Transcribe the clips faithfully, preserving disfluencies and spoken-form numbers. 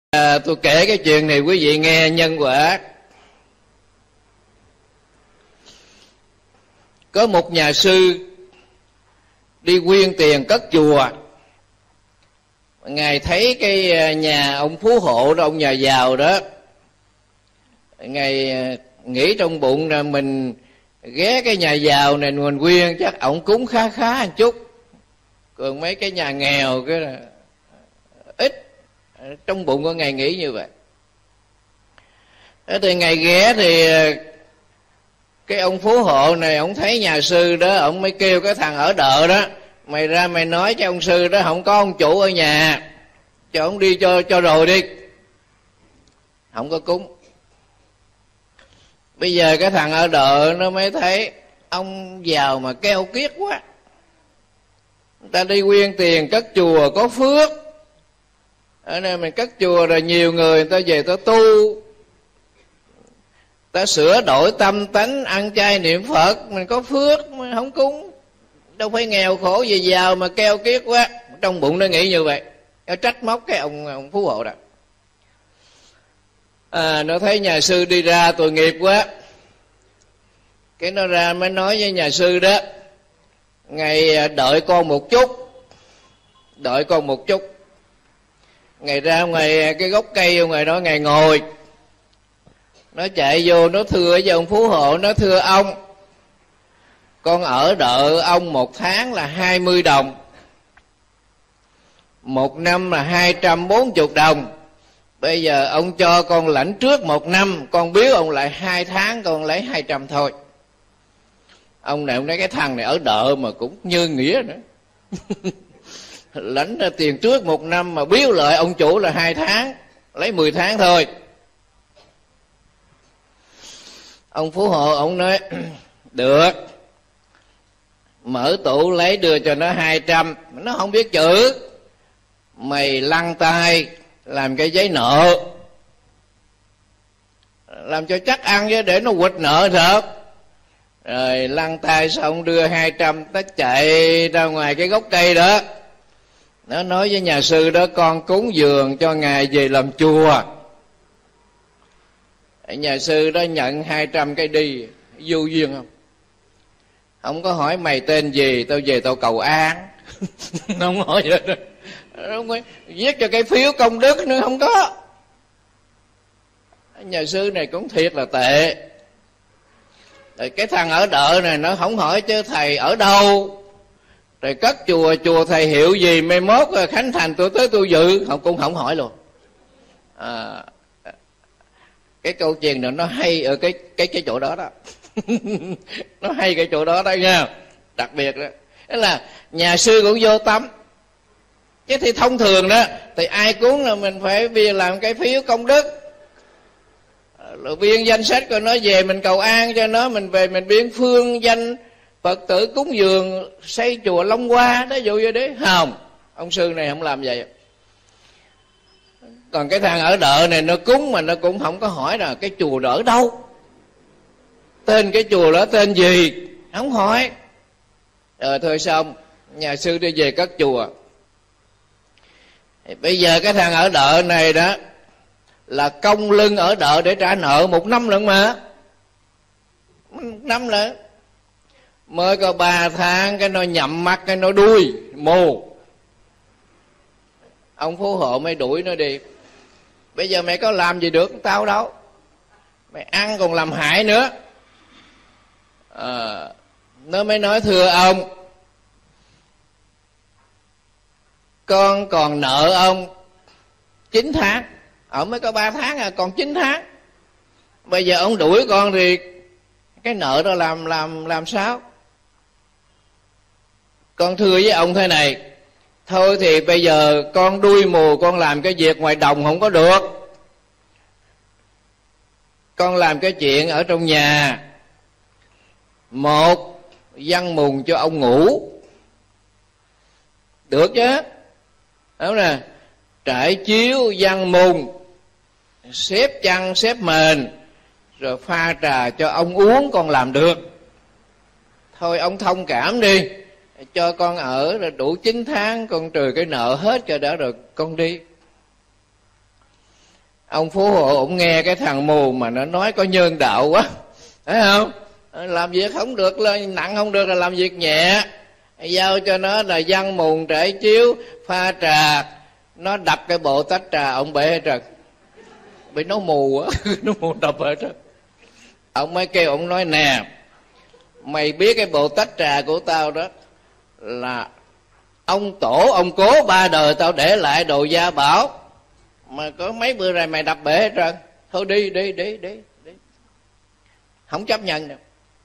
À, tôi kể cái chuyện này quý vị nghe nhân quả. Có một nhà sư đi quyên tiền cất chùa. Ngài thấy cái nhà ông phú hộ đó, ông nhà giàu đó, Ngài nghĩ trong bụng là mình ghé cái nhà giàu này mình quyên chắc ổng cúng khá khá một chút, còn mấy cái nhà nghèo cái là ít. Trong bụng của Ngài nghĩ như vậy. Thế thì Ngài ghé thì cái ông phú hộ này, ông thấy nhà sư đó, ông mới kêu cái thằng ở đợ đó: mày ra mày nói cho ông sư đó không có ông chủ ở nhà, cho ông đi cho cho rồi đi, không có cúng. Bây giờ cái thằng ở đợ nó mới thấy ông giàu mà keo kiết quá, người ta đi quyên tiền cất chùa có phước, ở đây mình cất chùa rồi nhiều người người ta về ta tu, ta sửa đổi tâm tánh ăn chay niệm Phật, mình có phước mà không cúng, đâu phải nghèo khổ gì giàu mà keo kiết quá. Trong bụng nó nghĩ như vậy, nó trách móc cái ông, ông phú hộ đó. À, nó thấy nhà sư đi ra tội nghiệp quá, cái nó ra mới nói với nhà sư đó: Ngài đợi con một chút, đợi con một chút. Ngài ra ngoài cái gốc cây ngoài đó, Ngài ngồi, nó chạy vô nó thưa với ông phú hộ, nó: thưa ông, con ở đợi ông một tháng là hai mươi đồng, một năm là hai trăm bốn mươi đồng. Bây giờ ông cho con lãnh trước một năm, con biếu ông lại hai tháng, con lấy hai trăm thôi. Ông này ông nói cái thằng này ở đợ mà cũng như nghĩa nữa. Lãnh ra tiền trước một năm mà biếu lại ông chủ là hai tháng, lấy mười tháng thôi. Ông phú hộ ông nói: được, mở tủ lấy đưa cho nó hai trăm. Nó không biết chữ, mày lăn tay làm cái giấy nợ, làm cho chắc ăn chứ để nó quỵt nợ thật. Rồi lăn tay xong đưa hai trăm, nó chạy ra ngoài cái gốc cây đó. Nó nói với nhà sư đó: con cúng dường cho ngài về làm chùa. Nhà sư đó nhận hai trăm cái đi, vô duyên không? Không có hỏi mày tên gì, tao về tao cầu an. Không hỏi vậy đó. Không có viết cho cái phiếu công đức nữa, không có. Nhà sư này cũng thiệt là tệ. Rồi cái thằng ở đợ này nó không hỏi chứ thầy ở đâu, rồi cất chùa, chùa thầy hiệu gì, mai mốt khánh thành tôi tới tôi dự, không cũng không hỏi luôn. À, cái câu chuyện này nó hay ở cái cái cái chỗ đó đó. Nó hay cái chỗ đó đó nha, đặc biệt đó. Đó là nhà sư cũng vô tâm. Chứ thì thông thường đó thì ai cúng là mình phải vì làm cái phiếu công đức, rồi biên danh sách của nó về mình cầu an cho nó, mình về mình biên phương danh Phật tử cúng dường xây chùa Long Hoa đó, dụ như đấy. Không, ông sư này không làm vậy. Còn cái thằng ở đợ này nó cúng mà nó cũng không có hỏi là cái chùa đó ở đâu, tên cái chùa đó tên gì, không hỏi. Rồi thôi xong, nhà sư đi về cất chùa. Thì bây giờ cái thằng ở đợ này đó là công lưng ở đợ để trả nợ một năm lận mà, một năm lận. Mới có ba tháng cái nó nhậm mắt, cái nó đuôi mù. Ông phú hộ mới đuổi nó đi. Bây giờ mày có làm gì được tao đâu, mày ăn còn làm hại nữa. À, nó mới nói: thưa ông, con còn nợ ông chín tháng. Ông mới có ba tháng à, còn chín tháng. Bây giờ ông đuổi con thì cái nợ đó làm làm làm sao? Con thưa với ông thế này: thôi thì bây giờ con đuôi mù, con làm cái việc ngoài đồng không có được, con làm cái chuyện ở trong nhà. Một, văn mùng cho ông ngủ, được chứ, đúng nè. Trải chiếu văn mùng, xếp chăn xếp mền, rồi pha trà cho ông uống, con làm được. Thôi ông thông cảm đi, cho con ở rồi đủ chín tháng, con trừ cái nợ hết cho đã rồi con đi. Ông phú hộ ông nghe cái thằng mù mà nó nói có nhân đạo quá, thấy không? Làm việc không được là nặng, không được là làm việc nhẹ, giao cho nó là văn mùn trải chiếu pha trà, nó đập cái bộ tách trà ông bể hết trơn, bị nó mù á. Nó mù đập hết trơn. Ông mới kêu, ông nói nè, mày biết cái bộ tách trà của tao đó là ông tổ ông cố ba đời tao để lại đồ gia bảo, mà có mấy bữa rồi mày đập bể hết trơn. Thôi đi đi đi đi đi, không chấp nhận đâu.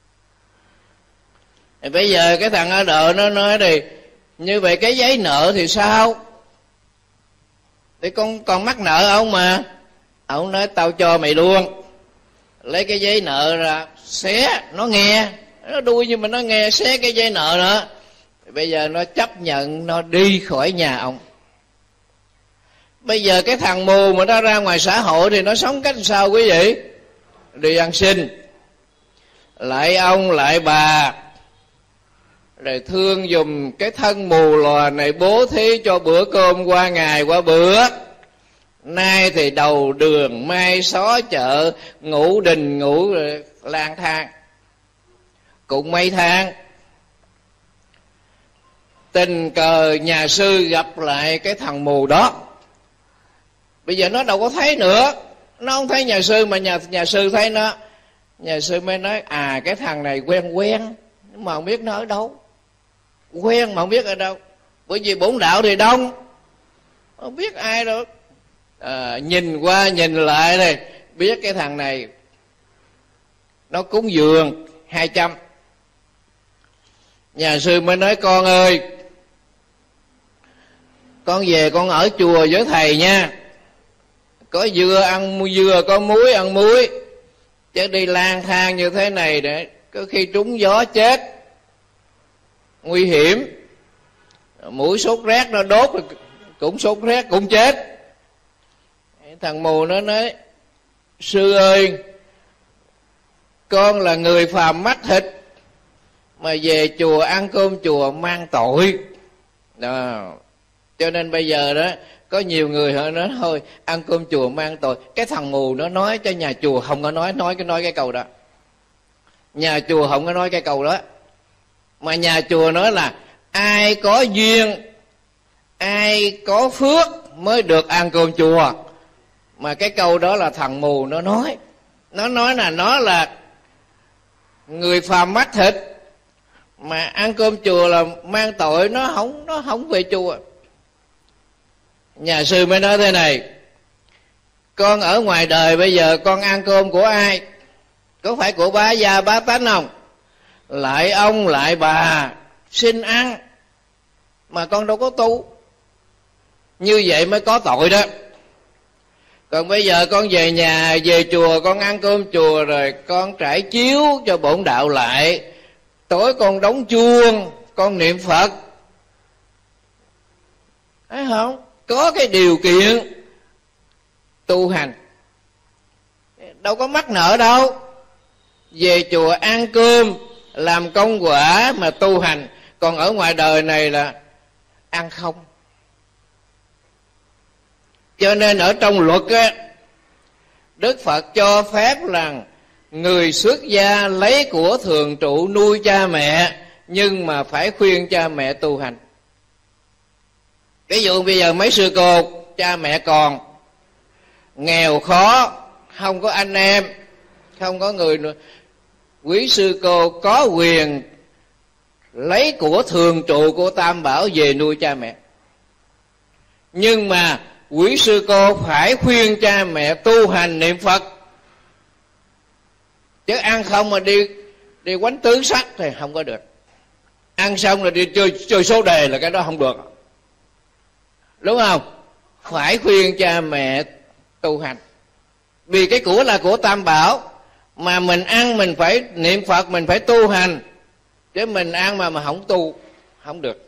Thì bây giờ cái thằng ở đợ nó nói đi, như vậy cái giấy nợ thì sao? Thì con còn mắc nợ ông mà. Ông nói tao cho mày luôn, lấy cái giấy nợ ra xé nó nghe, nó đuôi nhưng mà nó nghe, xé cái giấy nợ nữa. Thì bây giờ nó chấp nhận nó đi khỏi nhà ông. Bây giờ cái thằng mù mà nó ra ngoài xã hội thì nó sống cách sao quý vị? Đi ăn xin, lại ông lại bà, rồi thương dùm cái thân mù lòa này, bố thí cho bữa cơm qua ngày qua bữa. Nay thì đầu đường mai xó chợ, ngủ đình ngủ lang thang. Cũng mấy tháng tình cờ nhà sư gặp lại cái thằng mù đó. Bây giờ nó đâu có thấy nữa, nó không thấy nhà sư mà nhà nhà sư thấy nó. Nhà sư mới nói à cái thằng này quen quen mà không biết nó ở đâu, quen mà không biết ở đâu, bởi vì bổn đạo thì đông, không biết ai đâu. À, nhìn qua nhìn lại này, biết cái thằng này nó cúng dường hai trăm. Nhà sư mới nói con ơi, con về con ở chùa với thầy nha, có dưa ăn dưa, có muối ăn muối, chứ đi lang thang như thế này để có khi trúng gió chết, nguy hiểm. Mũi sốt rét nó đốt cũng sốt rét cũng chết. Thằng mù nó nói sư ơi, con là người phàm mắt thịt mà về chùa ăn cơm chùa mang tội đó. Cho nên bây giờ đó có nhiều người họ nói thôi ăn cơm chùa mang tội. Cái thằng mù nó nói cho nhà chùa không có nói nói cái nói cái câu đó. Nhà chùa không có nói cái câu đó, mà nhà chùa nói là ai có duyên, ai có phước mới được ăn cơm chùa. Mà cái câu đó là thằng mù nó nói. Nó nói là nó là người phàm mắt thịt mà ăn cơm chùa là mang tội, nó không nó không về chùa. Nhà sư mới nói thế này, con ở ngoài đời bây giờ con ăn cơm của ai? Có phải của bá gia bá tánh không? Lại ông lại bà xin ăn, mà con đâu có tu. Như vậy mới có tội đó. Còn bây giờ con về nhà, về chùa, con ăn cơm chùa rồi con trải chiếu cho bổn đạo lại, tối con đóng chuông, con niệm Phật, thấy không? Có cái điều kiện tu hành, đâu có mắc nợ đâu. Về chùa ăn cơm làm công quả mà tu hành, còn ở ngoài đời này là ăn không. Cho nên ở trong luật á, Đức Phật cho phép là người xuất gia lấy của thường trụ nuôi cha mẹ, nhưng mà phải khuyên cha mẹ tu hành. Ví dụ bây giờ mấy sư cô cha mẹ còn nghèo khó, không có anh em, không có người nữa, quý sư cô có quyền lấy của thường trụ của Tam Bảo về nuôi cha mẹ. Nhưng mà quý sư cô phải khuyên cha mẹ tu hành niệm Phật, chứ ăn không mà đi đi quánh tứ sắc thì không có được. Ăn xong rồi đi chơi chơi số đề là cái đó không được, đúng không? Phải khuyên cha mẹ tu hành, vì cái của là của Tam Bảo, mà mình ăn mình phải niệm Phật, mình phải tu hành, chứ mình ăn mà mà không tu không được.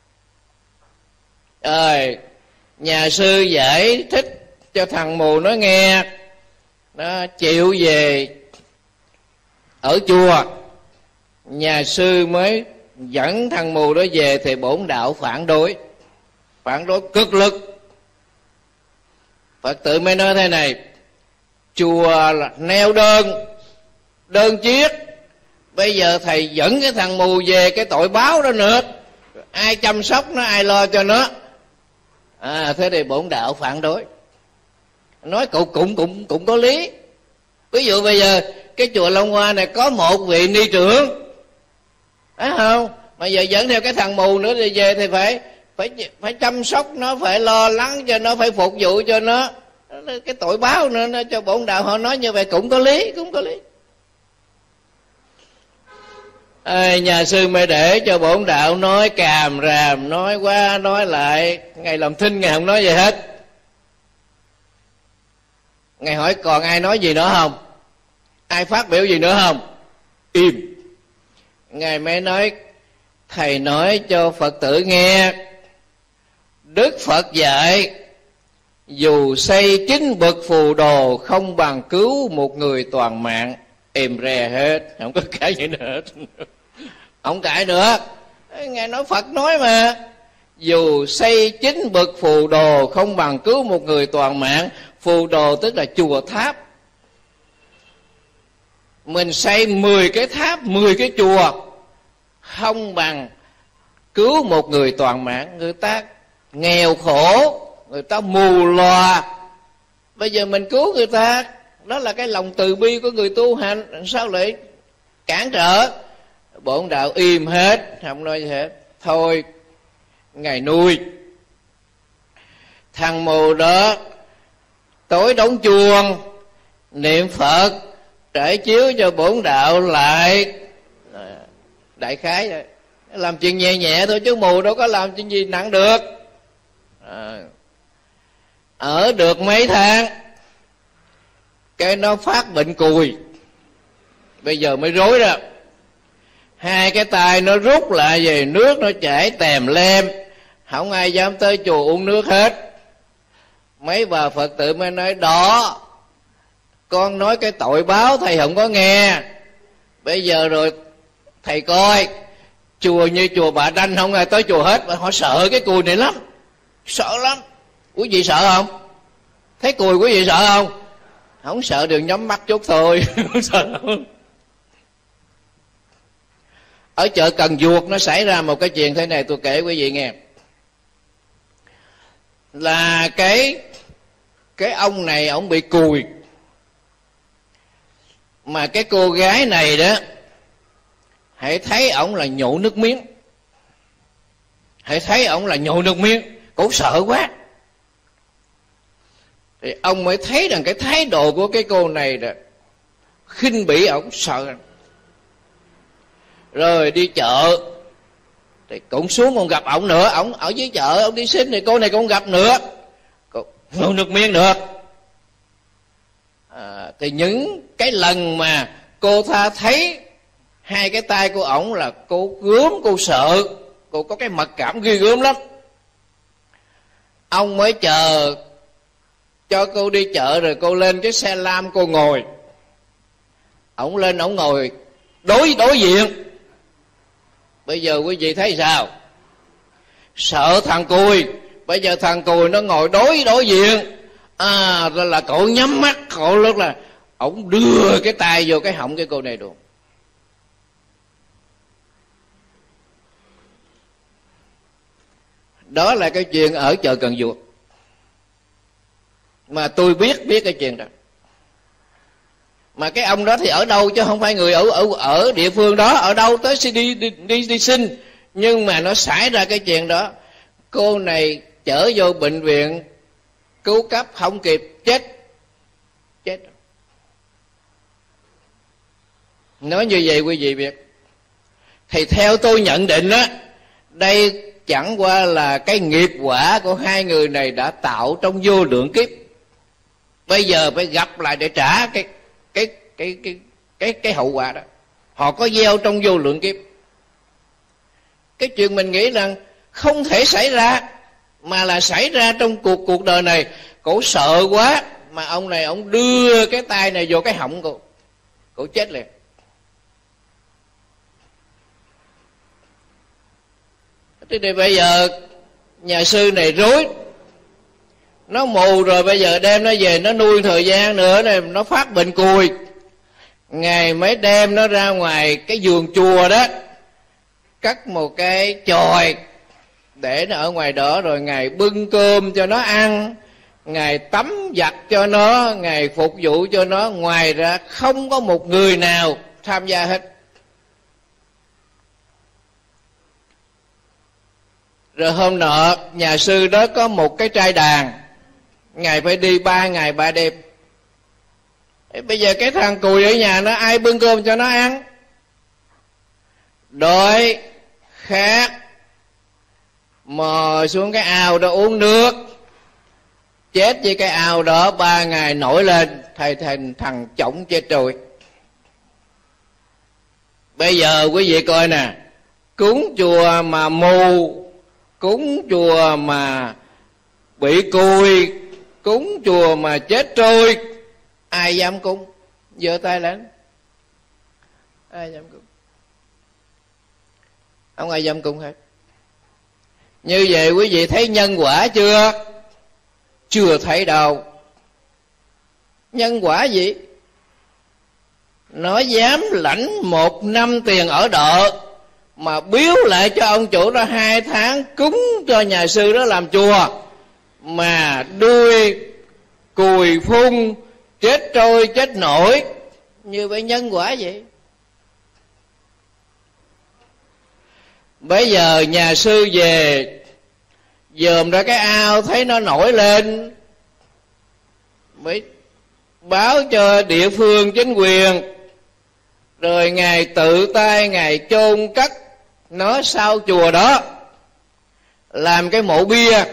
Rồi nhà sư giải thích cho thằng mù nó nghe, nó chịu về ở chùa. Nhà sư mới dẫn thằng mù đó về thì bổn đạo phản đối, phản đối cực lực. Phật tử mới nói thế này: chùa là neo đơn, đơn chiếc, bây giờ thầy dẫn cái thằng mù về cái tội báo đó nữa, ai chăm sóc nó, ai lo cho nó? À, thế thì bổn đạo phản đối. Nói cũng cũng cũng cũng có lý. Ví dụ bây giờ cái chùa Long Hoa này có một vị ni trưởng, phải không? Mà giờ dẫn theo cái thằng mù nữa thì về thì phải phải phải chăm sóc nó, phải lo lắng cho nó, phải phục vụ cho nó. Cái tội báo nữa, nó cho bổn đạo họ nói như vậy cũng có lý, cũng có lý. À, nhà sư mới để cho bổn đạo nói càm ràm, nói qua nói lại. Ngày làm thinh ngày không nói gì hết. Ngài hỏi còn ai nói gì nữa không, ai phát biểu gì nữa không? Im. Ngài mới nói: thầy nói cho Phật tử nghe, Đức Phật dạy dù xây chín bậc phù đồ không bằng cứu một người toàn mạng. Im re hết, không có cãi gì nữa hết. Không cãi nữa. Ngài nói Phật nói mà, dù xây chín bậc phù đồ không bằng cứu một người toàn mạng. Phù đồ tức là chùa tháp. Mình xây mười cái tháp, mười cái chùa không bằng cứu một người toàn mạng. Người ta nghèo khổ, người ta mù lòa, bây giờ mình cứu người ta, đó là cái lòng từ bi của người tu hành, sao lại cản trở? Bổn đạo im hết, không nói gì hết. Thôi Ngài nuôi thằng mù đó, tối đóng chuông niệm Phật, trải chiếu cho bổn đạo lại. Đại khái vậy. Làm chuyện nhẹ nhẹ thôi chứ mù đâu có làm chuyện gì nặng được. À, ở được mấy tháng cái nó phát bệnh cùi, bây giờ mới rối ra. Hai cái tay nó rút lại về, nước nó chảy tèm lem, không ai dám tới chùa uống nước hết. Mấy bà Phật tử mới nói: đó, con nói cái tội báo thầy không có nghe. Bây giờ rồi thầy coi, chùa như chùa Bà Đanh không ai tới chùa hết. Họ sợ cái cùi này lắm, sợ lắm. Quý vị sợ không? Thấy cùi quý vị sợ không? Không sợ, đừng nhắm mắt chút thôi. Không sợ không? Ở chợ Cần Duộc nó xảy ra một cái chuyện thế này, tôi kể quý vị nghe. Là cái cái ông này ông bị cùi, mà cái cô gái này đó, hãy thấy ổng là nhổ nước miếng, hãy thấy ổng là nhổ nước miếng, cổ sợ quá. Thì ông mới thấy rằng cái thái độ của cái cô này đó khinh bỉ ổng, sợ. Rồi đi chợ thì cũng xuống còn gặp ổng nữa. Ổng ở dưới chợ ông đi xin thì cô này cũng gặp nữa, nhổ nước miếng nữa. À, thì những cái lần mà cô ta thấy hai cái tay của ổng là cô gớm, cô sợ, cô có cái mặc cảm ghê gớm lắm. Ông mới chờ cho cô đi chợ, rồi cô lên cái xe lam cô ngồi. Ổng lên ổng ngồi đối đối diện. Bây giờ quý vị thấy sao? Sợ thằng cùi, bây giờ thằng cùi nó ngồi đối đối diện. À, là cậu nhắm mắt, cậu lúc là ổng đưa cái tay vô cái họng cái cô này luôn. Đó là cái chuyện ở chợ Cần Duộc, mà tôi biết biết cái chuyện đó. Mà cái ông đó thì ở đâu chứ không phải người ở ở ở địa phương đó, ở đâu tới đi đi đi, đi xin. Nhưng mà nó xảy ra cái chuyện đó, cô này chở vô bệnh viện cứu cấp không kịp, chết chết. Nói như vậy quý vị biết. Thì theo tôi nhận định á, đây chẳng qua là cái nghiệp quả của hai người này đã tạo trong vô lượng kiếp. Bây giờ phải gặp lại để trả cái cái cái cái cái cái hậu quả đó. Họ có gieo trong vô lượng kiếp. Cái chuyện mình nghĩ rằng không thể xảy ra, mà là xảy ra trong cuộc cuộc đời này. Cổ sợ quá mà ông này ông đưa cái tay này vô cái họng cô, cổ chết liền. Thế thì bây giờ nhà sư này rối, Nó mù rồi bây giờ đem nó về nó nuôi thời gian nữa này, nó phát bệnh cùi. Ngài mới đem nó ra ngoài cái vườn chùa đó, cắt một cái chòi để nó ở ngoài đó, rồi Ngài bưng cơm cho nó ăn, Ngài tắm giặt cho nó, Ngài phục vụ cho nó. Ngoài ra không có một người nào tham gia hết. Rồi hôm nọ nhà sư đó có một cái trai đàn, Ngài phải đi ba ngày ba đêm. Bây giờ cái thằng cùi ở nhà nó ai bưng cơm cho nó ăn? Đói khát mò xuống cái ao đó uống nước, chết với cái ao đó, ba ngày nổi lên thầy thành thằng chổng chết rồi. Bây giờ quý vị coi nè, cúng chùa mà mù, cúng chùa mà bị cùi, cúng chùa mà chết trôi, ai dám cúng? Giơ tay lên, ai dám cúng? Không ai dám cúng hết. Như vậy quý vị thấy nhân quả chưa? Chưa thấy đâu. Nhân quả gì? Nó dám lãnh một năm tiền ở đợ mà biếu lại cho ông chủ đó hai tháng cúng cho nhà sư đó làm chùa, mà đuôi cùi phun chết trôi chết nổi. Như vậy nhân quả vậy. Bây giờ nhà sư về dòm ra cái ao thấy nó nổi lên, mới báo cho địa phương chính quyền, rồi Ngài tự tay Ngài chôn cất nó sau chùa đó, làm cái mộ bia.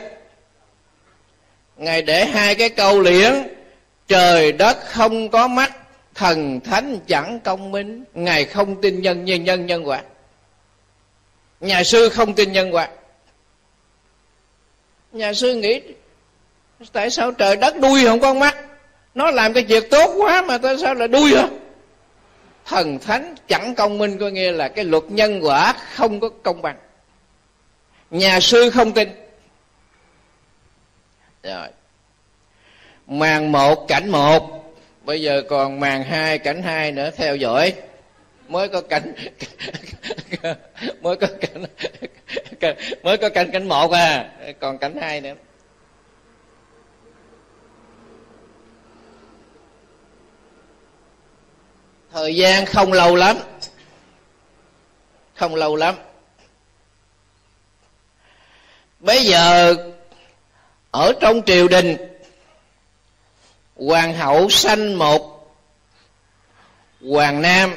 Ngài để hai cái câu liễn: trời đất không có mắt, thần thánh chẳng công minh. Ngài không tin nhân nhân nhân nhân quả. Nhà sư không tin nhân quả. Nhà sư nghĩ tại sao trời đất đuôi không có mắt, nó làm cái việc tốt quá mà tại sao lại đuôi hả? Thần thánh chẳng công minh có nghĩa là cái luật nhân quả không có công bằng. Nhà sư không tin. Rồi màn một cảnh một, bây giờ còn màn hai cảnh hai nữa, theo dõi. Mới có cảnh mới có cảnh mới có cảnh cảnh một à, còn cảnh hai nữa. Thời gian không lâu lắm, không lâu lắm. Bây giờ ở trong triều đình, hoàng hậu sanh một hoàng nam,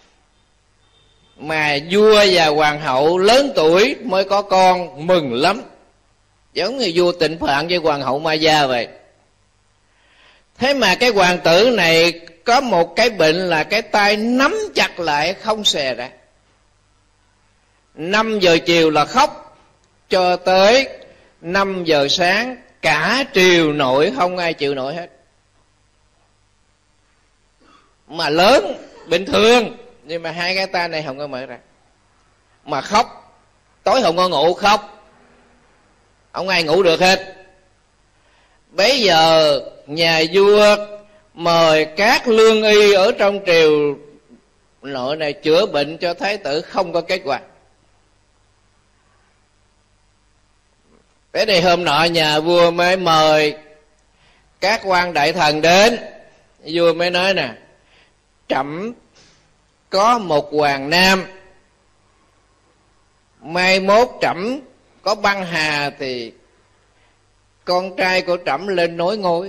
mà vua và hoàng hậu lớn tuổi mới có con, mừng lắm. Giống như vua Tịnh Phạn với hoàng hậu Ma Gia vậy. Thế mà cái hoàng tử này có một cái bệnh là cái tay nắm chặt lại không xè ra. Năm giờ chiều là khóc, cho tới năm giờ sáng cả triều nội không ai chịu nổi hết. Mà lớn bình thường, nhưng mà hai cái tay này không có mở ra, mà khóc, tối không có ngủ, khóc, không ai ngủ được hết. Bấy giờ nhà vua mời các lương y ở trong triều nội này chữa bệnh cho thái tử, không có kết quả. Thế thì hôm nọ nhà vua mới mời các quan đại thần đến. Vua mới nói nè: trẫm có một hoàng nam, mai mốt trẫm có băng hà thì con trai của trẫm lên nối ngôi.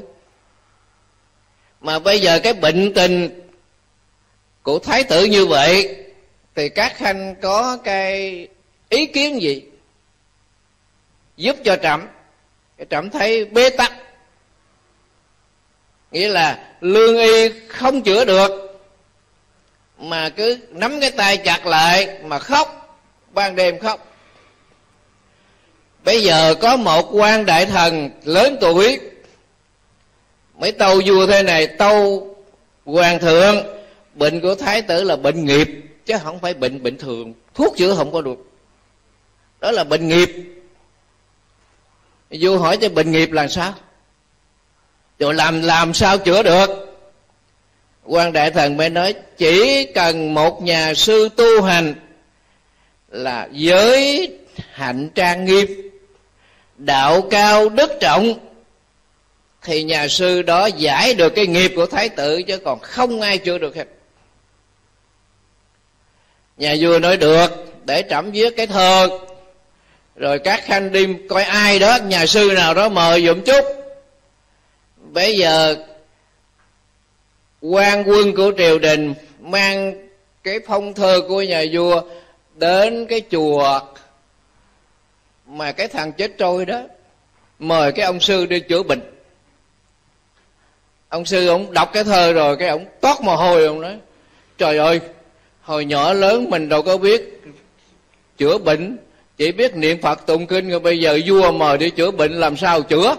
Mà bây giờ cái bệnh tình của thái tử như vậy thì các khanh có cái ý kiến gì giúp cho trẫm? Trẫm thấy bế tắc, nghĩa là lương y không chữa được, mà cứ nắm cái tay chặt lại mà khóc, ban đêm khóc. Bây giờ có một quan đại thần lớn tuổi mới tâu vua thế này: tâu hoàng thượng, bệnh của thái tử là bệnh nghiệp, chứ không phải bệnh bình thường, thuốc chữa không có được, đó là bệnh nghiệp. Vua hỏi cho bệnh nghiệp là sao? Rồi làm làm sao chữa được? Quan Đại Thần mới nói chỉ cần một nhà sư tu hành là giới hạnh trang nghiêm, đạo cao đức trọng, thì nhà sư đó giải được cái nghiệp của thái tử, chứ còn không ai chữa được hết. Nhà vua nói được, để trẫm viết cái thơ, rồi các khanh đi coi ai đó, nhà sư nào đó mời dùm chút. Bây giờ quan quân của triều đình mang cái phong thơ của nhà vua đến cái chùa mà cái thằng chết trôi đó, mời cái ông sư đi chữa bệnh. Ông sư ông đọc cái thơ rồi cái ông toát mồ hôi, ông nói trời ơi, hồi nhỏ lớn mình đâu có biết chữa bệnh, chỉ biết niệm Phật tụng kinh, rồi bây giờ vua mời đi chữa bệnh làm sao chữa?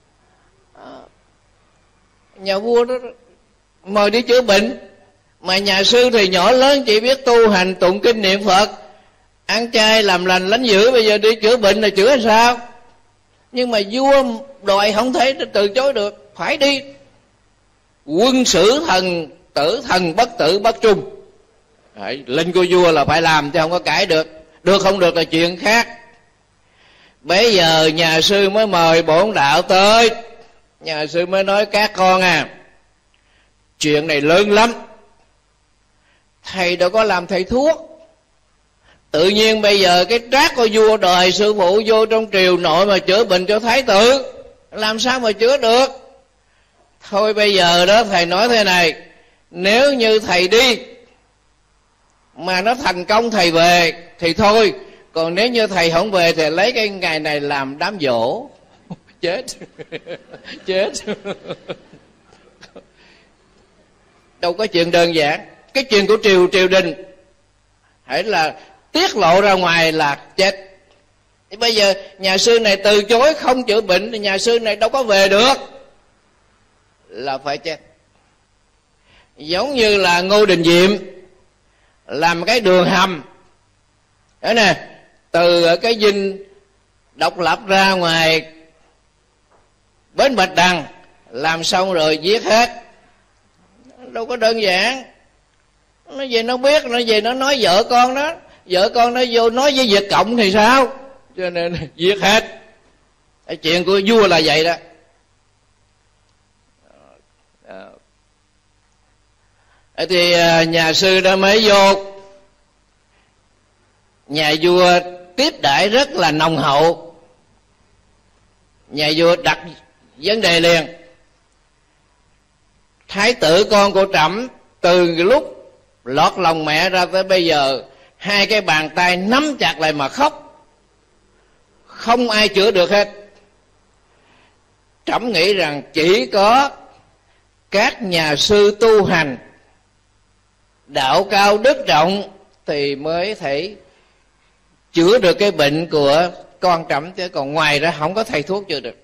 Nhà vua đó mời đi chữa bệnh, mà nhà sư thì nhỏ lớn chỉ biết tu hành tụng kinh niệm Phật, ăn chay làm lành lánh dữ, bây giờ đi chữa bệnh là chữa làm sao? Nhưng mà vua đòi không thể từ chối được, phải đi. Quân sử thần tử, thần bất tử bất trung. Đấy, lệnh của vua là phải làm chứ không có cãi được. Được không được là chuyện khác. Bây giờ nhà sư mới mời bổn đạo tới. Nhà sư mới nói các con à, chuyện này lớn lắm, thầy đâu có làm thầy thuốc. Tự nhiên bây giờ cái trác của vua đòi sư phụ vô trong triều nội mà chữa bệnh cho thái tử, làm sao mà chữa được? Thôi bây giờ đó thầy nói thế này, nếu như thầy đi mà nó thành công thầy về thì thôi, còn nếu như thầy không về thì lấy cái ngày này làm đám giỗ. Chết. Chết. Đâu có chuyện đơn giản. Cái chuyện của triều triều đình hãy là tiết lộ ra ngoài là chết. Thì bây giờ nhà sư này từ chối không chữa bệnh thì nhà sư này đâu có về được, là phải chết. Giống như là Ngô Đình Diệm làm cái đường hầm đó nè, từ cái dinh độc lập ra ngoài bến Bạch Đằng, làm xong rồi giết hết. Đâu có đơn giản. Nó về nó biết, nó về nó nói vợ con đó, vợ con nó vô nói với Việt Cộng thì sao, cho nên giết hết. Cái chuyện của vua là vậy đó. Thì nhà sư đó mới vô, nhà vua tiếp đãi rất là nồng hậu. Nhà vua đặt vấn đề liền, thái tử con của trẫm từ lúc lọt lòng mẹ ra tới bây giờ, hai cái bàn tay nắm chặt lại mà khóc, không ai chữa được hết. Trẫm nghĩ rằng chỉ có các nhà sư tu hành đạo cao đức trọng thì mới thể chữa được cái bệnh của con trẫm, chứ còn ngoài ra không có thầy thuốc chữa được.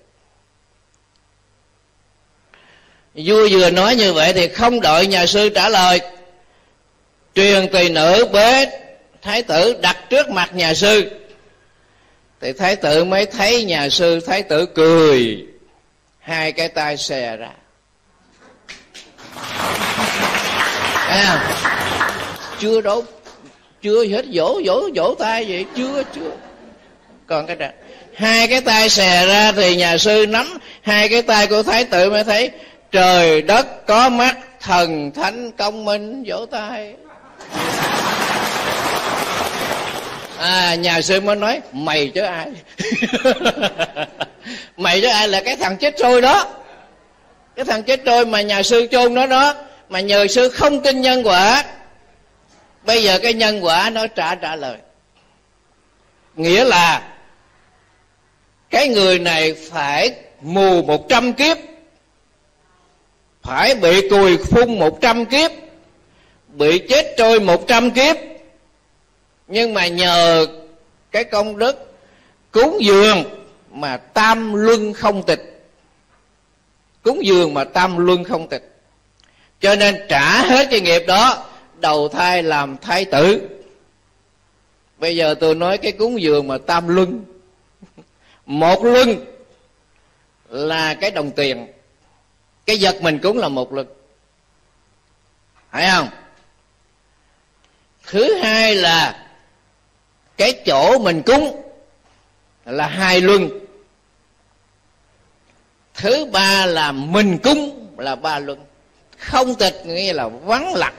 Vua vừa nói như vậy thì không đợi nhà sư trả lời, truyền tỳ nữ bế thái tử đặt trước mặt nhà sư. Thì thái tử mới thấy nhà sư, thái tử cười, hai cái tay xè ra. À, chưa đâu, chưa hết vỗ vỗ vỗ tay vậy, chưa chưa. Còn cái đó, hai cái tay xè ra thì nhà sư nắm hai cái tay của thái tử mới thấy trời đất có mắt, thần thánh công minh, vỗ tay. À, nhà sư mới nói mày chứ ai. Mày chứ ai là cái thằng chết trôi đó, cái thằng chết trôi mà nhà sư chôn nó đó, mà nhờ sư không tin nhân quả. Bây giờ cái nhân quả nó trả trả lời, nghĩa là cái người này phải mù một trăm kiếp, phải bị cùi phun một trăm kiếp, bị chết trôi một trăm kiếp, nhưng mà nhờ cái công đức cúng dường mà tam luân không tịch, cúng dường mà tam luân không tịch, cho nên trả hết cái nghiệp đó, đầu thai làm thái tử. Bây giờ tôi nói cái cúng dường mà tam luân, một luân là cái đồng tiền, cái vật mình cúng là một lực, phải không? Thứ hai là cái chỗ mình cúng là hai luân. Thứ ba là mình cúng là ba luân. Không tịch nghĩa là vắng lặng.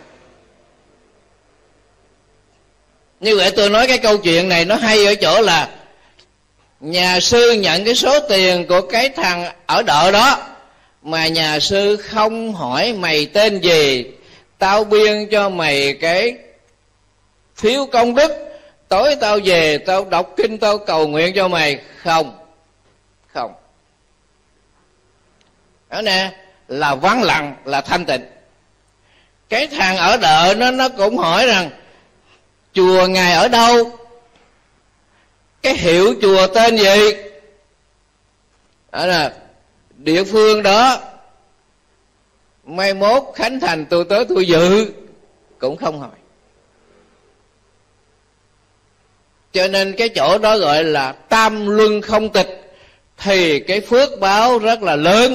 Như vậy tôi nói cái câu chuyện này nó hay ở chỗ là nhà sư nhận cái số tiền của cái thằng ở đợ đó, mà nhà sư không hỏi mày tên gì, tao biên cho mày cái phiếu công đức, tối tao về tao đọc kinh tao cầu nguyện cho mày. Không, không. Đó nè, là vắng lặng, là thanh tịnh. Cái thằng ở đợ nó nó cũng hỏi rằng chùa ngài ở đâu, cái hiệu chùa tên gì, đó là địa phương đó, mai mốt khánh thành tôi tới tôi dự, cũng không hỏi. Cho nên cái chỗ đó gọi là tam luân không tịch, thì cái phước báo rất là lớn.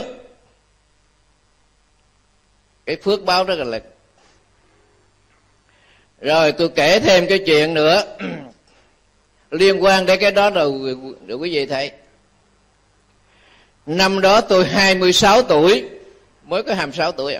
Cái phước báo rất là lớn. Rồi tôi kể thêm cái chuyện nữa liên quan đến cái đó rồi, rồi quý vị thấy. Năm đó tôi hai mươi sáu tuổi, mới có hai mươi sáu tuổi à.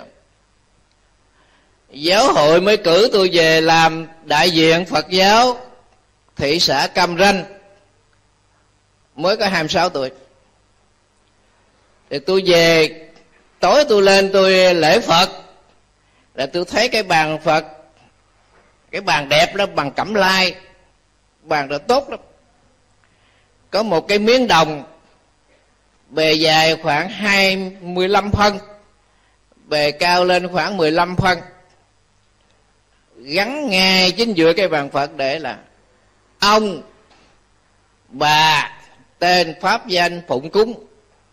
Giáo hội mới cử tôi về làm đại diện Phật giáo thị xã Cam Ranh, mới có hai mươi sáu tuổi. Thì tôi về, tối tôi lên tôi lễ Phật, là tôi thấy cái bàn Phật, cái bàn đẹp đó, bằng cẩm lai, bàn đó tốt lắm. Có một cái miếng đồng bề dài khoảng hai mươi lăm phân, bề cao lên khoảng mười lăm phân, gắn ngay chính giữa cái bàn Phật để là ông, bà, tên, pháp danh, phụng cúng,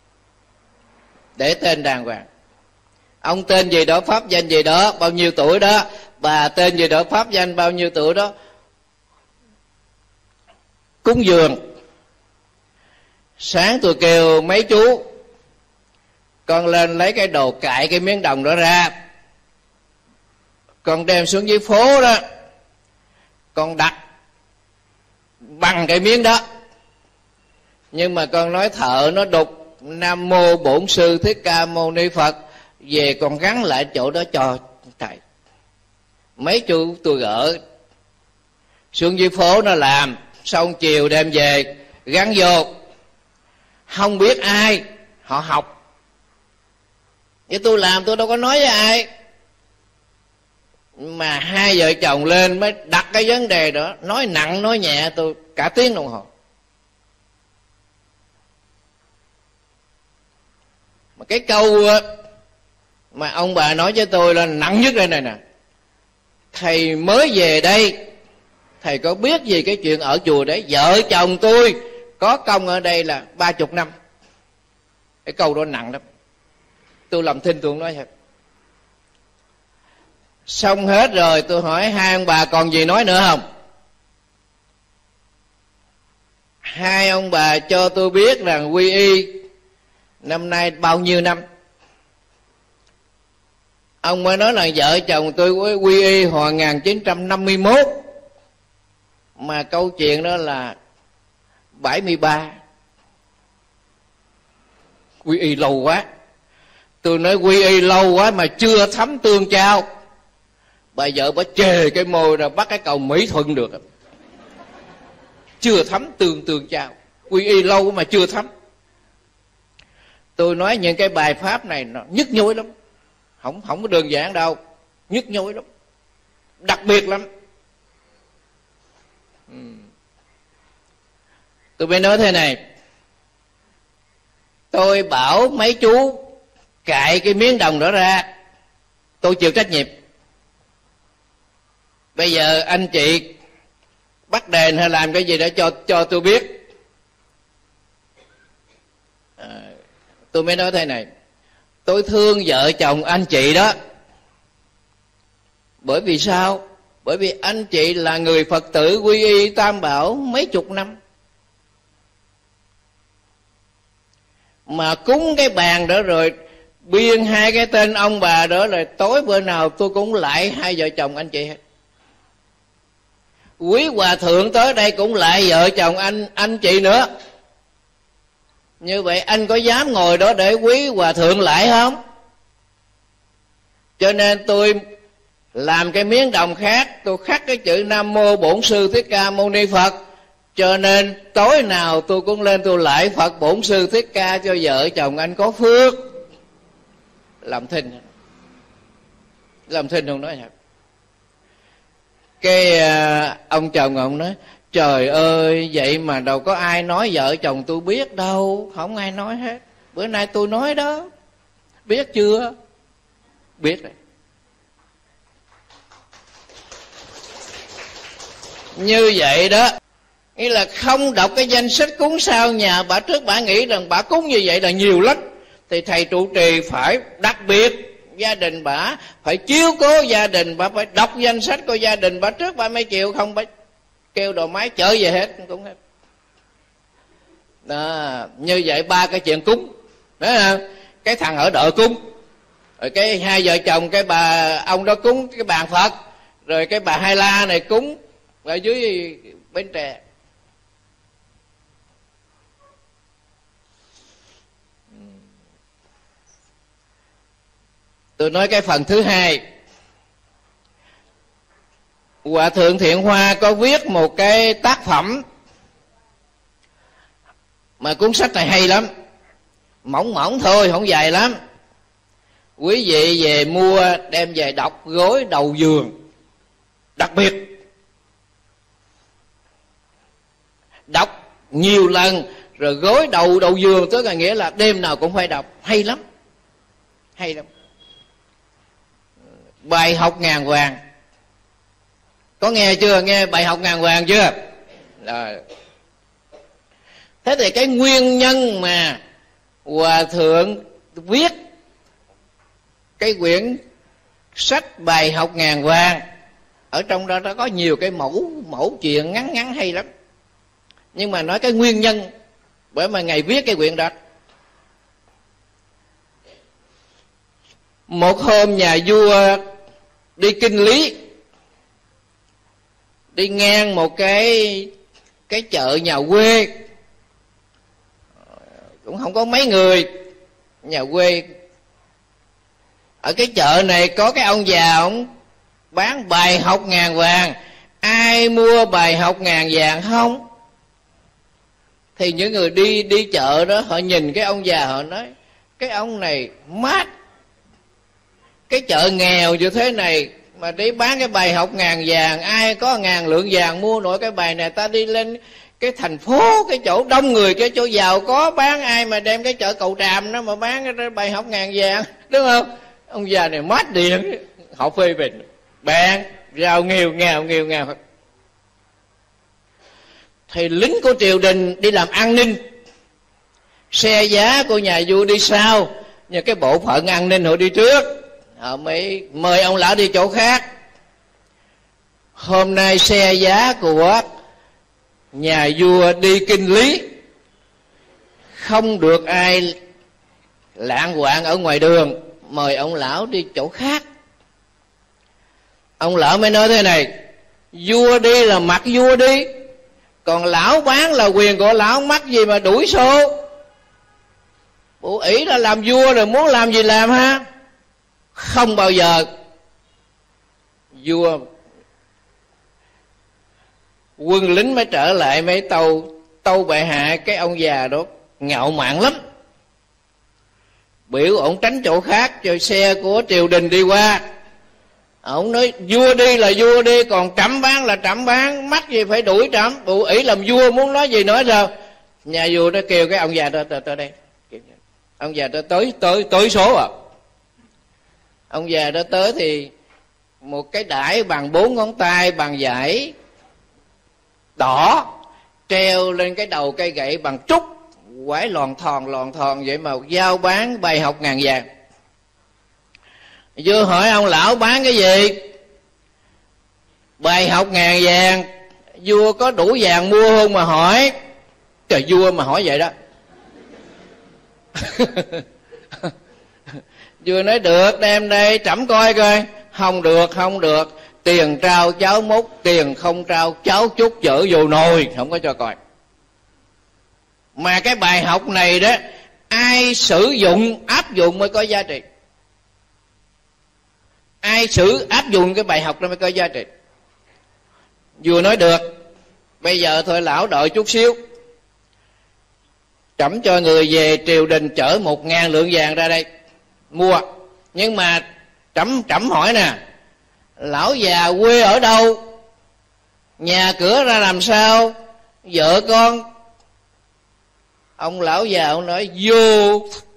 để tên đàng hoàng. Ông tên gì đó, pháp danh gì đó, bao nhiêu tuổi đó, bà tên gì đó, pháp danh bao nhiêu tuổi đó, cúng dường. Sáng tôi kêu mấy chú con lên lấy cái đồ cạy cái miếng đồng đó ra, con đem xuống dưới phố đó, con đặt bằng cái miếng đó. Nhưng mà con nói thợ nó đục Nam Mô Bổn Sư Thích Ca Mâu Ni Phật, về còn gắn lại chỗ đó cho thầy. Mấy chú tôi gỡ xuống dưới phố nó làm, xong chiều đem về gắn vô. Không biết ai, họ học. Vậy tôi làm tôi đâu có nói với ai. Mà hai vợ chồng lên mới đặt cái vấn đề đó, nói nặng nói nhẹ tôi cả tiếng đồng hồ. Mà cái câu mà ông bà nói với tôi là nặng nhất đây này nè: thầy mới về đây, thầy có biết gì cái chuyện ở chùa đấy? Vợ chồng tôi có công ở đây là ba chục năm. Cái câu đó nặng lắm. Tôi làm thinh tôi không nói thật. Xong hết rồi tôi hỏi hai ông bà còn gì nói nữa không? Hai ông bà cho tôi biết rằng quy y năm nay bao nhiêu năm. Ông mới nói là vợ chồng tôi quy y hồi một nghìn chín trăm năm mươi mốt, mà câu chuyện đó là bảy mươi ba. Quy y lâu quá. Tôi nói quy y lâu quá mà chưa thấm tương trao. Bà vợ bà chề cái môi rồi bắt cái cầu Mỹ Thuận được. Chưa thấm tương tương trao. Quy y lâu mà chưa thấm. Tôi nói những cái bài pháp này nó nhức nhối lắm. Không, không có đơn giản đâu. Nhức nhối lắm. Đặc biệt lắm. Ừ. Tôi mới nói thế này: tôi bảo mấy chú cạy cái miếng đồng đó ra, tôi chịu trách nhiệm. Bây giờ anh chị bắt đền hay làm cái gì đó cho cho tôi biết. À, tôi mới nói thế này: tôi thương vợ chồng anh chị đó. Bởi vì sao? Bởi vì anh chị là người Phật tử quy y Tam Bảo mấy chục năm, mà cúng cái bàn đó rồi biên hai cái tên ông bà đó là tối bữa nào tôi cũng lại hai vợ chồng anh chị hết. Quý hòa thượng tới đây cũng lại vợ chồng anh anh chị nữa. Như vậy anh có dám ngồi đó để quý hòa thượng lại không? Cho nên tôi làm cái miếng đồng khác, tôi khắc cái chữ Nam Mô Bổn Sư Thích Ca Mâu Ni Phật. Cho nên tối nào tôi cũng lên tôi lại Phật Bổn Sư Thích Ca cho vợ chồng anh có phước. Làm thinh, làm thinh không nói thật. Cái à, ông chồng ông nói: trời ơi, vậy mà đâu có ai nói vợ chồng tôi biết đâu. Không ai nói hết. Bữa nay tôi nói đó. Biết chưa? Biết rồi. Như vậy đó, nghĩa là không đọc cái danh sách cúng sao nhà bà trước bà nghĩ rằng bà cúng như vậy là nhiều lắm. Thì thầy trụ trì phải đặc biệt gia đình bà, phải chiếu cố gia đình bà, phải đọc danh sách của gia đình bà trước bà mới chịu, không phải kêu đồ máy chở về hết cũng hết. Đó, như vậy ba cái chuyện cúng đó, cái thằng ở đợi cúng, rồi cái hai vợ chồng cái bà ông đó cúng cái bàn Phật, rồi cái bà Hai La này cúng ở dưới Bến Tre. Tôi nói cái phần thứ hai. Hòa thượng Thiện Hoa có viết một cái tác phẩm mà cuốn sách này hay lắm, mỏng mỏng thôi, không dài lắm. Quý vị về mua đem về đọc gối đầu giường. Đặc biệt đọc nhiều lần rồi gối đầu đầu giường, tức là nghĩa là đêm nào cũng phải đọc. Hay lắm, hay lắm. Bài học ngàn vàng, có nghe chưa? Nghe bài học ngàn vàng chưa? Rồi. Thế thì cái nguyên nhân mà Hòa thượng viết cái quyển sách bài học ngàn vàng, ở trong đó nó có nhiều cái mẫu mẫu chuyện ngắn ngắn hay lắm. Nhưng mà nói cái nguyên nhân bởi mà Ngài viết cái quyển đó. Một hôm nhà vua đi kinh lý, đi ngang một cái cái chợ nhà quê, cũng không có mấy người, nhà quê. Ở cái chợ này có cái ông già, ông bán bài học ngàn vàng. Ai mua bài học ngàn vàng không? Thì những người đi đi chợ đó, họ nhìn cái ông già, họ nói: cái ông này mát, cái chợ nghèo như thế này mà đi bán cái bài học ngàn vàng, ai có ngàn lượng vàng mua nổi cái bài này. Ta đi lên cái thành phố, cái chỗ đông người, cái chỗ giàu có bán, ai mà đem cái chợ Cầu Tràm đó mà bán cái bài học ngàn vàng, đúng không? Ông già này mát điện, họ phê bình bạn giàu nghèo nghèo nghèo nghèo. Thì lính của triều đình đi làm an ninh, xe giá của nhà vua đi sau, nhưng cái bộ phận an ninh họ đi trước, họ mới mời ông lão đi chỗ khác. Hôm nay xe giá của nhà vua đi kinh lý, không được ai lạng quạng ở ngoài đường, mời ông lão đi chỗ khác. Ông lão mới nói thế này: vua đi là mặc vua đi, còn lão bán là quyền của lão, mắc gì mà đuổi xô. Bộ ỷ đã làm vua rồi, muốn làm gì làm ha. Không bao giờ. Vua quân lính mới trở lại mới tâu tâu bệ hạ. Cái ông già đó ngạo mạn lắm, biểu ổng tránh chỗ khác cho xe của triều đình đi qua. Ổng nói vua đi là vua đi, còn trẫm bán là trẫm bán, mắc gì phải đuổi trẫm. Bộ ỷ làm vua muốn nói gì nói sao. Nhà vua nó kêu cái ông già đó tới, tới đây. Ông già đó tới tới tới số à. Ông già đó tới thì một cái đải bằng bốn ngón tay, bằng vải đỏ, treo lên cái đầu cây gậy bằng trúc, quải lòn thòn lòn thòn vậy mà giao bán bài học ngàn vàng. Vua hỏi ông lão bán cái gì? Bài học ngàn vàng. Vua có đủ vàng mua không mà hỏi. Trời, vua mà hỏi vậy đó. Vua nói được, đem đây trẫm coi coi. Không được, không được, tiền trao cháo múc, tiền không trao cháo chút chở vô nồi, không có cho coi. Mà cái bài học này đó, ai sử dụng áp dụng mới có giá trị. Ai sử áp dụng cái bài học đó mới có giá trị. Vua nói được, bây giờ thôi lão đợi chút xíu, trẫm cho người về triều đình chở một ngàn lượng vàng ra đây mua. Nhưng mà trẫm trẫm hỏi nè, lão già quê ở đâu, nhà cửa ra làm sao, vợ con? Ông lão già ông nói vô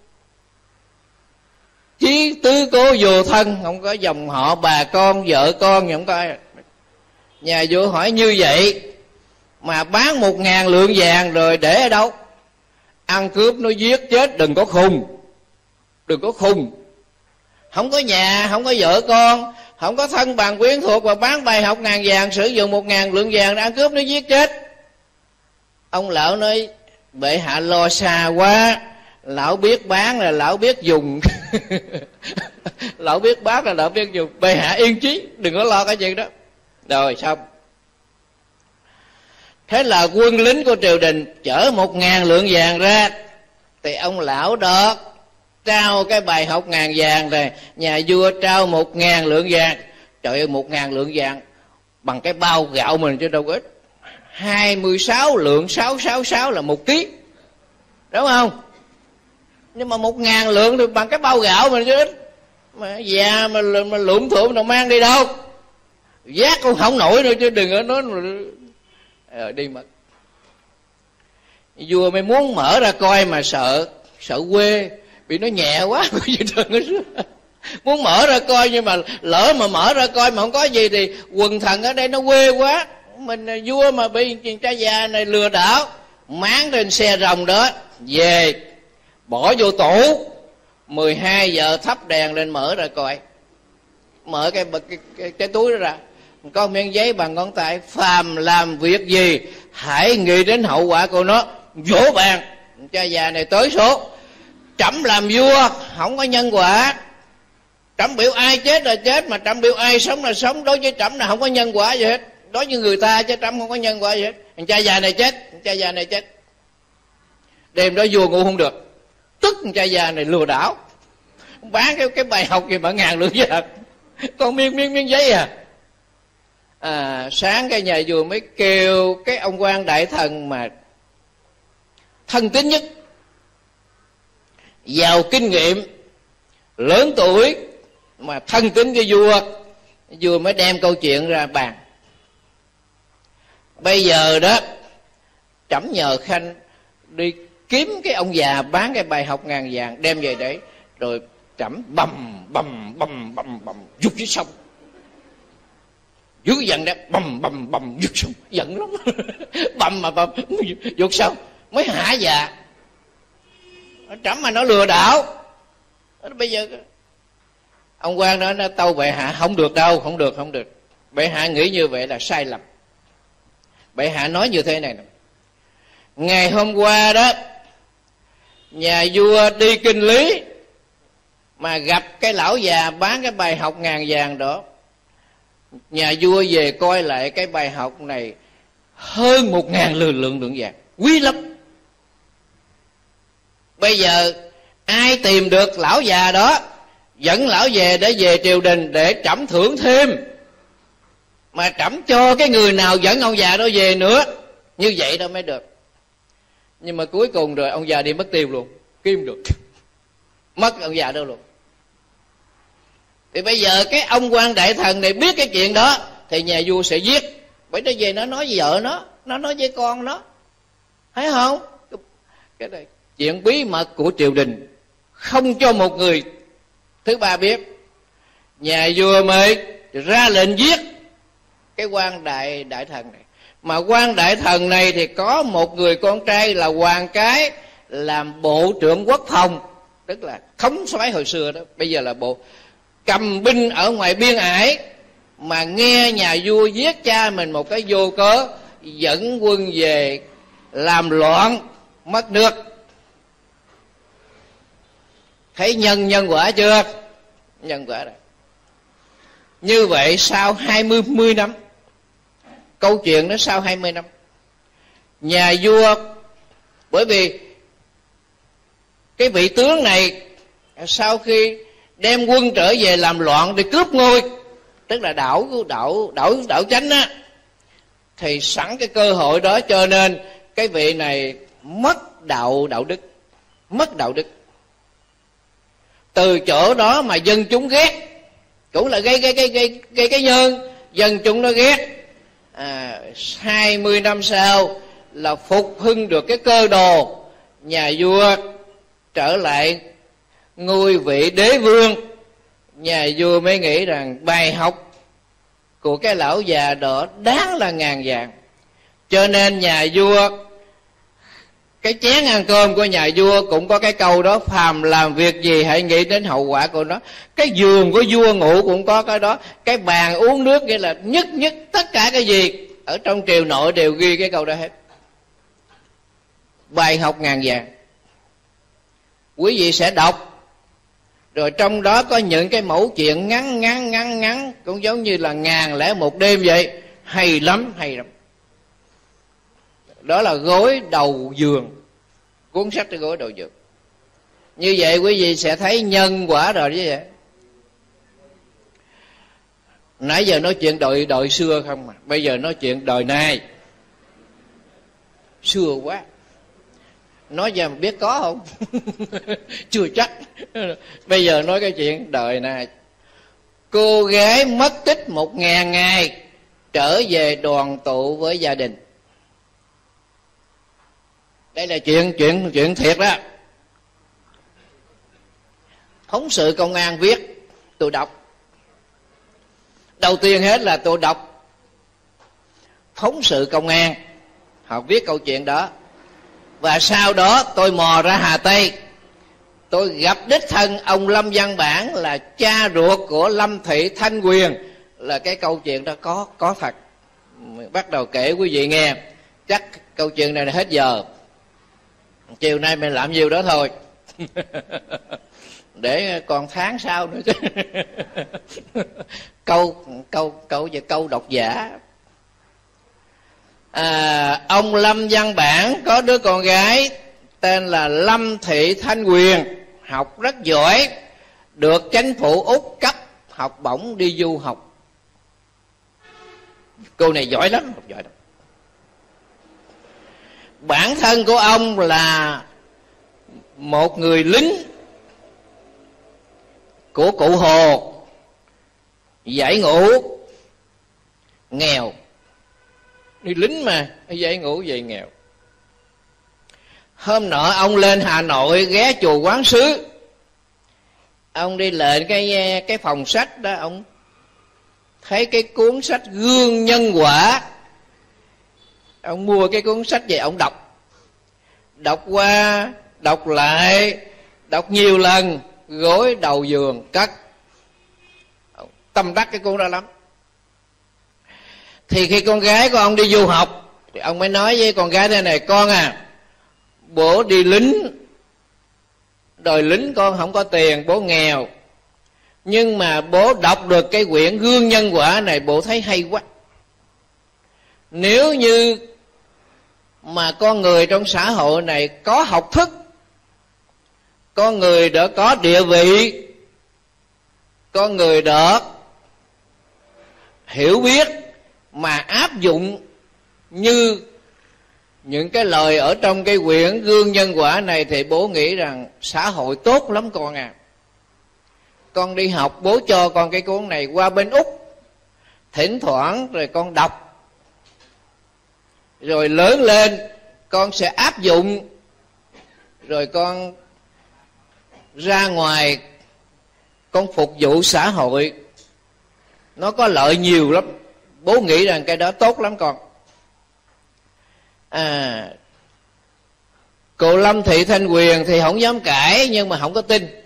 chí tứ cố vô thân, không có dòng họ bà con vợ con, không có ai. Nhà vua hỏi như vậy mà bán một ngàn lượng vàng rồi để ở đâu? Ăn cướp nó giết chết, đừng có khùng, đừng có khùng. Không có nhà, không có vợ con, không có thân bằng quyến thuộc, và bán bài học ngàn vàng, sử dụng một ngàn lượng vàng để ăn cướp nó giết chết. Ông lão nói bệ hạ lo xa quá, lão biết bán là lão biết dùng. Lão biết bán là lão biết dùng. Bệ hạ yên chí, đừng có lo cái chuyện đó. Rồi xong. Thế là quân lính của triều đình chở một ngàn lượng vàng ra, thì ông lão đó trao cái bài học ngàn vàng rồi, nhà vua trao một ngàn lượng vàng. Trời ơi, một ngàn lượng vàng bằng cái bao gạo mình chứ đâu có ít. Hai mươi sáu lượng sáu sáu sáu là một ký, đúng không? Nhưng mà một ngàn lượng thì bằng cái bao gạo mình chứ ít. Mà già mà, mà lụm thụm nào mang đi đâu, vác cũng không nổi nữa chứ đừng có nói rồi đi mất. Vua mới muốn mở ra coi mà sợ, sợ quê bị nó nhẹ quá. Muốn mở ra coi, nhưng mà lỡ mà mở ra coi mà không có gì thì quần thần ở đây nó quê quá. Mình vua mà bị cha già này lừa đảo, máng trên xe rồng đó về bỏ vô tủ. Mười hai giờ thắp đèn lên mở ra coi. Mở cái, cái, cái, cái túi đó ra, có miếng giấy bằng ngón tay: phàm làm việc gì hãy nghĩ đến hậu quả của nó. Vỗ bàn. Cha già này tới số: trẫm làm vua không có nhân quả, trẫm biểu ai chết là chết, mà trẫm biểu ai sống là sống. Đối với trẫm là không có nhân quả gì hết, đối với người ta chứ trẫm không có nhân quả gì hết. Cha già này chết, cha già này chết. Đêm đó vua ngủ không được, tức cha già này lừa đảo, bán cái cái bài học gì mà ngàn lượng vàng, còn miếng miếng miếng giấy à. À, sáng cái nhà vua mới kêu cái ông quan đại thần mà thân tín nhất, giàu kinh nghiệm, lớn tuổi mà thân tín với vua. Vua mới đem câu chuyện ra bàn. Bây giờ đó trẫm nhờ khanh đi kiếm cái ông già bán cái bài học ngàn vàng đem về để, rồi trẫm bầm bầm bầm bầm bầm vụt dưới sông. Dưới giận đấy, bầm bầm bầm vụt sông, giận lắm. Bầm mà bầm vụt sông mới hả già. Trẫm mà nó lừa đảo. Bây giờ ông quan đó nó tâu bệ hạ: không được đâu, không được, không được. Bệ hạ nghĩ như vậy là sai lầm. Bệ hạ nói như thế này nè: ngày hôm qua đó nhà vua đi kinh lý mà gặp cái lão già bán cái bài học ngàn vàng đó. Nhà vua về coi lại cái bài học này hơn một ngàn lượng lượng lượng vàng, quý lắm. Bây giờ ai tìm được lão già đó dẫn lão về để về triều đình để trẫm thưởng thêm, mà trẫm cho cái người nào dẫn ông già đó về nữa, như vậy đâu mới được. Nhưng mà cuối cùng rồi ông già đi mất tiêu luôn, kiếm được, mất ông già đâu luôn. Thì bây giờ cái ông quan đại thần này biết cái chuyện đó thì nhà vua sẽ giết, bởi nó về nó nói với vợ nó, nó nói với con nó, thấy không? Cái này chuyện bí mật của triều đình, không cho một người thứ ba biết. Nhà vua mới ra lệnh giết cái quan đại đại thần này. Mà quan đại thần này thì có một người con trai là Hoàng Cái, làm bộ trưởng quốc phòng, tức là thống soái hồi xưa đó, bây giờ là bộ, cầm binh ở ngoài biên ải, mà nghe nhà vua giết cha mình một cái vô cớ, dẫn quân về làm loạn mất nước. Thấy nhân nhân quả chưa? Nhân quả rồi. Như vậy sau hai mươi năm, câu chuyện nó sau hai mươi năm, nhà vua, bởi vì cái vị tướng này sau khi đem quân trở về làm loạn để cướp ngôi, tức là đảo đảo đảo đảo chánh á, thì sẵn cái cơ hội đó cho nên cái vị này mất đạo đạo đức, mất đạo đức. Từ chỗ đó mà dân chúng ghét, cũng là gây gây gây gây gây cái nhân, dân chúng nó ghét. À, hai mươi năm sau là phục hưng được cái cơ đồ, nhà vua trở lại ngôi vị đế vương. Nhà vua mới nghĩ rằng bài học của cái lão già đó đáng là ngàn vàng. Cho nên nhà vua, cái chén ăn cơm của nhà vua cũng có cái câu đó: phàm làm việc gì hãy nghĩ đến hậu quả của nó. Cái giường của vua ngủ cũng có cái đó. Cái bàn uống nước, nghĩa là nhất nhất tất cả cái gì ở trong triều nội đều ghi cái câu đó hết. Bài học ngàn vàng. Quý vị sẽ đọc, rồi trong đó có những cái mẫu chuyện ngắn ngắn ngắn ngắn, cũng giống như là ngàn lẻ một đêm vậy. Hay lắm, hay lắm. Đó là Gối Đầu Giường, cuốn sách cái Gối Đầu Giường. Như vậy quý vị sẽ thấy nhân quả rồi chứ vậy. Nãy giờ nói chuyện đời đời xưa không mà, bây giờ nói chuyện đời nay. Xưa quá, nói ra mà biết có không? Chưa chắc. Bây giờ nói cái chuyện đời này. Cô gái mất tích một ngàn ngày, trở về đoàn tụ với gia đình. Đây là chuyện chuyện chuyện thiệt đó. Phóng sự công an viết, tôi đọc. Đầu tiên hết là tôi đọc phóng sự công an, họ viết câu chuyện đó. Và sau đó tôi mò ra Hà Tây, tôi gặp đích thân ông Lâm Văn Bản, là cha ruột của Lâm Thị Thanh Quyền. Là cái câu chuyện đó có có thật. Bắt đầu kể quý vị nghe. Chắc câu chuyện này là hết giờ, chiều nay mình làm nhiều đó thôi. Để còn tháng sau nữa chứ. câu câu câu về câu độc giả. À, ông Lâm Văn Bản có đứa con gái tên là Lâm Thị Thanh Quyền, học rất giỏi, được chính phủ Úc cấp học bổng đi du học. Cô này giỏi lắm, học giỏi lắm. Bản thân của ông là một người lính của cụ Hồ, giải ngũ, nghèo. Đi lính mà, giải ngũ về nghèo. Hôm nọ ông lên Hà Nội ghé chùa Quán Sứ. Ông đi lên cái cái phòng sách đó, ông thấy cái cuốn sách Gương Nhân Quả. Ông mua cái cuốn sách về ông đọc. Đọc qua, đọc lại, đọc nhiều lần. Gối đầu giường cất. Tâm đắc cái cuốn đó lắm. Thì khi con gái của ông đi du học, thì ông mới nói với con gái thế này: con à, bố đi lính, đời lính con không có tiền, bố nghèo, nhưng mà bố đọc được cái quyển Gương Nhân Quả này, bố thấy hay quá. Nếu như mà con người trong xã hội này có học thức, con người đã có địa vị, con người đã hiểu biết, mà áp dụng như những cái lời ở trong cái quyển Gương Nhân Quả này, thì bố nghĩ rằng xã hội tốt lắm con à. Con đi học, bố cho con cái cuốn này qua bên Úc, thỉnh thoảng rồi con đọc, rồi lớn lên con sẽ áp dụng, rồi con ra ngoài con phục vụ xã hội, nó có lợi nhiều lắm. Bố nghĩ rằng cái đó tốt lắm con. À, cô Lâm Thị Thanh Quyền thì không dám cãi, nhưng mà không có tin.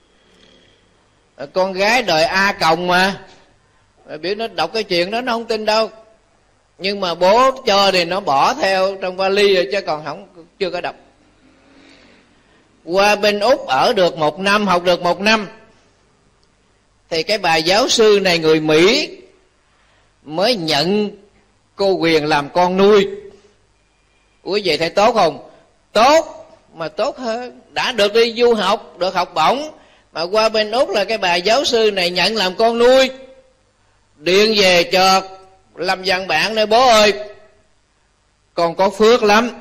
Con gái đời A Còng mà, biểu nó đọc cái chuyện đó nó không tin đâu. Nhưng mà bố cho thì nó bỏ theo trong vali rồi, chứ còn không chưa có đọc. qua bên Úc ở được một năm, học được một năm, thì cái bà giáo sư này người Mỹ mới nhận cô Huyền làm con nuôi. Quý vị thấy tốt không? Tốt, mà tốt hơn. Đã được đi du học, được học bổng, mà qua bên Úc là cái bà giáo sư này nhận làm con nuôi. Điện về cho Lâm Văn Bản nói: bố ơi, con có phước lắm.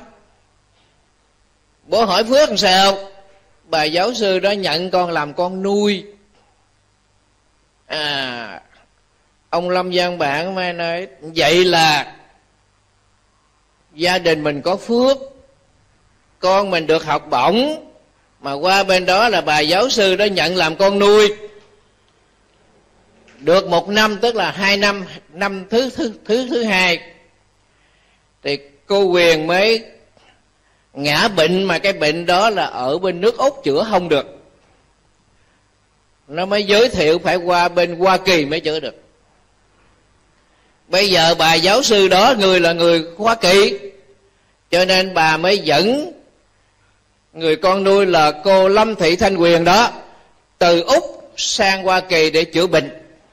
Bố hỏi phước làm sao? Bà giáo sư đó nhận con làm con nuôi. À, ông Lâm Văn Bản mới nói: vậy là gia đình mình có phước, con mình được học bổng, mà qua bên đó là bà giáo sư đó nhận làm con nuôi. Được một năm, tức là hai năm, năm thứ thứ thứ thứ hai, thì cô Huyền mới ngã bệnh, mà cái bệnh đó là ở bên nước Úc chữa không được. Nó mới giới thiệu phải qua bên Hoa Kỳ mới chữa được. Bây giờ bà giáo sư đó người là người Hoa Kỳ, cho nên bà mới dẫn người con nuôi là cô Lâm Thị Thanh Huyền đó từ Úc sang Hoa Kỳ để chữa bệnh.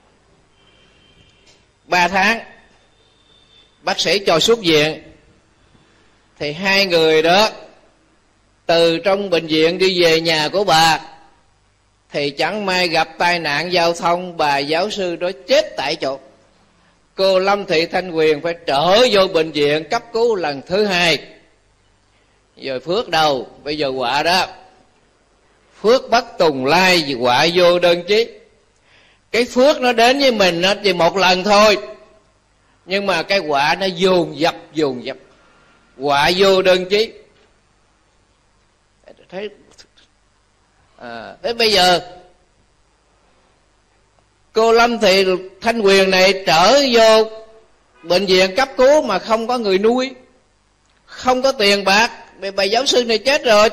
Ba tháng bác sĩ cho xuất viện, thì hai người đó từ trong bệnh viện đi về nhà của bà, thì chẳng may gặp tai nạn giao thông, bà giáo sư đó chết tại chỗ. Cô Lâm Thị Thanh Huyền phải trở vô bệnh viện cấp cứu lần thứ hai. Giờ phước đâu? Bây giờ quả đó. Phước bất tùng lai, quả vô đơn chí. Cái phước nó đến với mình nó chỉ một lần thôi, nhưng mà cái quả nó dồn dập dồn dập. Quả vô đơn chí. Thấy à, thế bây giờ cô Lâm Thị Thanh Huyền này trở vô bệnh viện cấp cứu mà không có người nuôi, không có tiền bạc, bà giáo sư này chết rồi.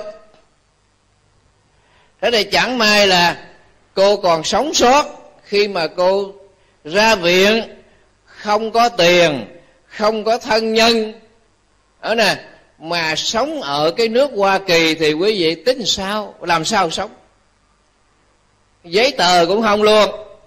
Thế thì chẳng may là cô còn sống sót khi mà cô ra viện, không có tiền, không có thân nhân ở nè, mà sống ở cái nước Hoa Kỳ thì quý vị tính sao? Làm sao sống? Giấy tờ cũng không luôn,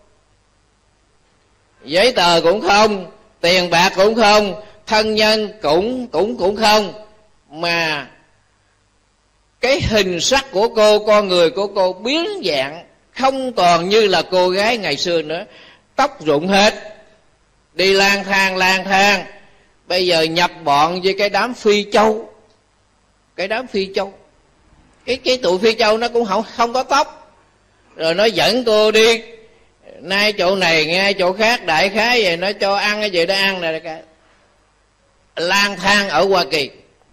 giấy tờ cũng không, tiền bạc cũng không, thân nhân cũng cũng cũng không, mà cái hình sắc của cô, con người của cô biến dạng, không còn như là cô gái ngày xưa nữa. Tóc rụng hết, đi lang thang lang thang. Bây giờ nhập bọn với cái đám Phi Châu, cái đám Phi Châu, cái cái tụi Phi Châu nó cũng không không có tóc, rồi nó dẫn cô đi nay chỗ này nghe chỗ khác, đại khái vậy, nó cho ăn cái gì đó ăn này, cái lang thang ở Hoa Kỳ.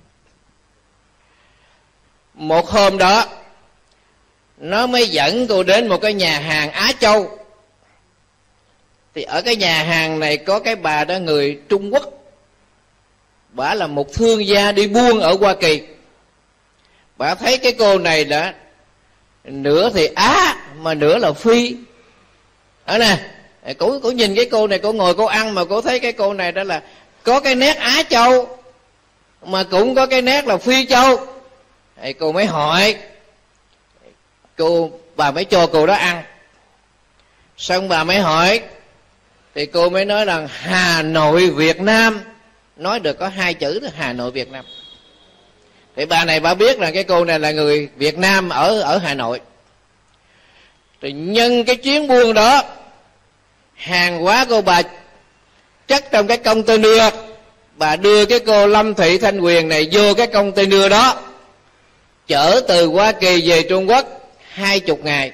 Một hôm đó nó mới dẫn cô đến một cái nhà hàng Á Châu. Thì ở cái nhà hàng này có cái bà đó người Trung Quốc, bà là một thương gia đi buôn ở Hoa Kỳ. Bà thấy cái cô này đã nửa thì Á mà nửa là Phi. Ở nè, cô, cô nhìn cái cô này, cô ngồi cô ăn mà cô thấy cái cô này đó là có cái nét Á Châu mà cũng có cái nét là Phi Châu. Thì cô mới hỏi, cô bà mới cho cô đó ăn. Xong bà mới hỏi, thì cô mới nói rằng Hà Nội Việt Nam. Nói được có hai chữ đó, Hà Nội Việt Nam. Thì bà này bà biết là cái cô này là người Việt Nam ở ở Hà Nội. Thì nhân cái chuyến buôn đó, hàng hóa của bà chất trong cái container, bà đưa cái cô Lâm Thị Thanh Huyền này vô cái container đó, chở từ Hoa Kỳ về Trung Quốc hai chục ngày.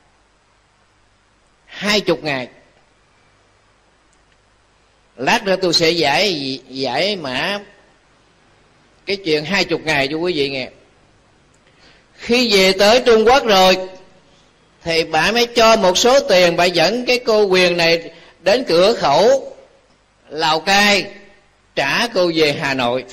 Hai chục ngày. Lát nữa tôi sẽ giải giải mã cái chuyện hai chục ngày cho quý vị nghe. Khi về tới Trung Quốc rồi thì bà mới cho một số tiền, bà dẫn cái cô Huyền này đến cửa khẩu Lào Cai trả cô về Hà Nội.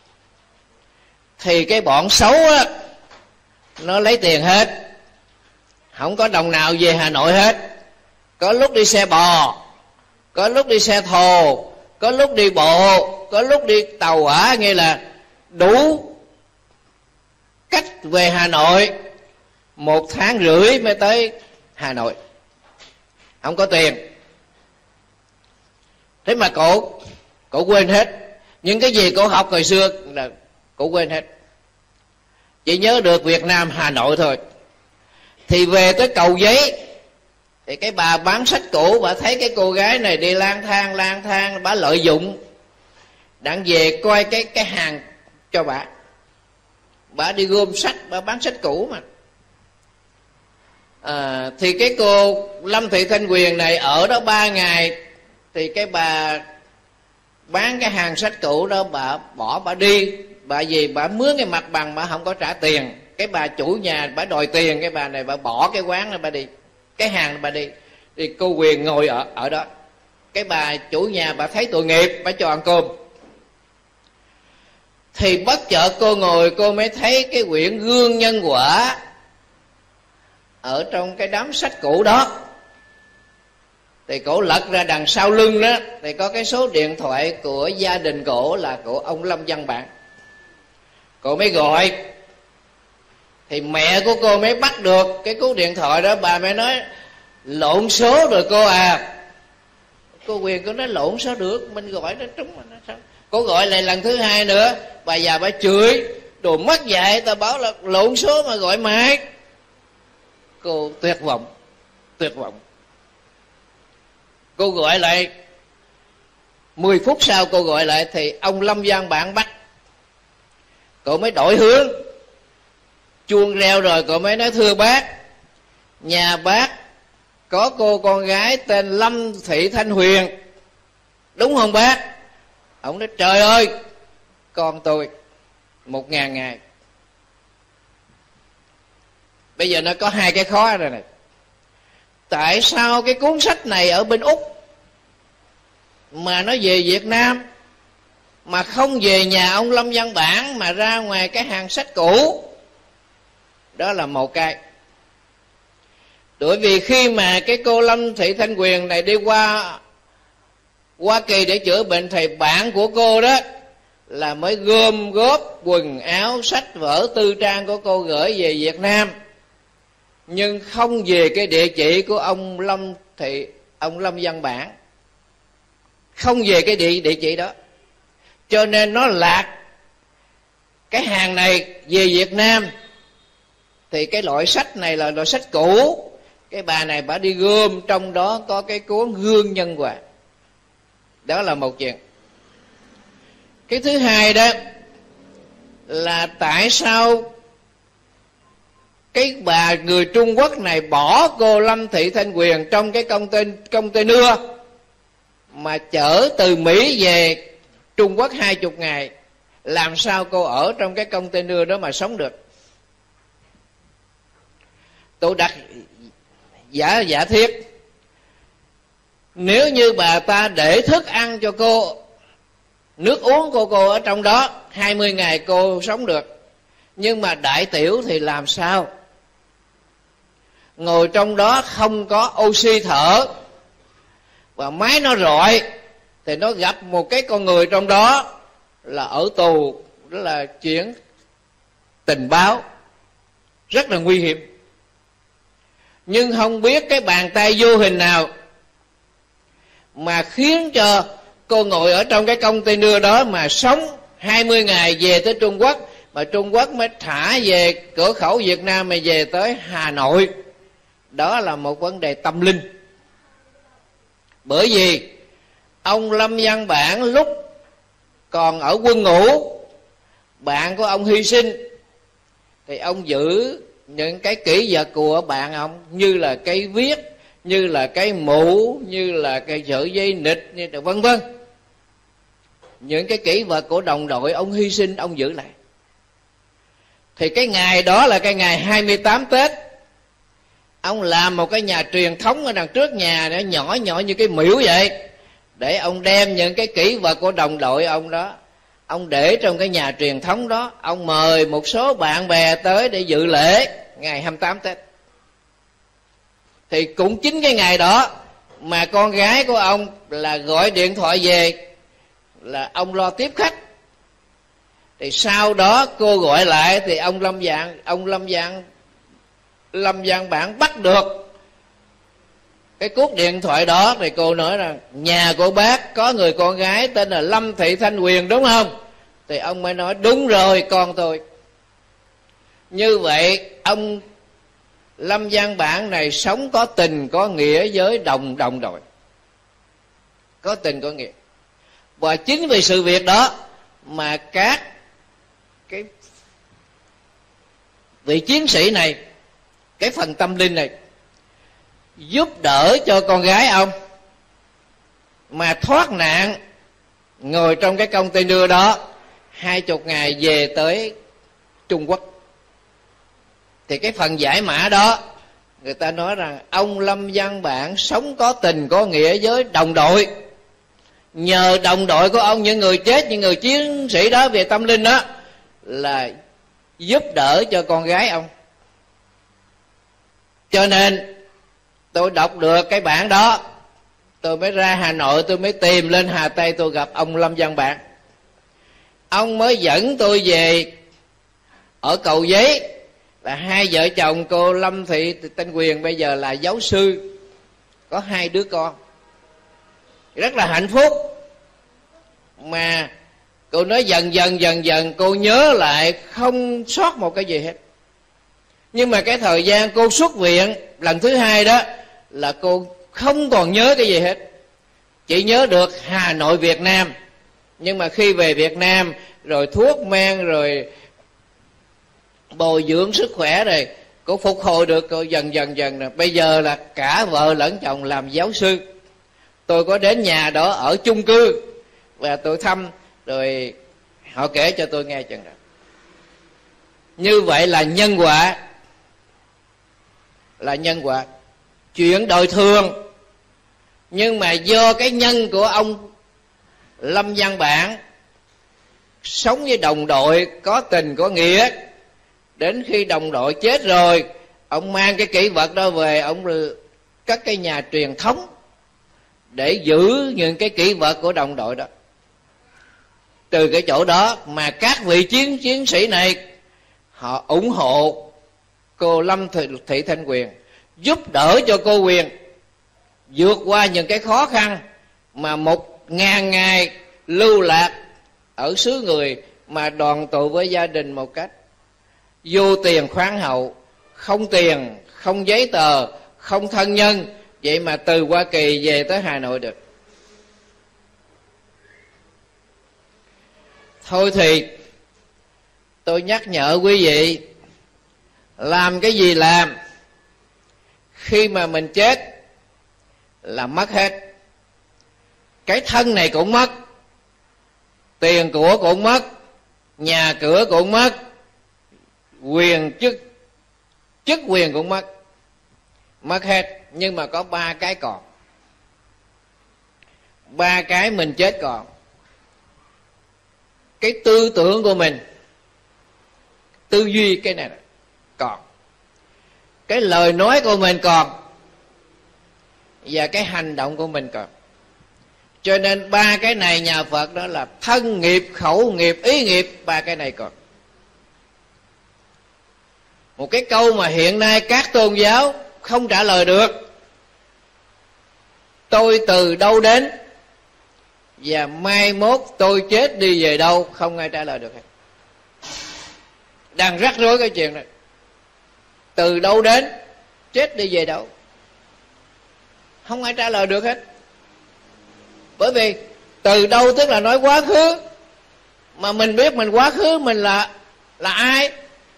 Thì cái bọn xấu á, nó lấy tiền hết, không có đồng nào về Hà Nội hết. Có lúc đi xe bò, có lúc đi xe thồ, có lúc đi bộ, có lúc đi tàu hỏa, nghĩa là đủ cách về Hà Nội một tháng rưỡi mới tới Hà Nội, không có tiền. Thế mà cổ cổ quên hết những cái gì cổ học hồi xưa, là cổ quên hết, chỉ nhớ được Việt Nam Hà Nội thôi. Thì về tới Cầu Giấy thì cái bà bán sách cũ, bà thấy cái cô gái này đi lang thang lang thang, bà lợi dụng, đặng về coi cái cái hàng cho bà. Bà đi gom sách, bà bán sách cũ mà. À, thì cái cô Lâm Thị Thanh Huyền này ở đó ba ngày, thì cái bà bán cái hàng sách cũ đó bà bỏ bà đi. Bà gì bà mướn cái mặt bằng, bà không có trả tiền. Cái bà chủ nhà bà đòi tiền, cái bà này bà bỏ cái quán này bà đi, cái hàng này bà đi. Thì cô Huyền ngồi ở ở đó. Cái bà chủ nhà bà thấy tội nghiệp, bà cho ăn cơm. Thì bất chợt cô ngồi, cô mới thấy cái quyển Gương Nhân Quả ở trong cái đám sách cũ đó. Thì cổ lật ra đằng sau lưng đó, thì có cái số điện thoại của gia đình cổ, là của ông Lâm Văn Bản. Cô mới gọi, thì mẹ của cô mới bắt được cái cú điện thoại đó. Bà mới nói lộn số rồi cô à. Cô Huyền cô nói lộn số được, mình gọi nó trúng mà nó sao. Cô gọi lại lần thứ hai nữa, bà già bà chửi, đồ mất dạy, tao báo là lộn số mà gọi mày. Cô tuyệt vọng, tuyệt vọng. Cô gọi lại, mười phút sau cô gọi lại thì ông Lâm Văn Bản bắt. Cô mới đổi hướng, chuông reo rồi cô mới nói thưa bác, nhà bác có cô con gái tên Lâm Thị Thanh Huyền, đúng không bác? Ông nói trời ơi, con tôi một ngàn ngày. Bây giờ nó có hai cái khó rồi này. Tại sao cái cuốn sách này ở bên Úc mà nó về Việt Nam, mà không về nhà ông Lâm Văn Bản mà ra ngoài cái hàng sách cũ? Đó là một cái. Bởi vì khi mà cái cô Lâm Thị Thanh Huyền này đi qua Hoa Kỳ để chữa bệnh, thì bạn của cô đó là mới gom góp quần áo, sách vở, tư trang của cô gửi về Việt Nam, nhưng không về cái địa chỉ của ông Lâm Thị ông Lâm Văn Bản, không về cái địa địa chỉ đó, cho nên nó lạc. Cái hàng này về Việt Nam thì cái loại sách này là loại sách cũ. Cái bà này bà đi gom, trong đó có cái cuốn Gương Nhân Quả. Đó là một chuyện. Cái thứ hai đó là tại sao cái bà người Trung Quốc này bỏ cô Lâm Thị Thanh Huyền trong cái container mà chở từ Mỹ về Trung Quốc hai chục ngày. Làm sao cô ở trong cái container đó mà sống được? Tôi đặt giả giả thiết, nếu như bà ta để thức ăn cho cô, nước uống của cô ở trong đó, hai mươi ngày cô sống được. Nhưng mà đại tiểu thì làm sao? Ngồi trong đó không có oxy thở, và máy nó rọi, thì nó gặp một cái con người trong đó là ở tù, đó là chuyện tình báo, rất là nguy hiểm. Nhưng không biết cái bàn tay vô hình nào mà khiến cho cô ngồi ở trong cái container đó mà sống hai mươi ngày, về tới Trung Quốc, mà Trung Quốc mới thả về cửa khẩu Việt Nam mà về tới Hà Nội. Đó là một vấn đề tâm linh. Bởi vì ông Lâm Văn Bản lúc còn ở quân ngũ, bạn của ông hy sinh, thì ông giữ những cái kỷ vật của bạn ông, như là cây viết, như là cái mũ, như là cái sợi dây nịt, như là vân vân. Những cái kỷ vật của đồng đội ông hy sinh, ông giữ lại. Thì cái ngày đó là cái ngày hai mươi tám Tết, ông làm một cái nhà truyền thống ở đằng trước nhà, nó nhỏ nhỏ như cái miễu vậy, để ông đem những cái kỷ vật của đồng đội ông đó, ông để trong cái nhà truyền thống đó. Ông mời một số bạn bè tới để dự lễ ngày hai mươi tám Tết. Thì cũng chính cái ngày đó mà con gái của ông là gọi điện thoại về là ông lo tiếp khách. Thì sau đó cô gọi lại thì ông Lâm Dạng, ông Lâm Dạng Lâm Văn Bản bắt được cái cuốc điện thoại đó thì cô nói rằng nhà của bác có người con gái tên là Lâm Thị Thanh Huyền đúng không? Thì ông mới nói đúng rồi con tôi. Như vậy ông Lâm Văn Bản này sống có tình có nghĩa với đồng đồng đội, có tình có nghĩa. Và chính vì sự việc đó mà các cái vị chiến sĩ này, cái phần tâm linh này giúp đỡ cho con gái ông mà thoát nạn, ngồi trong cái container đó hai chục ngày về tới Trung Quốc. Thì cái phần giải mã đó người ta nói rằng ông Lâm Văn Bản sống có tình có nghĩa với đồng đội. Nhờ đồng đội của ông, những người chết, những người chiến sĩ đó về tâm linh đó, là giúp đỡ cho con gái ông. Cho nên tôi đọc được cái bản đó, tôi mới ra Hà Nội, tôi mới tìm lên Hà Tây, tôi gặp ông Lâm Văn Bản. Ông mới dẫn tôi về ở Cầu Giấy, là hai vợ chồng cô Lâm Thị Thanh Huyền bây giờ là giáo sư, có hai đứa con, rất là hạnh phúc. Mà cô nói dần dần dần dần cô nhớ lại không sót một cái gì hết. Nhưng mà cái thời gian cô xuất viện lần thứ hai đó là cô không còn nhớ cái gì hết, chỉ nhớ được Hà Nội Việt Nam. Nhưng mà khi về Việt Nam rồi thuốc men rồi bồi dưỡng sức khỏe rồi cô phục hồi được, cô dần dần dần rồi. Bây giờ là cả vợ lẫn chồng làm giáo sư. Tôi có đến nhà đó ở chung cư và tôi thăm, rồi họ kể cho tôi nghe chừng đó. Như vậy là nhân quả, là nhân quả, chuyện đời thường. Nhưng mà do cái nhân của ông Lâm Văn Bản sống với đồng đội có tình có nghĩa, đến khi đồng đội chết rồi, ông mang cái kỷ vật đó về, ông cất cái nhà truyền thống để giữ những cái kỷ vật của đồng đội đó. Từ cái chỗ đó mà các vị chiến chiến sĩ này họ ủng hộ cô Lâm Thị, Thị Thanh Huyền, giúp đỡ cho cô Huyền vượt qua những cái khó khăn mà một ngàn ngày lưu lạc ở xứ người, mà đoàn tụ với gia đình một cách vô tiền khoáng hậu, không tiền, không giấy tờ, không thân nhân, vậy mà từ Hoa Kỳ về tới Hà Nội được. Thôi thì tôi nhắc nhở quý vị, làm cái gì làm, khi mà mình chết là mất hết. Cái thân này cũng mất, tiền của cũng mất, nhà cửa cũng mất, quyền chức chức quyền cũng mất, mất hết. Nhưng mà có ba cái còn, ba cái mình chết còn. Cái tư tưởng của mình, tư duy cái này còn, cái lời nói của mình còn, và cái hành động của mình còn. Cho nên ba cái này nhà Phật đó là thân nghiệp, khẩu nghiệp, ý nghiệp, ba cái này còn. Một cái câu mà hiện nay các tôn giáo không trả lời được: tôi từ đâu đến và mai mốt tôi chết đi về đâu, không ai trả lời được hết. Đang rắc rối cái chuyện này. Từ đâu đến, chết đi về đâu, không ai trả lời được hết. Bởi vì từ đâu tức là nói quá khứ, mà mình biết mình quá khứ mình là là ai.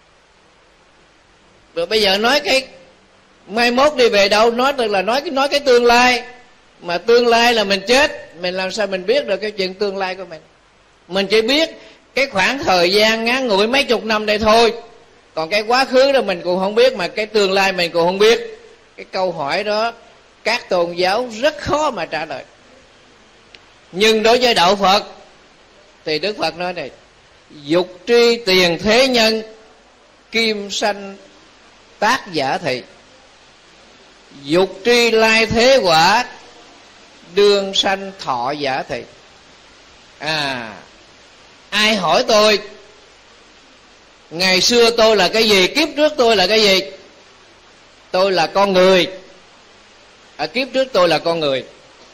Rồi bây giờ nói cái mai mốt đi về đâu, nói tức là nói cái nói cái tương lai, mà tương lai là mình chết, mình làm sao mình biết được cái chuyện tương lai của mình. Mình chỉ biết cái khoảng thời gian ngắn ngủi mấy chục năm đây thôi, còn cái quá khứ đó mình cũng không biết, mà cái tương lai mình cũng không biết. Cái câu hỏi đó các tôn giáo rất khó mà trả lời. Nhưng đối với đạo Phật thì Đức Phật nói này: dục tri tiền thế nhân, kim sanh tác giả thị. Dục tri lai thế quả, đương sanh thọ giả thị. À, ai hỏi tôi ngày xưa tôi là cái gì, kiếp trước tôi là cái gì, tôi là con người. Ở kiếp trước tôi là con người,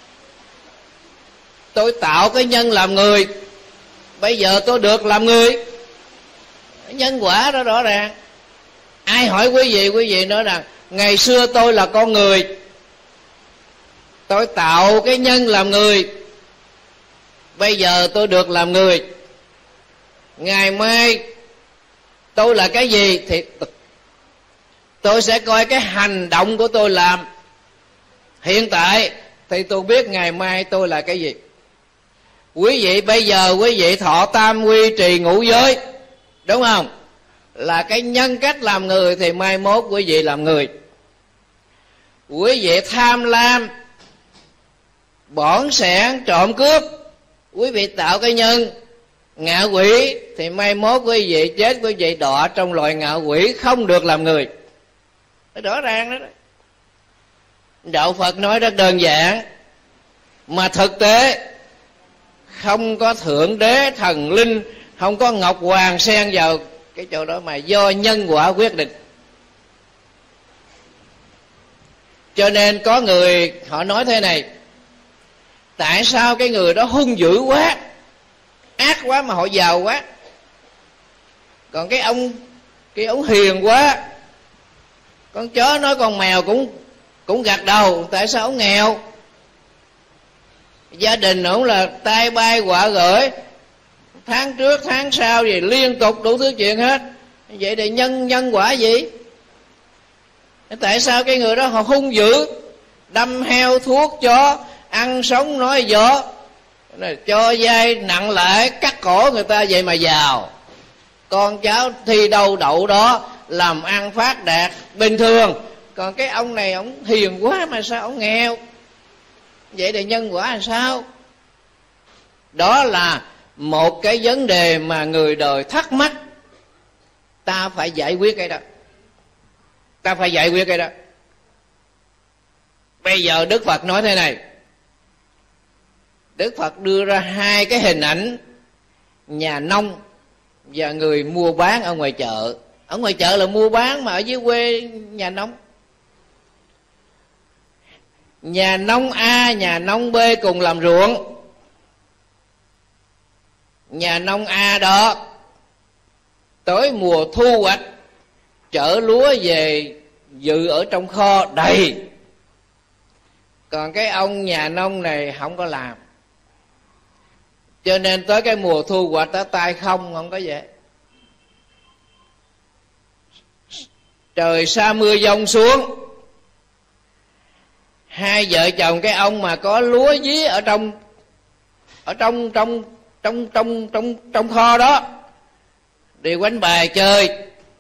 tôi tạo cái nhân làm người, bây giờ tôi được làm người. Nhân quả đó rõ ràng. Ai hỏi quý vị, quý vị nói rằng ngày xưa tôi là con người, tôi tạo cái nhân làm người, bây giờ tôi được làm người. Ngày mai tôi là cái gì thì tôi sẽ coi cái hành động của tôi làm. Hiện tại thì tôi biết ngày mai tôi là cái gì. Quý vị bây giờ quý vị thọ tam quy trì ngũ giới, đúng không? Là cái nhân cách làm người, thì mai mốt quý vị làm người. Quý vị tham lam, bỏn sẻn, trộm cướp, quý vị tạo cái nhân ngạ quỷ, thì mai mốt quý vị chết, quý vị đọa trong loài ngạ quỷ, không được làm người. Rõ ràng đó. Đạo Phật nói rất đơn giản, mà thực tế không có thượng đế thần linh, không có ngọc hoàng xen vào cái chỗ đó, mà do nhân quả quyết định. Cho nên có người họ nói thế này: tại sao cái người đó hung dữ quá, ác quá mà họ giàu quá, còn cái ông cái ông hiền quá, con chó nói con mèo cũng cũng gật đầu, tại sao ông nghèo? Gia đình ông là tai bay họa gởi, tháng trước tháng sau gì liên tục đủ thứ chuyện hết. Vậy thì nhân nhân quả gì? Tại sao cái người đó họ hung dữ, đâm heo thuốc chó, ăn sống nói gió, cho vay nặng lãi, cắt cổ người ta, vậy mà giàu? Con cháu thi đâu đậu đó, làm ăn phát đạt bình thường. Còn cái ông này ông hiền quá mà sao ông nghèo? Vậy thì nhân quả là sao? Đó là một cái vấn đề mà người đời thắc mắc. Ta phải giải quyết cái đó. Ta phải giải quyết cái đó. Bây giờ Đức Phật nói thế này. Đức Phật đưa ra hai cái hình ảnh nhà nông và người mua bán ở ngoài chợ. Ở ngoài chợ là mua bán, mà ở dưới quê nhà nông. Nhà nông A, nhà nông B cùng làm ruộng. Nhà nông A đó tới mùa thu hoạch, chở lúa về dự ở trong kho đầy. Còn cái ông nhà nông này không có làm, cho nên tới cái mùa thu hoạch tới tay không, không có vậy. Trời sa mưa giông xuống, hai vợ chồng cái ông mà có lúa dí ở trong ở trong trong trong trong trong trong kho đó đi quánh bài chơi.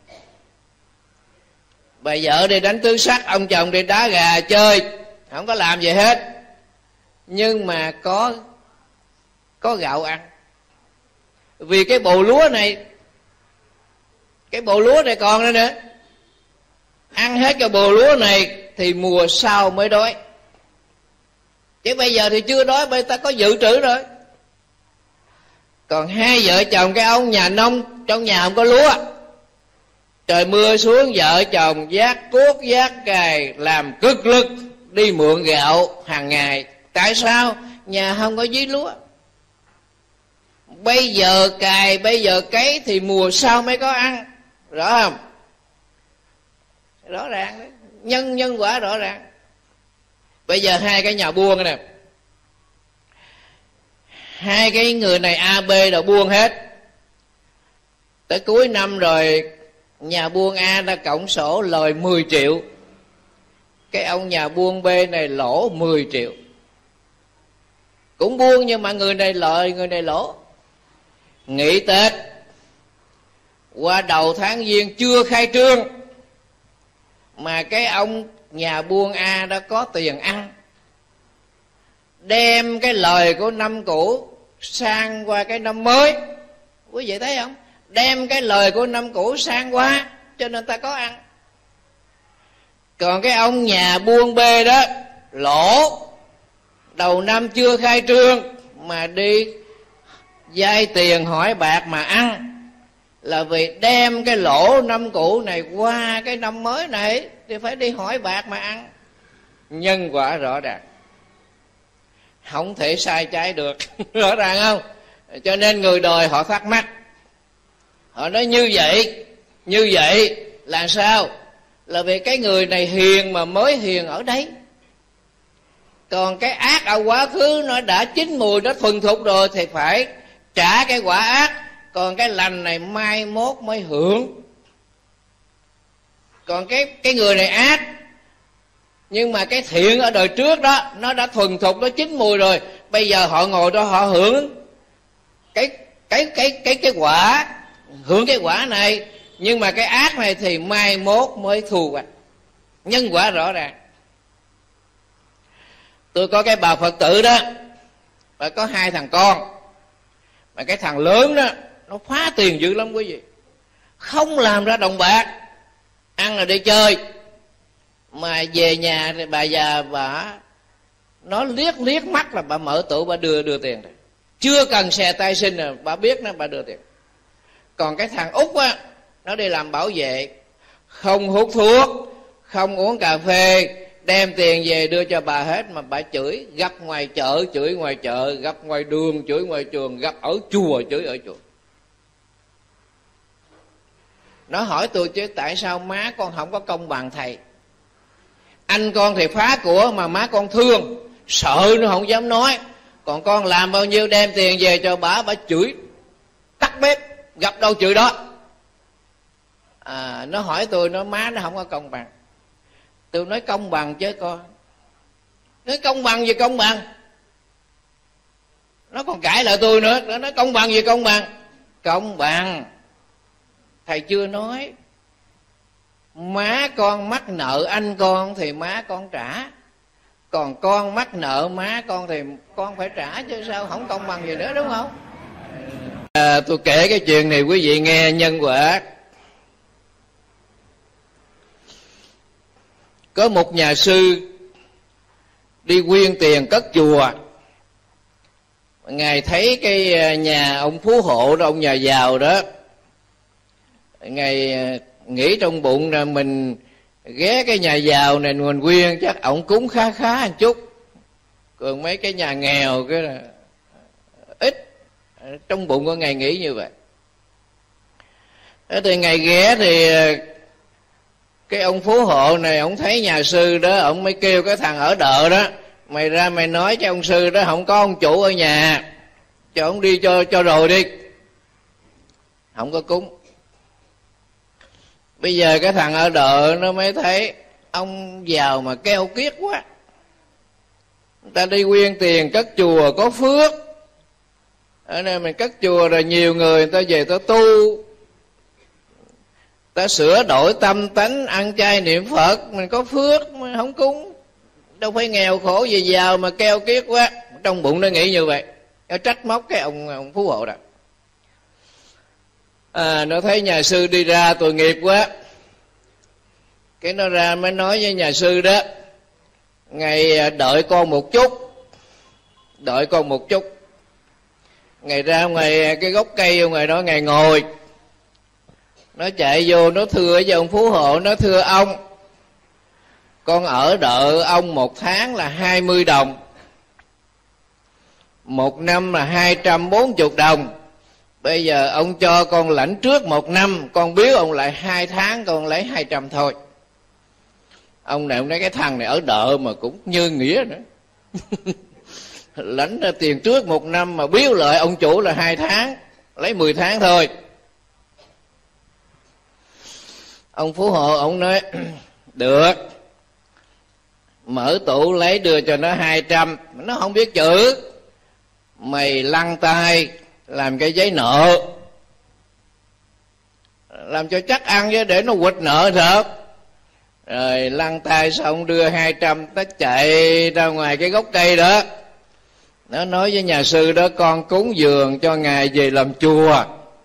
Bà vợ đi đánh tứ sắc, ông chồng đi đá gà chơi, không có làm gì hết, nhưng mà có có gạo ăn. Vì cái bồ lúa này, cái bồ lúa này còn nữa nữa, ăn hết cái bồ lúa này thì mùa sau mới đói. Chứ bây giờ thì chưa đói, bây ta có dự trữ rồi. Còn hai vợ chồng cái ông nhà nông, trong nhà không có lúa, trời mưa xuống, vợ chồng vác cuốc vác cày làm cực lực đi mượn gạo hàng ngày. Tại sao? Nhà không có dí lúa. Bây giờ cày, bây giờ cấy thì mùa sau mới có ăn. Rõ không? Rõ ràng đấy. Nhân nhân quả rõ ràng. Bây giờ hai cái nhà buôn nè, hai cái người này A, B đều buôn hết. Tới cuối năm rồi, nhà buôn A đã cộng sổ lời mười triệu, cái ông nhà buôn B này lỗ mười triệu. Cũng buôn nhưng mà người này lợi, người này lỗ. Nghỉ Tết, qua đầu tháng Giêng chưa khai trương, mà cái ông nhà buôn A đã có tiền ăn, đem cái lời của năm cũ sang qua cái năm mới. Quý vị thấy không? Đem cái lời của năm cũ sang qua, cho nên ta có ăn. Còn cái ông nhà buôn B đó lỗ, đầu năm chưa khai trương mà đi vay tiền hỏi bạc mà ăn, là vì đem cái lỗ năm cũ này qua cái năm mới này. thì phải đi hỏi bạc mà ăn. Nhân quả rõ ràng, không thể sai trái được. Rõ ràng không? Cho nên người đời họ thắc mắc, họ nói như vậy, như vậy là sao? Là vì cái người này hiền mà mới hiền ở đấy, còn cái ác ở quá khứ nó đã chín mùi, nó thuần thục rồi thì phải trả cái quả ác. Còn cái lành này mai mốt mới hưởng. Còn cái cái người này ác, nhưng mà cái thiện ở đời trước đó nó đã thuần thục, nó chín mùi rồi, bây giờ họ ngồi đó họ hưởng cái cái cái cái cái quả, hưởng cái quả này. Nhưng mà cái ác này thì mai mốt mới thu hoạch. Nhân quả rõ ràng. Tôi có cái bà Phật tử đó, và có hai thằng con, mà cái thằng lớn đó nó phá tiền dữ lắm quý vị, không làm ra đồng bạc, ăn là đi chơi. Mà về nhà thì bà già bà nó liếc liếc mắt là bà mở tủ, bà đưa đưa tiền rồi. Chưa cần xè tay xin rồi bà biết nó, bà đưa tiền. Còn cái thằng út á, nó đi làm bảo vệ, không hút thuốc, không uống cà phê, đem tiền về đưa cho bà hết. Mà bà chửi, gặp ngoài chợ chửi ngoài chợ, gặp ngoài đường chửi ngoài trường, gặp ở chùa chửi ở chùa. Nó hỏi tôi chứ tại sao má con không có công bằng thầy? Anh con thì phá của mà má con thương, sợ nó không dám nói. Còn con làm bao nhiêu đem tiền về cho bà, bà chửi tắt bếp, gặp đâu chửi đó. À, nó hỏi tôi, nó má nó không có công bằng. Tôi nói công bằng chứ con. Nói công bằng gì công bằng? Nó còn cãi lại tôi nữa. Nó nói công bằng gì công bằng? Công bằng, thầy chưa nói. Má con mắc nợ anh con thì má con trả, còn con mắc nợ má con thì con phải trả chứ sao, không công bằng gì nữa, đúng không? À, tôi kể cái chuyện này quý vị nghe nhân quả. Có một nhà sư đi quyên tiền cất chùa. Ngài thấy cái nhà ông phú hộ đó, ông nhà giàu đó, Ngài nghĩ trong bụng là mình ghé cái nhà giàu này mình quyên chắc ổng cúng khá khá một chút, còn mấy cái nhà nghèo cái là ít. Trong bụng của Ngài nghĩ như vậy. Thế thì Ngài ghé thì cái ông phú hộ này, ông thấy nhà sư đó, ông mới kêu cái thằng ở đợ đó, mày ra mày nói cho ông sư đó không có ông chủ ở nhà, cho ông đi cho cho rồi đi, không có cúng. Bây giờ cái thằng ở đợ nó mới thấy ông giàu mà keo kiết quá, người ta đi quyên tiền cất chùa có phước, ở đây mình cất chùa rồi nhiều người người ta về ta tu, ta sửa đổi tâm tánh ăn chay niệm Phật, mình có phước mà không cúng, đâu phải nghèo khổ gì giàu mà keo kiết quá. Trong bụng nó nghĩ như vậy, nó trách móc cái ông, ông phú hộ đó. À, nó thấy nhà sư đi ra tội nghiệp quá, cái nó ra mới nói với nhà sư đó, Ngài đợi con một chút, đợi con một chút. Ngài ra ngoài cái gốc cây ngoài đó, Ngài ngồi, nó chạy vô nó thưa với ông phú hộ, nó thưa ông, con ở đợi ông một tháng là hai mươi đồng, một năm là hai trăm bốn mươi đồng. Bây giờ ông cho con lãnh trước một năm, con biếu ông lại hai tháng, con lấy hai trăm thôi. Ông này ông nói cái thằng này ở đợ mà cũng như nghĩa nữa. Lãnh ra tiền trước một năm mà biếu lại ông chủ là hai tháng, lấy mười tháng thôi. Ông phú hộ ông nói được, mở tủ lấy đưa cho nó hai trăm. Nó không biết chữ, mày lăn tay làm cái giấy nợ, làm cho chắc ăn chứ để nó quỵt nợ thật. Rồi lăn tay xong đưa hai trăm, nó chạy ra ngoài cái gốc cây đó, nó nói với nhà sư đó, con cúng dường cho ngài về làm chùa.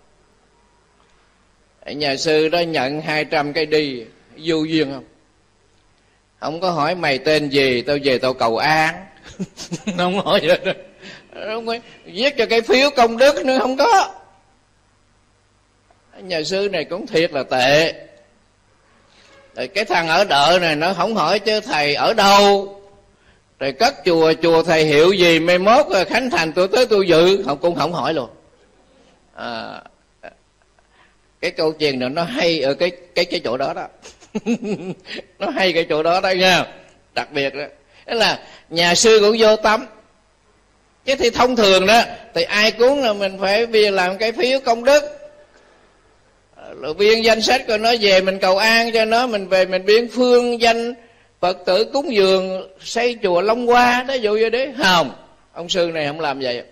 Nhà sư đó nhận hai trăm cái đi, vô duyên không? Không có hỏi mày tên gì, tao về tao cầu an. Không hỏi vậy đó. Không có viết cho cái phiếu công đức nữa, không có. Nhà sư này cũng thiệt là tệ. Rồi cái thằng ở đợ này nó không hỏi chứ thầy ở đâu, rồi cất chùa, chùa thầy hiệu gì, mai mốt khánh thành tôi tới tôi dự, không cũng không hỏi luôn. À, cái câu chuyện này nó hay ở cái cái cái chỗ đó đó. Nó hay cái chỗ đó đó nha, đặc biệt đó. Đó là nhà sư cũng vô tâm. Chứ thì thông thường đó thì ai cúng là mình phải vì làm cái phiếu công đức, rồi biên danh sách của nó về mình cầu an cho nó, mình về mình biên phương danh Phật tử cúng dường xây chùa Long Hoa đó, dụ như đấy. Không, ông sư này không làm vậy.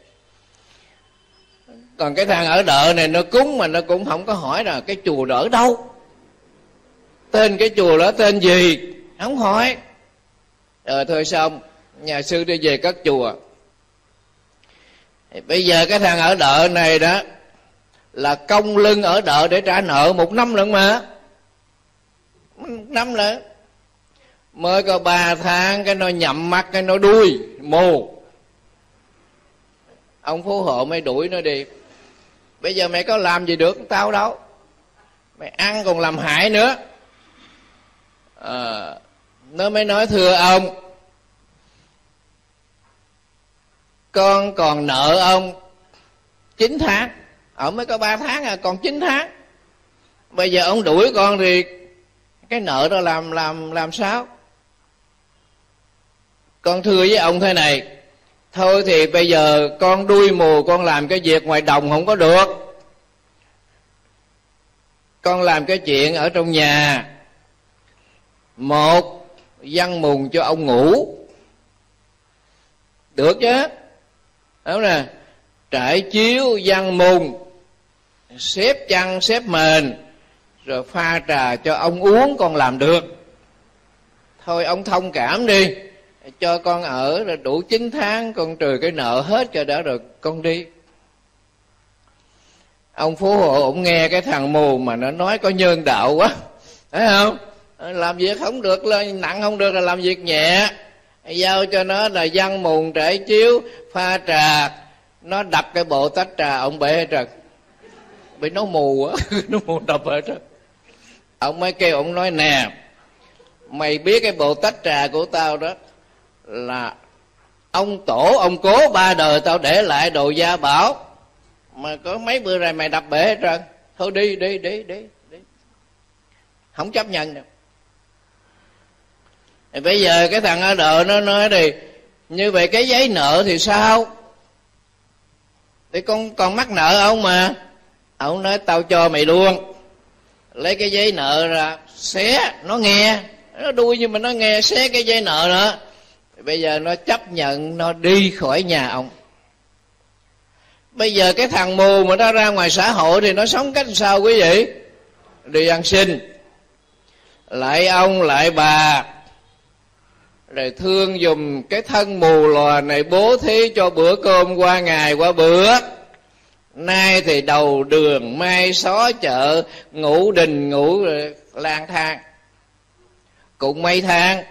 Còn cái thằng ở đợ này nó cúng mà nó cũng không có hỏi là cái chùa đó ở đâu, tên cái chùa đó tên gì, không hỏi. Rồi thôi xong, nhà sư đi về cất chùa. Thì bây giờ cái thằng ở đợ này đó là công lưng ở đợ để trả nợ một năm lận mà, một năm lận. Mới có ba tháng cái nó nhậm mắt, cái nó đuôi mù. Ông phú hộ mới đuổi nó đi. Bây giờ mày có làm gì được tao đâu, mày ăn còn làm hại nữa. À, nó mới nói thưa ông, con còn nợ ông chín tháng. Ông mới có ba tháng à, còn chín tháng. Bây giờ ông đuổi con thì cái nợ đó làm làm làm sao? Con thưa với ông thế này, thôi thì bây giờ con đuôi mù, con làm cái việc ngoài đồng không có được, con làm cái chuyện ở trong nhà. Một, văn mùng cho ông ngủ được chứ, đúng nè, trải chiếu văn mùng, xếp chăn xếp mền, rồi pha trà cho ông uống con làm được. Thôi ông thông cảm đi, cho con ở rồi đủ chín tháng, con trừ cái nợ hết cho đã rồi con đi. Ông phú hộ ông nghe cái thằng mù mà nó nói có nhân đạo quá, thấy không? Làm việc không được là nặng, không được là làm việc nhẹ. Giao cho nó là văn mùng, trải chiếu, pha trà. Nó đập cái bộ tách trà ông bể hết trơn, bị nó mù á. Nó mù đập hết trơn. Ông mới kêu, ông nói nè, mày biết cái bộ tách trà của tao đó là ông tổ ông cố ba đời tao để lại đồ gia bảo, mà có mấy bữa rồi mày đập bể hết trơn. Thôi đi đi đi đi đi, không chấp nhận được. Thì bây giờ cái thằng ở đợ nó nói đi, như vậy cái giấy nợ thì sao? Thì con còn mắc nợ ông mà. Ông nói tao cho mày luôn, lấy cái giấy nợ ra xé nó nghe, nó đuôi nhưng mà nó nghe, xé cái giấy nợ nữa. Bây giờ nó chấp nhận nó đi khỏi nhà ông. Bây giờ cái thằng mù mà nó ra ngoài xã hội thì nó sống cách sao quý vị? Đi ăn xin, lại ông lại bà, rồi thương dùm cái thân mù lòa này bố thí cho bữa cơm qua ngày qua bữa. Nay thì đầu đường, mai xó chợ, ngủ đình ngủ lang thang. Cũng mấy tháng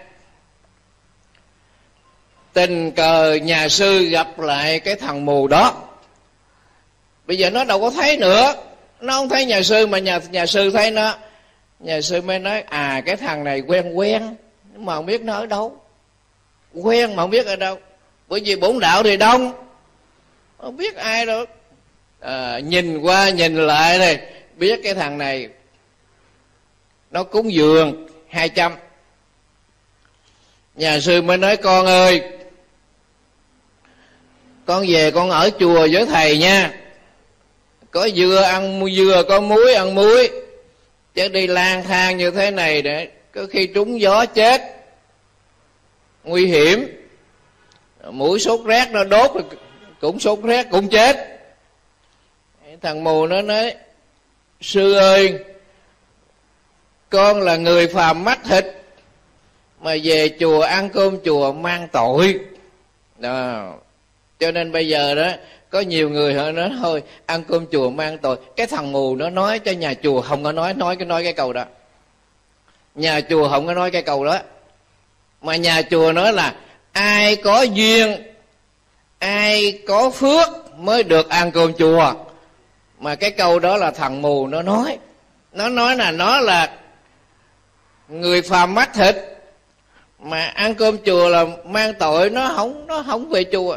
tình cờ nhà sư gặp lại cái thằng mù đó. Bây giờ nó đâu có thấy nữa, nó không thấy nhà sư mà nhà nhà sư thấy nó. Nhà sư mới nói, à cái thằng này quen quen mà không biết nó ở đâu, quen mà không biết ở đâu, bởi vì bổn đạo thì đông, không biết ai đâu. À, nhìn qua nhìn lại này, biết cái thằng này nó cúng dường hai trăm. Nhà sư mới nói, con ơi, con về con ở chùa với thầy nha, có dưa ăn dưa, có muối ăn muối, chứ đi lang thang như thế này để có khi trúng gió chết, nguy hiểm. Mũi sốt rét nó đốt cũng sốt rét cũng chết. Thằng mù nó nói, sư ơi, con là người phàm mắt thịt mà về chùa ăn cơm chùa mang tội đó. Cho nên bây giờ đó có nhiều người họ nói thôi ăn cơm chùa mang tội. Cái thằng mù nó nói cho nhà chùa không có nói nói cái nói cái câu đó. Nhà chùa không có nói cái câu đó, mà nhà chùa nói là ai có duyên, ai có phước mới được ăn cơm chùa. Mà cái câu đó là thằng mù nó nói. Nó nói là nó là người phàm mắt thịt mà ăn cơm chùa là mang tội, nó không nó không về chùa.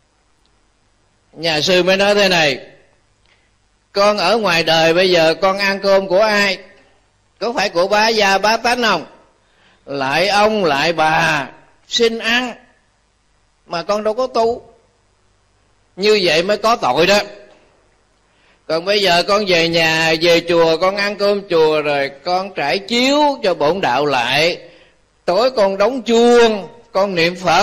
Nhà sư mới nói thế này: con ở ngoài đời bây giờ con ăn cơm của ai? Có phải của bá gia bá tánh không? Lại ông lại bà xin ăn, mà con đâu có tu. Như vậy mới có tội đó. Còn bây giờ con về nhà, về chùa, con ăn cơm chùa rồi con trải chiếu cho bổn đạo lại, tối con đóng chuông, con niệm Phật,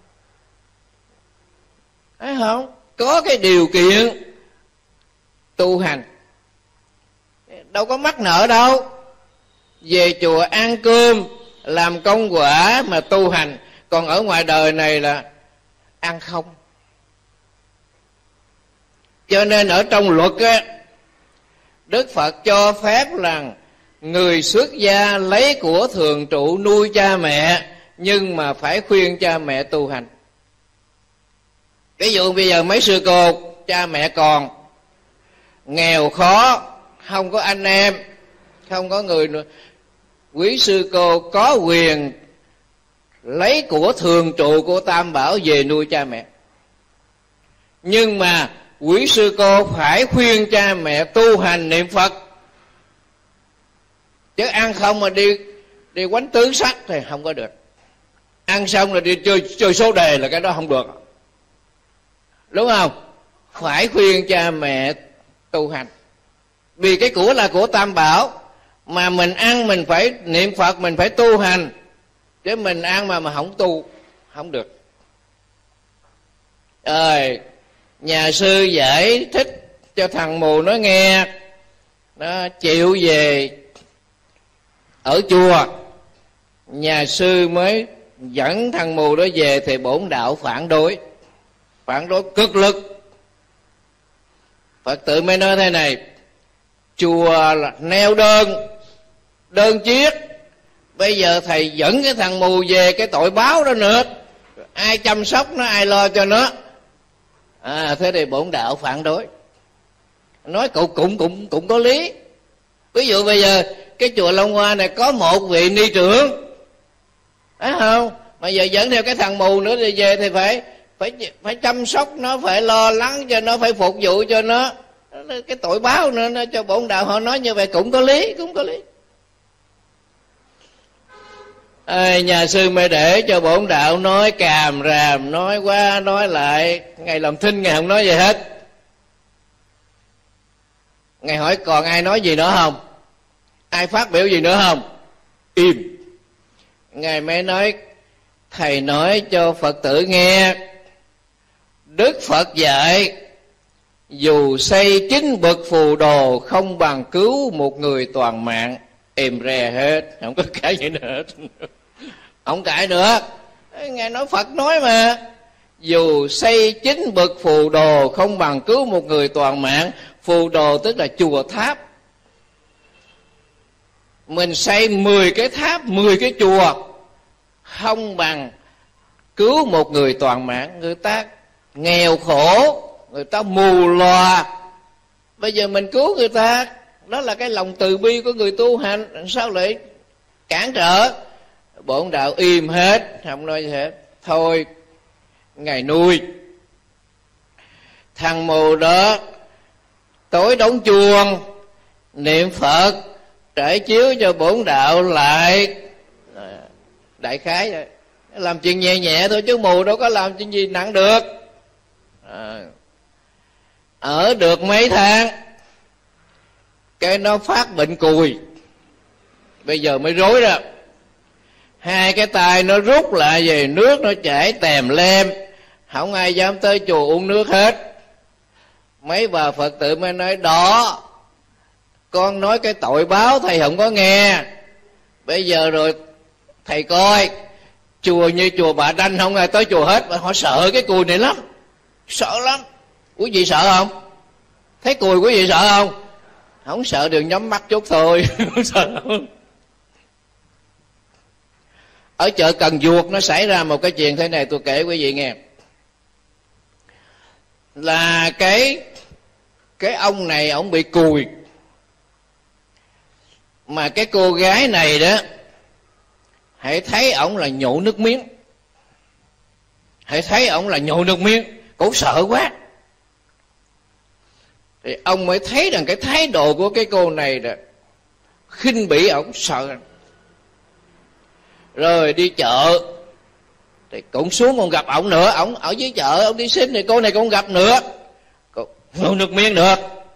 thấy không? Có cái điều kiện tu hành, đâu có mắc nợ đâu. Về chùa ăn cơm làm công quả mà tu hành, còn ở ngoài đời này là ăn không. Cho nên ở trong luật á, Đức Phật cho phép là người xuất gia lấy của thường trụ nuôi cha mẹ, nhưng mà phải khuyên cha mẹ tu hành. Ví dụ bây giờ mấy sư cô cha mẹ còn nghèo khó, không có anh em, không có người nữa, quý sư cô có quyền lấy của thường trụ của Tam Bảo về nuôi cha mẹ. Nhưng mà quý sư cô phải khuyên cha mẹ tu hành niệm Phật, chứ ăn không mà đi đi quánh tứ sắc thì không có được. Ăn xong rồi đi chơi chơi số đề là cái đó không được, đúng không? Phải khuyên cha mẹ tu hành, vì cái của là của Tam Bảo, mà mình ăn mình phải niệm Phật, mình phải tu hành, chứ mình ăn mà mà không tu không được. Rồi nhà sư giải thích cho thằng mù nó nghe, nó chịu về ở chùa. Nhà sư mới dẫn thằng mù đó về thì bổn đạo phản đối, phản đối cực lực. Phật tử mới nói thế này: chùa là neo đơn, đơn chiếc, bây giờ thầy dẫn cái thằng mù về cái tội báo đó nữa, ai chăm sóc nó, ai lo cho nó? À, thế thì bổn đạo phản đối. Nói cũng cũng cũng cũng có lý. Ví dụ bây giờ cái chùa Long Hoa này có một vị ni trưởng, phải không? Mà giờ dẫn theo cái thằng mù nữa thì về thì phải phải phải chăm sóc nó, phải lo lắng cho nó, phải phục vụ cho nó. Cái tội báo nữa, nó cho bổn đạo họ nói như vậy cũng có lý, cũng có lý. À, nhà sư mới để cho bổn đạo nói càm ràm, nói qua nói lại. Ngày làm thinh Ngài không nói gì hết. Ngài hỏi còn ai nói gì nữa không, ai phát biểu gì nữa không? Im. Ngài mới nói: thầy nói cho Phật tử nghe, Đức Phật dạy dù xây chín bậc phù đồ không bằng cứu một người toàn mạng. Im re hết, không có cãi gì nữa hết. Không cãi nữa. Ngài nói Phật nói mà, dù xây chín bậc phù đồ không bằng cứu một người toàn mạng. Phù đồ tức là chùa tháp. Mình xây mười cái tháp, mười cái chùa không bằng cứu một người toàn mạng. Người ta nghèo khổ, người ta mù lòa, bây giờ mình cứu người ta, đó là cái lòng từ bi của người tu hành, sao lại cản trở? Bổn đạo im hết, không nói gì hết. Thôi Ngài nuôi. Thằng mù đó tối đóng chuông, niệm Phật, trải chiếu cho bổn đạo lại. Đại khái rồi, làm chuyện nhẹ nhẹ thôi, chứ mù đâu có làm chuyện gì nặng được. À, ở được mấy tháng cái nó phát bệnh cùi, bây giờ mới rối ra. Hai cái tay nó rút lại về, nước nó chảy tèm lem, không ai dám tới chùa uống nước hết. Mấy bà Phật tử mới nói: đó, con nói cái tội báo thầy không có nghe. Bây giờ rồi thầy coi, chùa như chùa Bà Đanh không ai tới chùa hết. Họ sợ cái cùi này lắm, sợ lắm. Quý vị sợ không? Thấy cùi quý vị sợ không? Không sợ, đừng nhắm mắt chút thôi. Không sợ không? Ở chợ Cần Duộc nó xảy ra một cái chuyện thế này, tôi kể quý vị nghe. Là cái cái ông này ông bị cùi, mà cái cô gái này đó hãy thấy ổng là nhổ nước miếng, hãy thấy ổng là nhổ nước miếng, cổ sợ quá. Thì ông mới thấy rằng cái thái độ của cái cô này là khinh bỉ ổng, sợ. Rồi đi chợ thì cũng xuống còn gặp ổng nữa, ổng ở dưới chợ ổng đi xin thì cô này cũng gặp nữa, nhổ nước miếng được.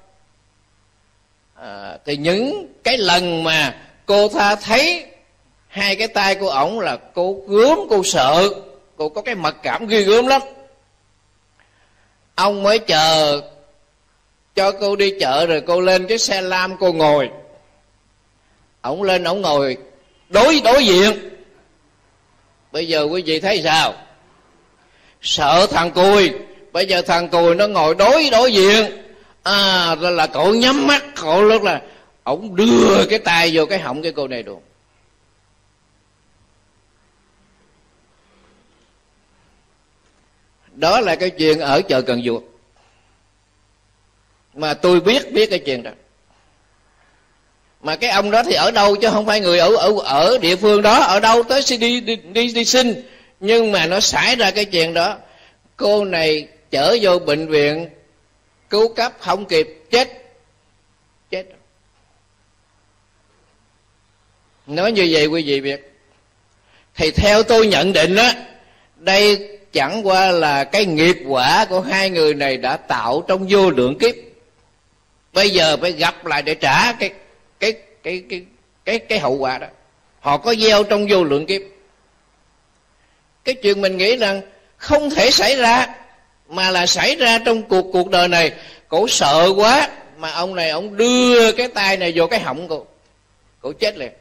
À, thì những cái lần mà cô ta thấy hai cái tay của ổng là cô gớm, cô sợ, cô có cái mặc cảm ghê gớm lắm. Ông mới chờ cho cô đi chợ rồi cô lên cái xe lam cô ngồi. Ổng lên ổng ngồi đối đối diện. Bây giờ quý vị thấy sao? Sợ thằng Cùi, bây giờ thằng Cùi nó ngồi đối đối diện. À, rồi là cậu nhắm mắt, cậu lúc là ổng đưa cái tay vô cái họng cái cô này luôn. Đó là cái chuyện ở chợ Cần Duộc, mà tôi biết biết cái chuyện đó. Mà cái ông đó thì ở đâu chứ không phải người ở ở ở địa phương đó, ở đâu tới đi đi đi, đi xin. Nhưng mà nó xảy ra cái chuyện đó, cô này chở vô bệnh viện cứu cấp không kịp, chết chết. Nói như vậy quý vị biết. Thì theo tôi nhận định á, đây chẳng qua là cái nghiệp quả của hai người này đã tạo trong vô lượng kiếp. Bây giờ phải gặp lại để trả cái cái cái cái cái cái hậu quả đó. Họ có gieo trong vô lượng kiếp. Cái chuyện mình nghĩ rằng không thể xảy ra, mà là xảy ra trong cuộc cuộc đời này. Cổ sợ quá mà ông này ông đưa cái tay này vô cái họng cô, cổ chết liền.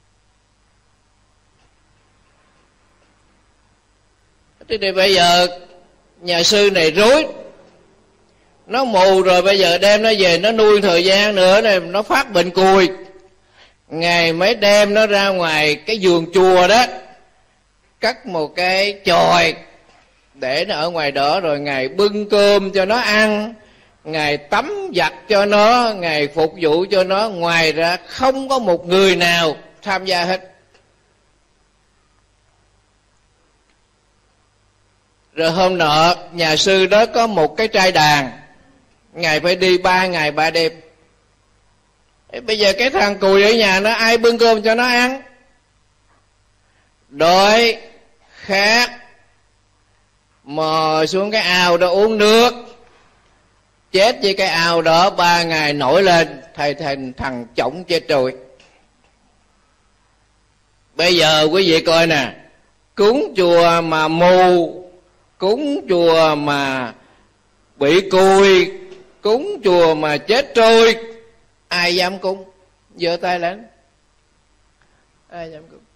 Thế thì bây giờ nhà sư này rối, nó mù rồi, bây giờ đem nó về nó nuôi thời gian nữa này, nó phát bệnh cùi. Ngày mới đem nó ra ngoài cái vườn chùa đó, cắt một cái chòi để nó ở ngoài đó, rồi Ngài bưng cơm cho nó ăn, Ngài tắm giặt cho nó, Ngài phục vụ cho nó. Ngoài ra không có một người nào tham gia hết. Rồi hôm nọ nhà sư đó có một cái trai đàn, Ngài phải đi ba ngày ba đêm. Bây giờ cái thằng Cùi ở nhà nó ai bưng cơm cho nó ăn? Đói khát mò xuống cái ao đó uống nước, chết với cái ao đó. Ba ngày nổi lên thầy thành thằng chổng chết rồi. Bây giờ quý vị coi nè, cúng chùa mà mù, cúng chùa mà bị cùi, cúng chùa mà chết trôi, ai dám cúng? Giơ tay lên, ai dám cúng?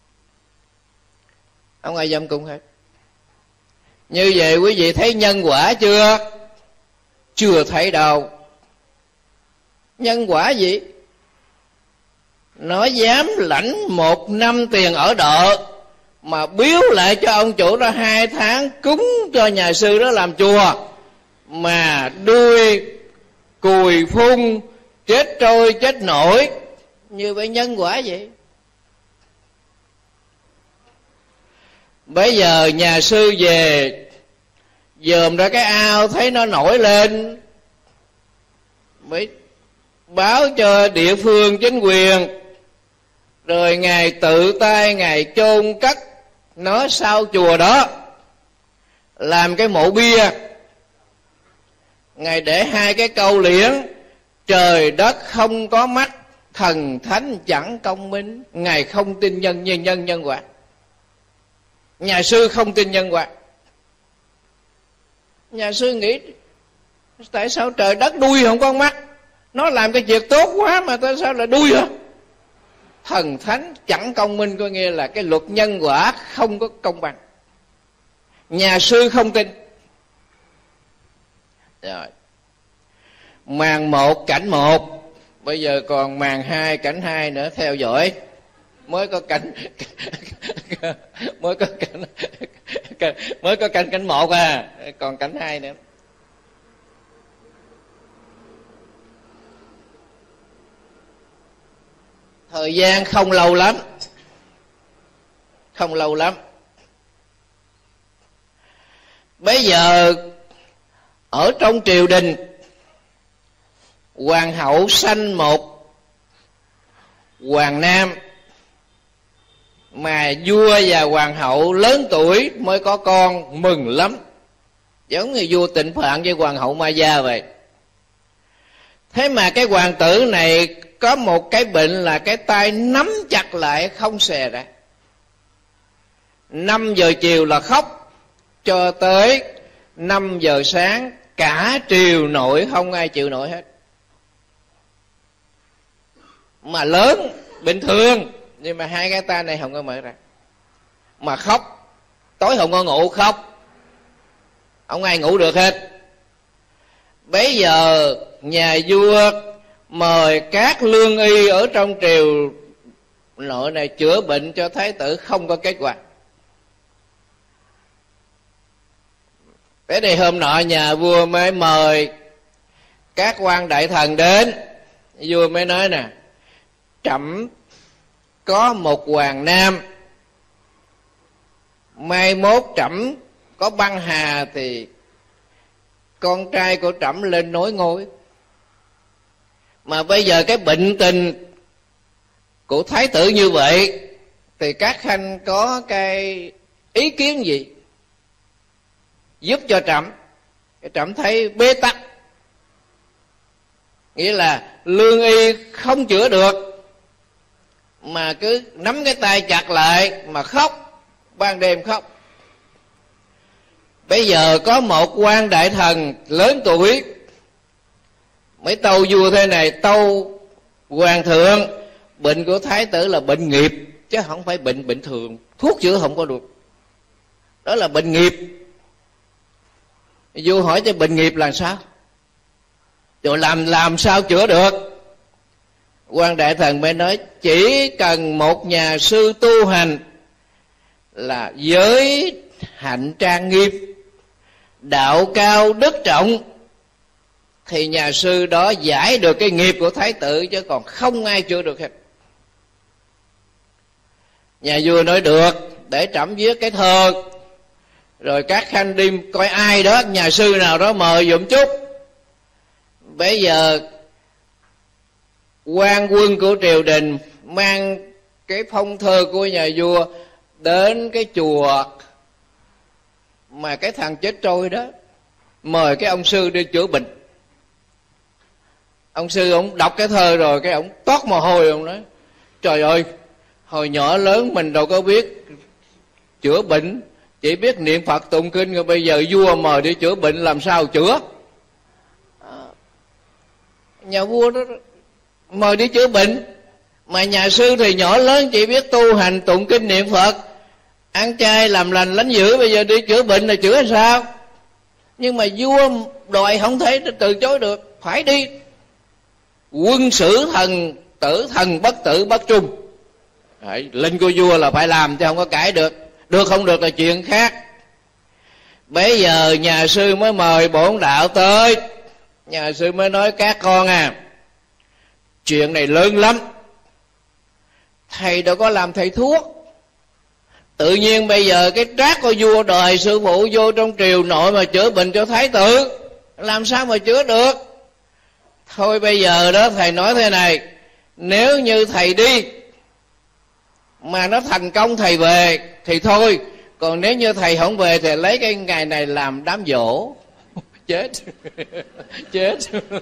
Không ai dám cúng hết. Như vậy quý vị thấy nhân quả chưa? Chưa thấy đâu. Nhân quả gì? Nó dám lãnh một năm tiền ở đợ mà biếu lại cho ông chủ đó hai tháng cúng cho nhà sư đó làm chùa, mà đuôi cùi phun chết trôi chết nổi. Như vậy nhân quả vậy. Bây giờ nhà sư về dòm ra cái ao thấy nó nổi lên, mới báo cho địa phương chính quyền, rồi Ngài tự tay Ngài chôn cất nó sau chùa đó, làm cái mộ bia. Ngài để hai cái câu liễn: trời đất không có mắt, thần thánh chẳng công minh. Ngài không tin nhân nhân nhân nhân quả. Nhà sư không tin nhân quả. Nhà sư nghĩ tại sao trời đất đuôi không có mắt, nó làm cái việc tốt quá mà tại sao lại đuôi hả? Thần thánh chẳng công minh có nghĩa là cái luật nhân quả không có công bằng. Nhà sư không tin. Rồi màn một cảnh một, bây giờ còn màn hai cảnh hai nữa, theo dõi. Mới có cảnh mới có cảnh mới có cảnh cảnh một à, còn cảnh hai nữa. Thời gian không lâu lắm, không lâu lắm. Bây giờ ở trong triều đình, hoàng hậu sanh một hoàng nam, mà vua và hoàng hậu lớn tuổi mới có con, mừng lắm, giống như vua Tịnh Phạn với hoàng hậu Ma Gia vậy. Thế mà cái hoàng tử này có một cái bệnh là cái tay nắm chặt lại không xè ra. Năm giờ chiều là khóc, cho tới năm giờ sáng cả triều nội không ai chịu nổi hết. Mà lớn bình thường, nhưng mà hai cái tay này không có mở ra, mà khóc, tối không có ngủ, khóc, không ai ngủ được hết. Bấy giờ nhà vua mời các lương y ở trong triều nội này chữa bệnh cho thái tử, không có kết quả. Thế thì hôm nọ nhà vua mới mời các quan đại thần đến. Vua mới nói nè, trẫm có một hoàng nam, mai mốt trẫm có băng hà thì con trai của trẫm lên nối ngôi. Mà bây giờ cái bệnh tình của thái tử như vậy, thì các khanh có cái ý kiến gì giúp cho trẫm? Trẫm thấy bế tắc, nghĩa là lương y không chữa được, mà cứ nắm cái tay chặt lại mà khóc, ban đêm khóc. Bây giờ có một quan đại thần lớn tuổi mới tâu vua thế này: tâu hoàng thượng, bệnh của thái tử là bệnh nghiệp, chứ không phải bệnh bình thường, thuốc chữa không có được, đó là bệnh nghiệp. Vua hỏi cho bệnh nghiệp là sao, rồi làm làm sao chữa được? Quan đại thần mới nói chỉ cần một nhà sư tu hành là giới hạnh trang nghiêm, đạo cao đức trọng, thì nhà sư đó giải được cái nghiệp của thái tử, chứ còn không ai chữa được hết. Nhà vua nói được, để trẫm viết cái thơ, rồi các khanh đi coi ai đó, nhà sư nào đó mời dùm chút. Bây giờ quan quân của triều đình mang cái phong thơ của nhà vua đến cái chùa mà cái thằng chết trôi đó, mời cái ông sư đi chữa bệnh. Ông sư ông đọc cái thơ rồi cái ông toát mồ hôi, ông nói trời ơi, hồi nhỏ lớn mình đâu có biết chữa bệnh, chỉ biết niệm Phật tụng kinh, rồi bây giờ vua mời đi chữa bệnh làm sao chữa? Nhà vua đó mời đi chữa bệnh, mà nhà sư thì nhỏ lớn chỉ biết tu hành tụng kinh niệm Phật, ăn chay làm lành lánh dữ, bây giờ đi chữa bệnh là chữa làm sao? Nhưng mà vua đòi không thể từ chối được, phải đi. Quân sử thần tử, thần bất tử bất trung. Đấy, lệnh của vua là phải làm chứ không có cãi được. Được không được là chuyện khác. Bây giờ nhà sư mới mời bổn đạo tới. Nhà sư mới nói các con à, chuyện này lớn lắm, thầy đâu có làm thầy thuốc. Tự nhiên bây giờ cái trác của vua đòi sư phụ vô trong triều nội mà chữa bệnh cho thái tử, làm sao mà chữa được? Thôi bây giờ đó thầy nói thế này, nếu như thầy đi mà nó thành công thầy về thì thôi, còn nếu như thầy không về thì lấy cái ngày này làm đám giỗ. Chết chết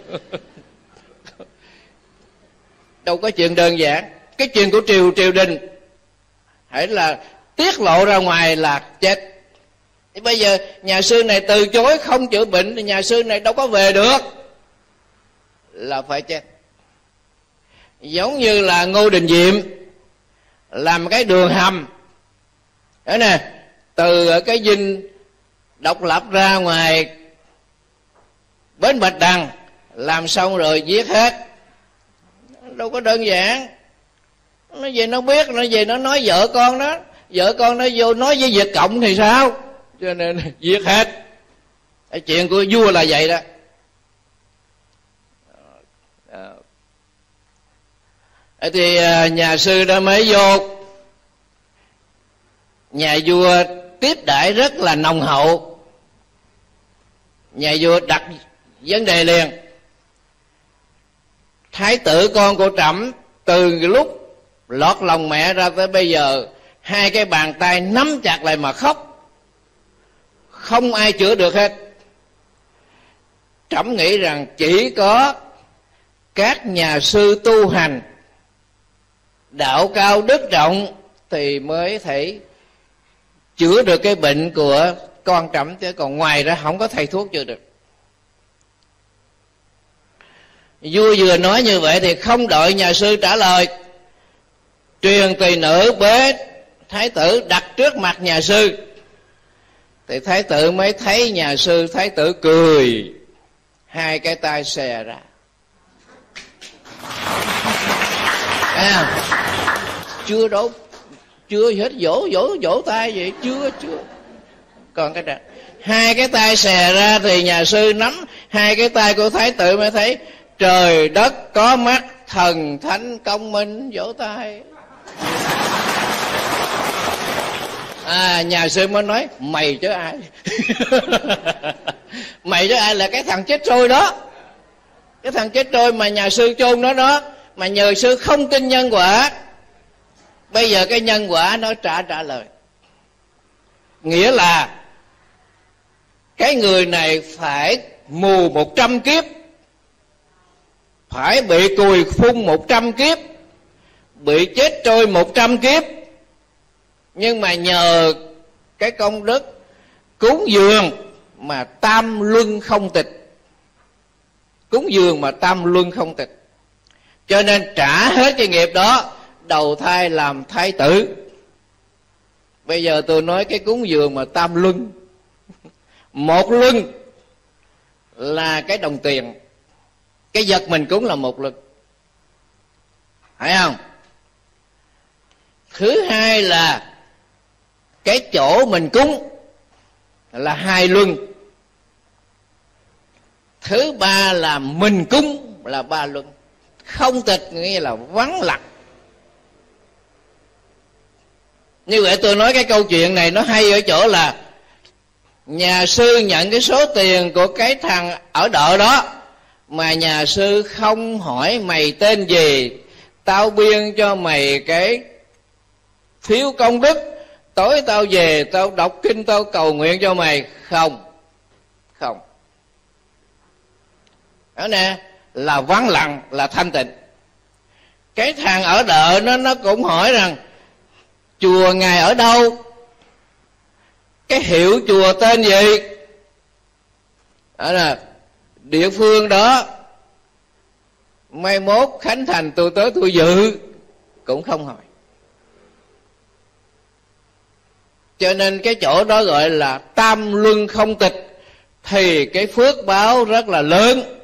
đâu có chuyện đơn giản. Cái chuyện của triều triều đình hãy là tiết lộ ra ngoài là chết. Thì bây giờ nhà sư này từ chối không chữa bệnh thì nhà sư này đâu có về được, là phải chết. Giống như là Ngô Đình Diệm làm cái đường hầm đó nè, từ cái dinh Độc Lập ra ngoài bến Bạch Đằng, làm xong rồi giết hết. Đâu có đơn giản. Nó về nó biết, nó về nó nói vợ con đó, vợ con nó vô nói với Việt Cộng thì sao, cho nên giết hết. Cái chuyện của vua là vậy đó. Thì nhà sư đó mới vô nhà vua tiếp đãi rất là nồng hậu. Nhà vua đặt vấn đề liền: thái tử con của trẫm từ lúc lọt lòng mẹ ra tới bây giờ, hai cái bàn tay nắm chặt lại mà khóc, không ai chữa được hết. Trẫm nghĩ rằng chỉ có các nhà sư tu hành đạo cao đức trọng thì mới thể chữa được cái bệnh của con trẫm, chứ còn ngoài ra không có thầy thuốc chữa được. Vua vừa nói như vậy thì không đợi nhà sư trả lời, truyền tỳ nữ bế thái tử đặt trước mặt nhà sư. Thì thái tử mới thấy nhà sư, thái tử cười, hai cái tay xè ra. À, chưa đâu, chưa hết, vỗ vỗ vỗ tay vậy, chưa chưa. Còn cái đó, hai cái tay xè ra thì nhà sư nắm hai cái tay của thái tử mới thấy trời đất có mắt, thần thánh công minh, vỗ tay. À, nhà sư mới nói mày chứ ai. Mày chứ ai là cái thằng chết trôi đó, cái thằng chết trôi mà nhà sư chôn nó đó, mà nhờ sư không tin nhân quả. Bây giờ cái nhân quả nó trả trả lời, nghĩa là cái người này phải mù một trăm kiếp, phải bị cùi phun một trăm kiếp, bị chết trôi một trăm kiếp. Nhưng mà nhờ cái công đức cúng dường mà tam luân không tịch, cúng dường mà tam luân không tịch, cho nên trả hết cái nghiệp đó, đầu thai làm thái tử. Bây giờ tôi nói cái cúng dường mà tam luân, một luân là cái đồng tiền, cái vật mình cúng là một luân, phải không? Thứ hai là cái chỗ mình cúng là hai luân. Thứ ba là mình cúng là ba luân. Không tịch nghĩa là vắng lặng. Như vậy tôi nói cái câu chuyện này nó hay ở chỗ là nhà sư nhận cái số tiền của cái thằng ở đợ đó, mà nhà sư không hỏi mày tên gì, tao biên cho mày cái phiếu công đức, tối tao về tao đọc kinh tao cầu nguyện cho mày. Không, không. Đó nè, là vắng lặng, là thanh tịnh. Cái thằng ở đợ nó nó cũng hỏi rằng chùa ngài ở đâu, cái hiệu chùa tên gì, đó là địa phương đó, mai mốt khánh thành tôi tới tôi dự, cũng không hỏi. Cho nên cái chỗ đó gọi là tam luân không tịch, thì cái phước báo rất là lớn,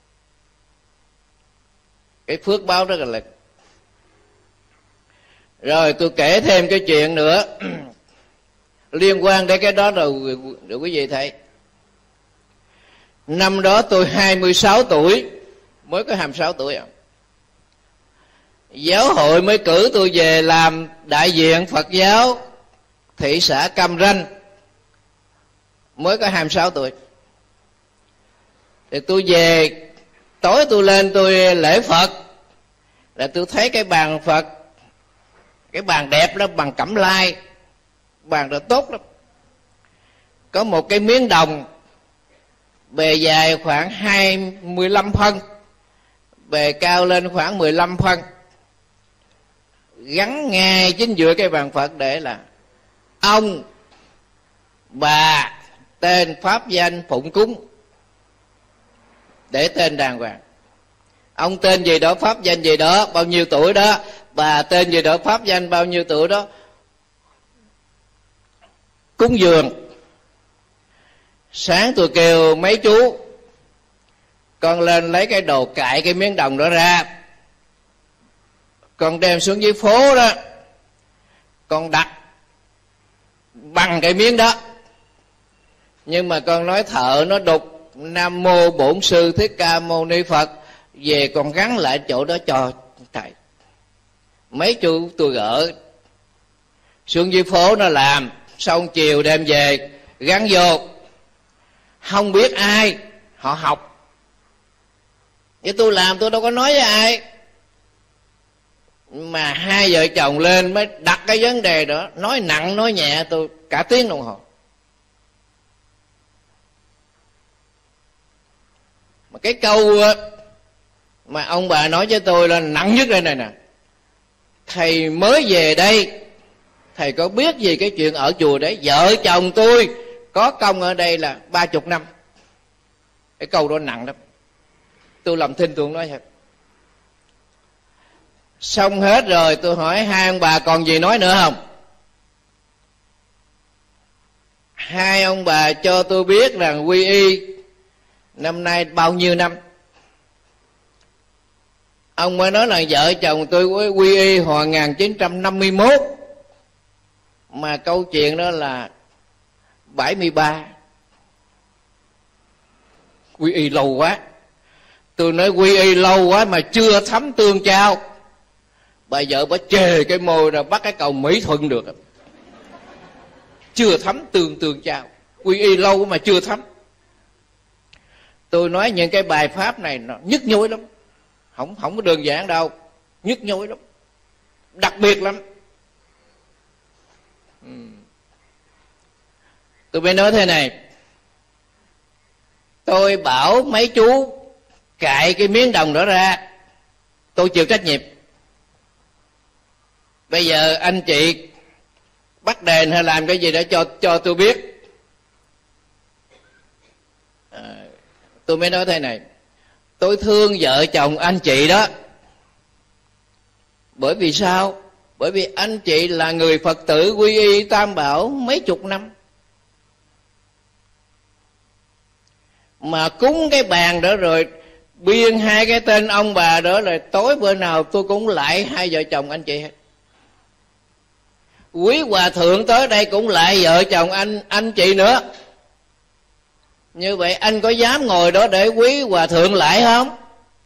cái phước báo rất là lớn. Rồi tôi kể thêm cái chuyện nữa liên quan đến cái đó rồi, rồi quý vị thấy. Năm đó tôi hai mươi sáu tuổi, mới có hai mươi sáu tuổi à. Giáo hội mới cử tôi về làm đại diện Phật giáo thị xã Cam Ranh, mới có hai mươi sáu tuổi. Thì tôi về, tối tôi lên tôi lễ Phật, là tôi thấy cái bàn Phật, cái bàn đẹp đó, bằng cẩm lai, bàn đó tốt lắm. Có một cái miếng đồng bề dài khoảng hai mươi lăm phân, bề cao lên khoảng mười lăm phân, gắn ngay chính giữa cái bàn Phật để là ông, bà, tên, pháp danh, phụng cúng, để tên đàng hoàng. Ông tên gì đó, pháp danh gì đó, bao nhiêu tuổi đó, bà tên gì đó, pháp danh bao nhiêu tuổi đó, cúng dường. Sáng tôi kêu mấy chú con lên lấy cái đồ cạy cái miếng đồng đó ra, con đem xuống dưới phố đó, con đặt bằng cái miếng đó. Nhưng mà con nói thợ nó đục Nam Mô Bổn Sư Thích Ca Mâu Ni Phật, về còn gắn lại chỗ đó cho thầy. Mấy chú tôi gỡ, xuống dưới phố nó làm, xong chiều đem về gắn vô. Không biết ai, họ học. Chứ tôi làm tôi đâu có nói với ai. Mà hai vợ chồng lên mới đặt cái vấn đề đó, nói nặng nói nhẹ tôi cả tiếng đồng hồ. Mà cái câu mà ông bà nói với tôi là nặng nhất đây này nè: thầy mới về đây, thầy có biết gì cái chuyện ở chùa đấy? Vợ chồng tôi có công ở đây là ba chục năm. Cái câu đó nặng lắm. Tôi làm thinh tôi không nói thật. Xong hết rồi tôi hỏi hai ông bà còn gì nói nữa không? Hai ông bà cho tôi biết rằng quy y năm nay bao nhiêu năm. Ông mới nói là vợ chồng tôi quy y hồi một nghìn chín trăm năm mươi mốt. Mà câu chuyện đó là bảy mươi ba. Quy y lâu quá. Tôi nói quy y lâu quá mà chưa thấm tương trao. Bà vợ bà chề cái môi ra bắt cái cầu Mỹ Thuận được. Chưa thấm tương tương trao. Quy y lâu mà chưa thấm. Tôi nói những cái bài pháp này nó nhức nhối lắm. Không, không có đơn giản đâu. Nhức nhối lắm. Đặc biệt lắm. Tôi mới nói thế này: tôi bảo mấy chú cạy cái miếng đồng đó ra, tôi chịu trách nhiệm. Bây giờ anh chị bắt đền hay làm cái gì đó cho cho tôi biết. À, tôi mới nói thế này: tôi thương vợ chồng anh chị đó. Bởi vì sao? Bởi vì anh chị là người Phật tử quy y Tam Bảo mấy chục năm. Mà cúng cái bàn đó rồi biên hai cái tên ông bà đó là tối bữa nào tôi cũng lại hai vợ chồng anh chị hết. Quý hòa thượng tới đây cũng lại vợ chồng anh anh chị nữa. Như vậy anh có dám ngồi đó để quý hòa thượng lại không?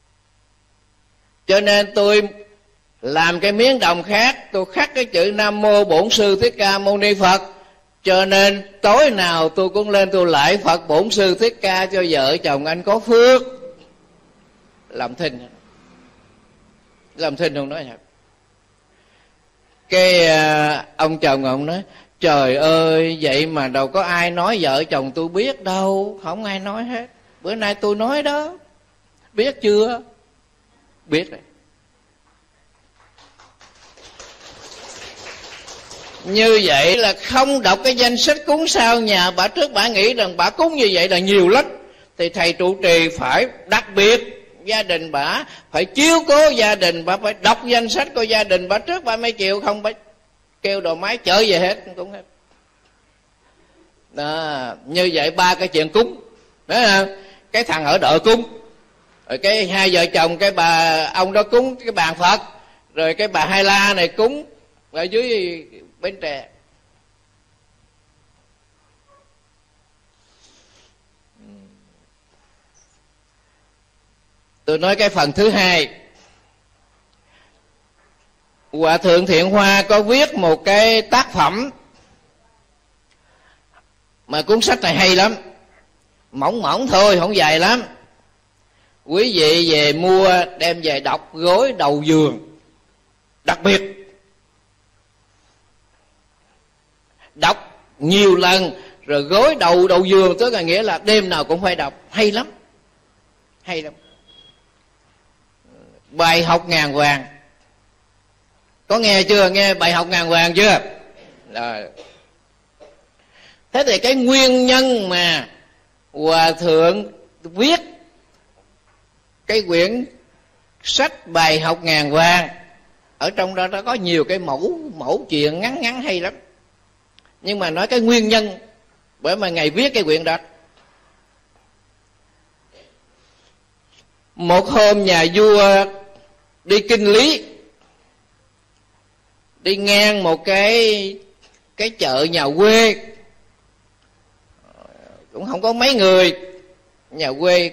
Cho nên tôi làm cái miếng đồng khác, tôi khắc cái chữ Nam Mô Bổn Sư Thích Ca Mâu Ni Phật. Cho nên tối nào tôi cũng lên tôi lại Phật Bổn Sư Thích Ca cho vợ chồng anh có phước. Làm thinh. Làm thinh không nói thật. Cái à, ông chồng ông nói: trời ơi, vậy mà đâu có ai nói vợ chồng tôi biết đâu. Không ai nói hết. Bữa nay tôi nói đó. Biết chưa? Biết rồi. Như vậy là không đọc cái danh sách cúng sao nhà bà trước bà nghĩ rằng bà cúng như vậy là nhiều lắm. Thì thầy trụ trì phải đặc biệt gia đình bà, phải chiếu cố gia đình bà, phải đọc danh sách của gia đình bà trước bà mới chịu. Không bà kêu đồ máy chở về hết cũng hết. Đó, như vậy ba cái chuyện cúng đó, cái thằng ở đợi cúng, rồi cái hai vợ chồng cái bà ông đó cúng cái bàn Phật, rồi cái bà Hai La này cúng ở dưới Bến Tre. Tôi nói cái phần thứ hai. Hòa thượng Thiện Hoa có viết một cái tác phẩm mà cuốn sách này hay lắm, mỏng mỏng thôi, không dài lắm. Quý vị về mua đem về đọc gối đầu giường. Đặc biệt đọc nhiều lần rồi gối đầu đầu giường, tức là nghĩa là đêm nào cũng phải đọc. Hay lắm. Hay lắm. Bài học ngàn vàng. Có nghe chưa? Nghe bài học ngàn vàng chưa? Rồi. Thế thì cái nguyên nhân mà Hòa thượng viết cái quyển sách bài học ngàn vàng, ở trong đó nó có nhiều cái mẫu mẫu chuyện ngắn ngắn hay lắm. Nhưng mà nói cái nguyên nhân bởi mà Ngài viết cái quyển đó. Một hôm nhà vua đi kinh lý, đi ngang một cái cái chợ nhà quê, cũng không có mấy người, nhà quê.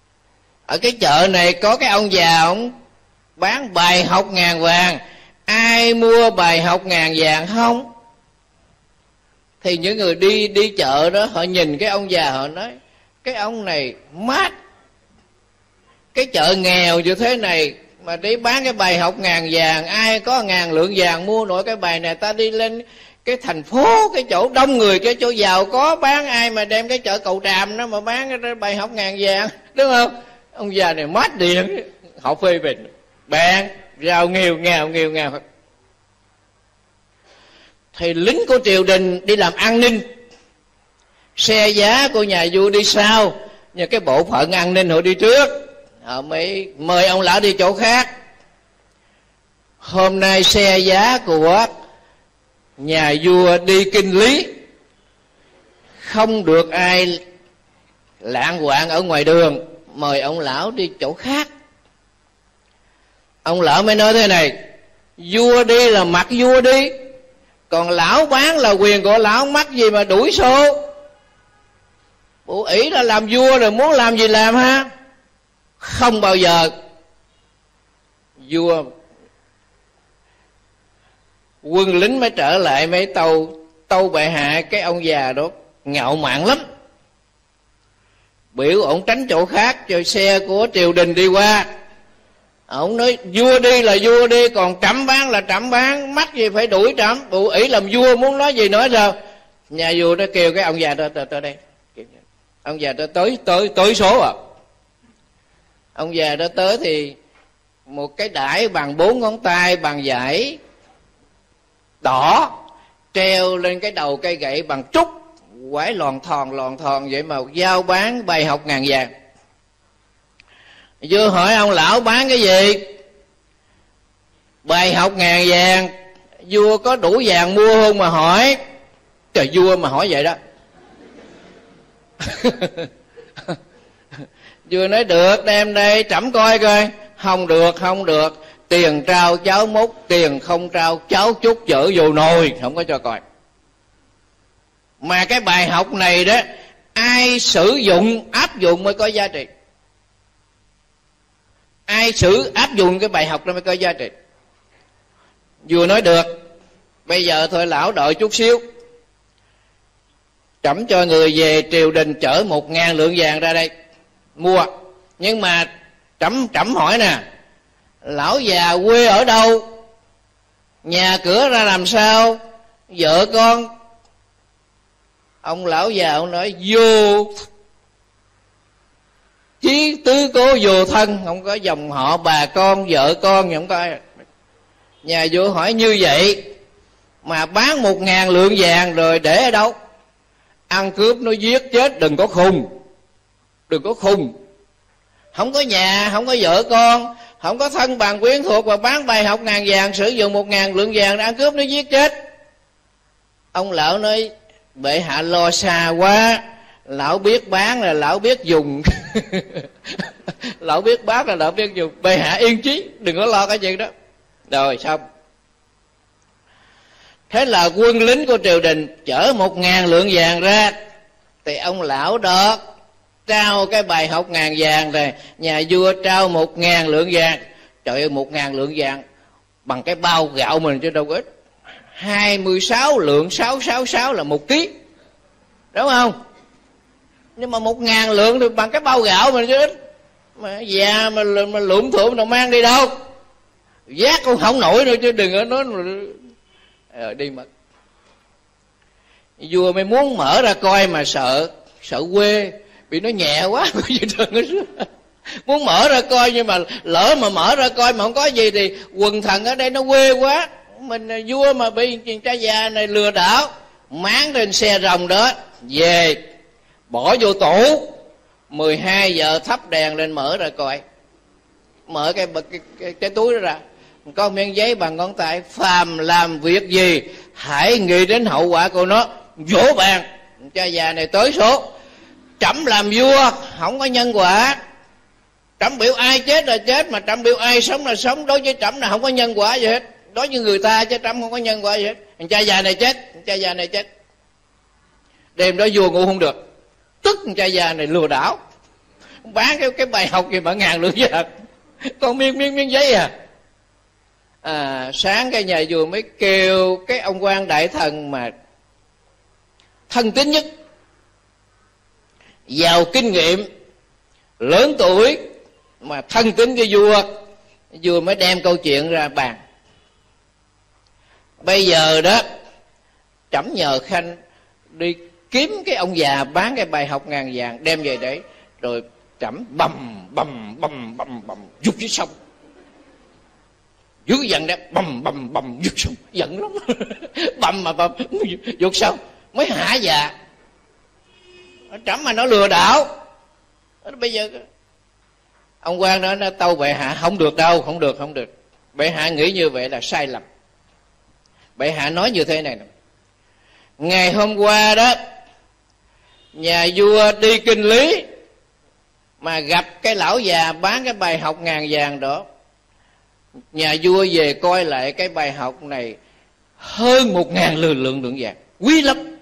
Ở cái chợ này có cái ông già, ông bán bài học ngàn vàng. Ai ai mua bài học ngàn vàng không? Thì những người đi đi chợ đó, họ nhìn cái ông già, họ nói cái ông này mát, cái chợ nghèo như thế này mà đi bán cái bài học ngàn vàng, ai có ngàn lượng vàng mua nổi cái bài này. Ta đi lên cái thành phố, cái chỗ đông người, cái chỗ giàu có bán, ai mà đem cái chợ Cầu Tràm đó mà bán cái bài học ngàn vàng, đúng không? Ông già này mát điện, họ phê bình bạn giàu nghèo nghèo nghèo nghèo. Thì lính của triều đình đi làm an ninh, xe giá của nhà vua đi sau, nhưng cái bộ phận an ninh họ đi trước, họ mới mời ông lão đi chỗ khác. Hôm nay xe giá của nhà vua đi kinh lý, không được ai lạng quạng ở ngoài đường, mời ông lão đi chỗ khác. Ông lão mới nói thế này: vua đi là mặc vua đi, còn lão bán là quyền của lão, mắc gì mà đuổi xô. Bộ ỷ là làm vua rồi, muốn làm gì làm ha. Không bao giờ. Vua quân lính mới trở lại, mới tâu tâu bệ hạ. Cái ông già đó ngạo mạn lắm, biểu ổng tránh chỗ khác cho xe của triều đình đi qua. Ổng nói vua đi là vua đi, còn trẫm bán là trẫm bán, mắc gì phải đuổi trẫm. Bộ ỷ làm vua, muốn nói gì nói sao. Nhà vua đó kêu cái ông già đó tới đây. Ông già đó tới tới tới số à. Ông già đó tới thì một cái đải bằng bốn ngón tay, bằng vải đỏ, treo lên cái đầu cây gậy bằng trúc, quải lòn thòn lòn thòn vậy mà giao bán bài học ngàn vàng. Vua hỏi ông lão bán cái gì? Bài học ngàn vàng. Vua có đủ vàng mua không mà hỏi? Trời, vua mà hỏi vậy đó. Vua nói được, đem đây trẫm coi coi. Không được, không được, tiền trao cháu múc, tiền không trao cháu chút chở vô nồi, không có cho coi. Mà cái bài học này đó, ai sử dụng áp dụng mới có giá trị. Ai sử áp dụng cái bài học đó mới có giá trị. Vua nói được, bây giờ thôi lão đợi chút xíu, trẫm cho người về triều đình chở một ngàn lượng vàng ra đây mua. Nhưng mà trẫm trẫm hỏi nè, lão già quê ở đâu, nhà cửa ra làm sao, vợ con? Ông lão già ông nói vô chí tứ cố vô thân, không có dòng họ bà con vợ con, không có. Nhà vua hỏi như vậy mà bán một ngàn lượng vàng rồi để ở đâu? Ăn cướp nó giết chết, đừng có khùng, đừng có khùng. Không có nhà, không có vợ con, không có thân bằng quyến thuộc, và bán bài học ngàn vàng, sử dụng một ngàn lượng vàng để ăn cướp nó giết chết. Ông lão nói bệ hạ lo xa quá, lão biết bán là lão biết dùng. Lão biết bán là lão biết dùng. Bệ hạ yên chí, đừng có lo cái chuyện đó. Rồi xong. Thế là quân lính của triều đình chở một ngàn lượng vàng ra, thì ông lão đó trao cái bài học ngàn vàng này, nhà vua trao một ngàn lượng vàng. Trời ơi, một ngàn lượng vàng bằng cái bao gạo mình chứ đâu có ít. Hai mươi sáu lượng sáu sáu sáu là một ký, đúng không? Nhưng mà một ngàn lượng thì bằng cái bao gạo mình chứ ít. Mà già mà, mà lụm thụm nào mang đi đâu, vác cũng không nổi nữa chứ đừng có nói rồi đi mất. Vua mới muốn mở ra coi mà sợ, sợ quê bị nó nhẹ quá. Muốn mở ra coi, nhưng mà lỡ mà mở ra coi mà không có gì thì quần thần ở đây nó quê quá. Mình vua mà bị cha già này lừa đảo, máng lên xe rồng đó về bỏ vô tủ. Mười hai giờ thắp đèn lên mở ra coi. Mở cái, cái, cái, cái túi đó ra, có miếng giấy bằng ngón tay: phàm làm việc gì hãy nghĩ đến hậu quả của nó. Vỗ bàn. Cha già này tới số: trẫm làm vua không có nhân quả, trẫm biểu ai chết là chết, mà trẫm biểu ai sống là sống. Đối với trẫm là không có nhân quả gì hết, đối với người ta chứ trẫm không có nhân quả gì hết. Cha già này chết, cha già này chết. Đêm đó vua ngủ không được, tức cha già này lừa đảo, bán cái cái bài học gì mà ngàn lượng vàng, còn miếng miếng miếng giấy à. à, sáng cái nhà vua mới kêu cái ông quan đại thần mà thân tín nhất, giàu kinh nghiệm, lớn tuổi mà thân tín với vua. Vua mới đem câu chuyện ra bàn. Bây giờ đó trẫm nhờ Khanh đi kiếm cái ông già bán cái bài học ngàn vàng đem về đấy, rồi trẫm bầm bầm bầm bầm bầm vụt dưới sông. Dưới giận đó bầm bầm bầm vụt sông, giận lắm. Bầm mà bầm vụt sông mới hả dạ. Trẫm mà nó lừa đảo. Bây giờ ông quan đó nó tâu bệ hạ không được đâu, không được, không được. Bệ hạ nghĩ như vậy là sai lầm. Bệ hạ nói như thế này nè: ngày hôm qua đó nhà vua đi kinh lý mà gặp cái lão già bán cái bài học ngàn vàng đó. Nhà vua về coi lại cái bài học này hơn một ngàn lượng lượng lượng vàng, quý lắm.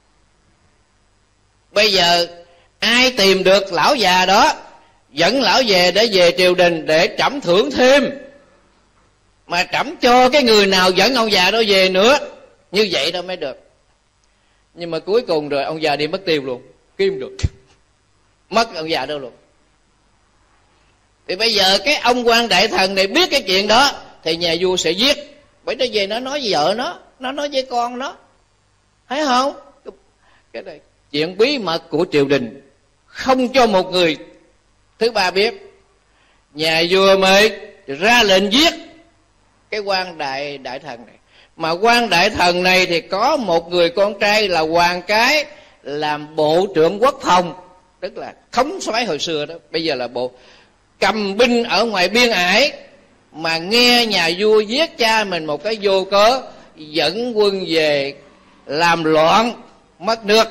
Bây giờ ai tìm được lão già đó dẫn lão về để về triều đình để trẫm thưởng thêm, mà trẫm cho cái người nào dẫn ông già đó về nữa, như vậy đâu mới được. Nhưng mà cuối cùng rồi ông già đi mất tiêu luôn, kiếm được mất ông già đâu luôn. Thì bây giờ cái ông quan đại thần này biết cái chuyện đó thì nhà vua sẽ giết. Bởi nó về nó nói với vợ nó, nó nói với con nó, thấy không? Cái này chuyện bí mật của triều đình, không cho một người thứ ba biết. Nhà vua mới ra lệnh giết cái quan đại đại thần này. Mà quan đại thần này thì có một người con trai là Hoàng Cái, làm bộ trưởng quốc phòng, tức là thống soái hồi xưa đó, bây giờ là bộ, cầm binh ở ngoài biên ải. Mà nghe nhà vua giết cha mình một cái vô cớ, dẫn quân về làm loạn mất nước.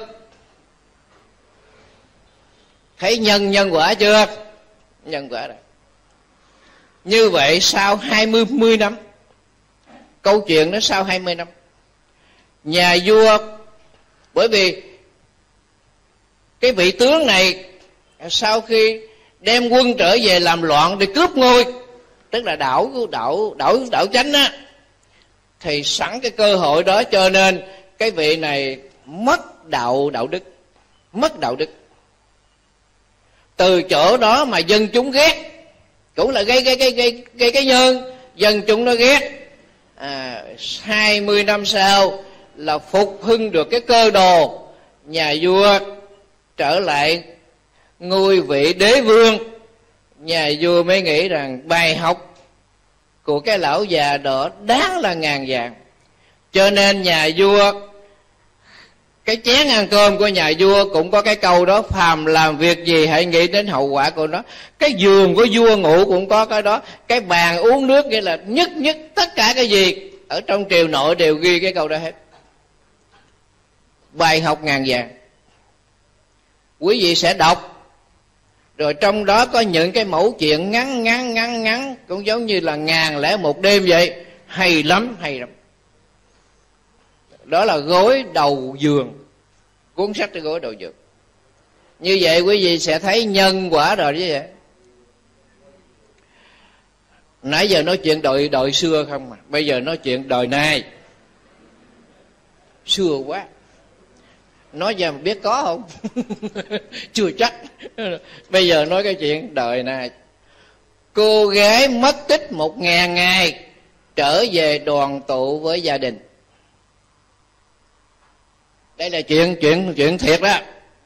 Thấy nhân nhân quả chưa? Nhân quả rồi. Như vậy sau hai mươi năm, câu chuyện nó sau hai mươi năm, nhà vua, bởi vì cái vị tướng này sau khi đem quân trở về làm loạn để cướp ngôi, tức là đảo đảo đảo đảo chánh á, thì sẵn cái cơ hội đó cho nên cái vị này mất đạo đạo đức, mất đạo đức. Từ chỗ đó mà dân chúng ghét, cũng là gây gây gây gây gây cái nhân, dân chúng nó ghét. À, hai mươi năm sau là phục hưng được cái cơ đồ, nhà vua trở lại ngôi vị đế vương. Nhà vua mới nghĩ rằng bài học của cái lão già đó đáng là ngàn vàng. Cho nên nhà vua, cái chén ăn cơm của nhà vua cũng có cái câu đó: phàm làm việc gì hãy nghĩ đến hậu quả của nó. Cái giường của vua ngủ cũng có cái đó. Cái bàn uống nước, nghĩa là nhất nhất tất cả cái gì ở trong triều nội đều ghi cái câu đó hết. Bài học ngàn vàng. Quý vị sẽ đọc, rồi trong đó có những cái mẫu chuyện ngắn ngắn ngắn ngắn, cũng giống như là ngàn lẻ một đêm vậy. Hay lắm, hay lắm. Đó là gối đầu giường, cuốn sách cái gối đầu giường. Như vậy quý vị sẽ thấy nhân quả rồi chứ vậy. Nãy giờ nói chuyện đời đời xưa không mà, bây giờ nói chuyện đời nay. Xưa quá, nói ra mà biết có không? Chưa chắc. Bây giờ nói cái chuyện đời nay. Cô gái mất tích một ngàn ngày, trở về đoàn tụ với gia đình. Đây là chuyện chuyện chuyện thiệt đó.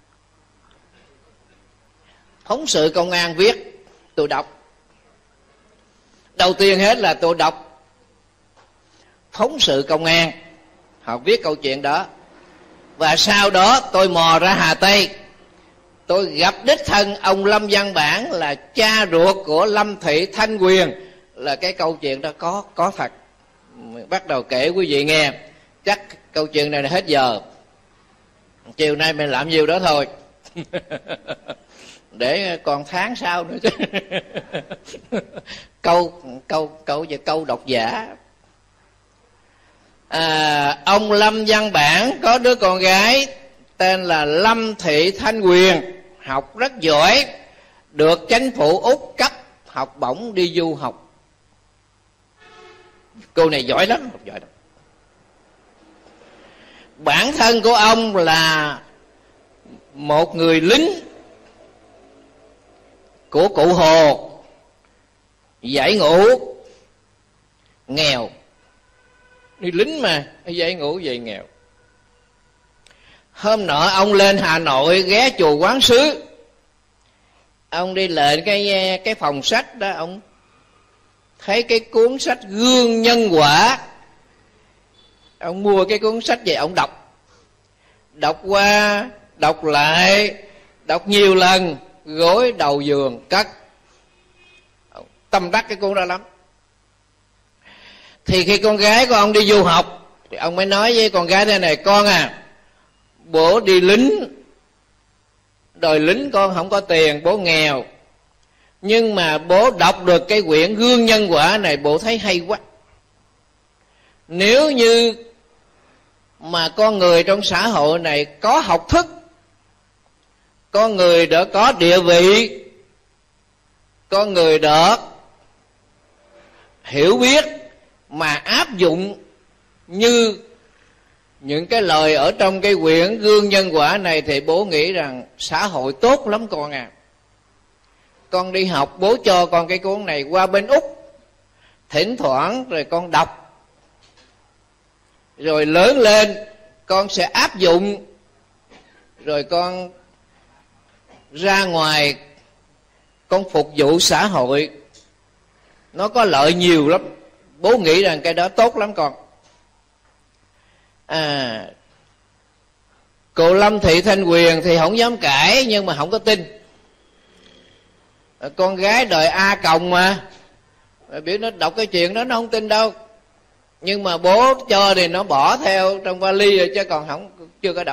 Phóng sự công an viết, tôi đọc. Đầu tiên hết là tôi đọc phóng sự công an, họ viết câu chuyện đó. Và sau đó tôi mò ra Hà Tây, tôi gặp đích thân ông Lâm Văn Bản, là cha ruột của Lâm Thị Thanh Quyền. Là cái câu chuyện đó có có thật. Bắt đầu kể quý vị nghe. Chắc câu chuyện này là hết giờ, chiều nay mình làm nhiều đó thôi. Để còn tháng sau nữa chứ. câu câu câu về câu độc giả. À, ông Lâm Văn Bản có đứa con gái tên là Lâm Thị Thanh Quyền, học rất giỏi, được chính phủ Úc cấp học bổng đi du học. Cô này giỏi lắm, giỏi lắm. Bản thân của ông là một người lính của cụ Hồ, giải ngũ, nghèo. Đi lính mà, giải ngũ vậy nghèo. Hôm nọ ông lên Hà Nội ghé chùa Quán Sứ. Ông đi lên cái cái phòng sách đó, ông thấy cái cuốn sách Gương Nhân Quả. Ông mua cái cuốn sách về ông đọc. Đọc qua, đọc lại, đọc nhiều lần, gối đầu giường cất. Tâm đắc cái cuốn đó lắm. Thì khi con gái của ông đi du học, thì ông mới nói với con gái thế này: con à, bố đi lính, đời lính con không có tiền, bố nghèo, nhưng mà bố đọc được cái quyển Gương Nhân Quả này, bố thấy hay quá. Nếu như mà con người trong xã hội này có học thức, con người đã có địa vị, con người đã hiểu biết mà áp dụng như những cái lời ở trong cái quyển Gương Nhân Quả này, thì bố nghĩ rằng xã hội tốt lắm con à. Con đi học, bố cho con cái cuốn này qua bên Úc, thỉnh thoảng rồi con đọc, rồi lớn lên con sẽ áp dụng, rồi con ra ngoài con phục vụ xã hội, nó có lợi nhiều lắm. Bố nghĩ rằng cái đó tốt lắm con. À, cô Lâm Thị Thanh Huyền thì không dám cãi, nhưng mà không có tin. Con gái đời A Còng mà, biểu nó đọc cái chuyện đó nó không tin đâu. Nhưng mà bố cho thì nó bỏ theo trong vali rồi, chứ còn không, chưa có đọc.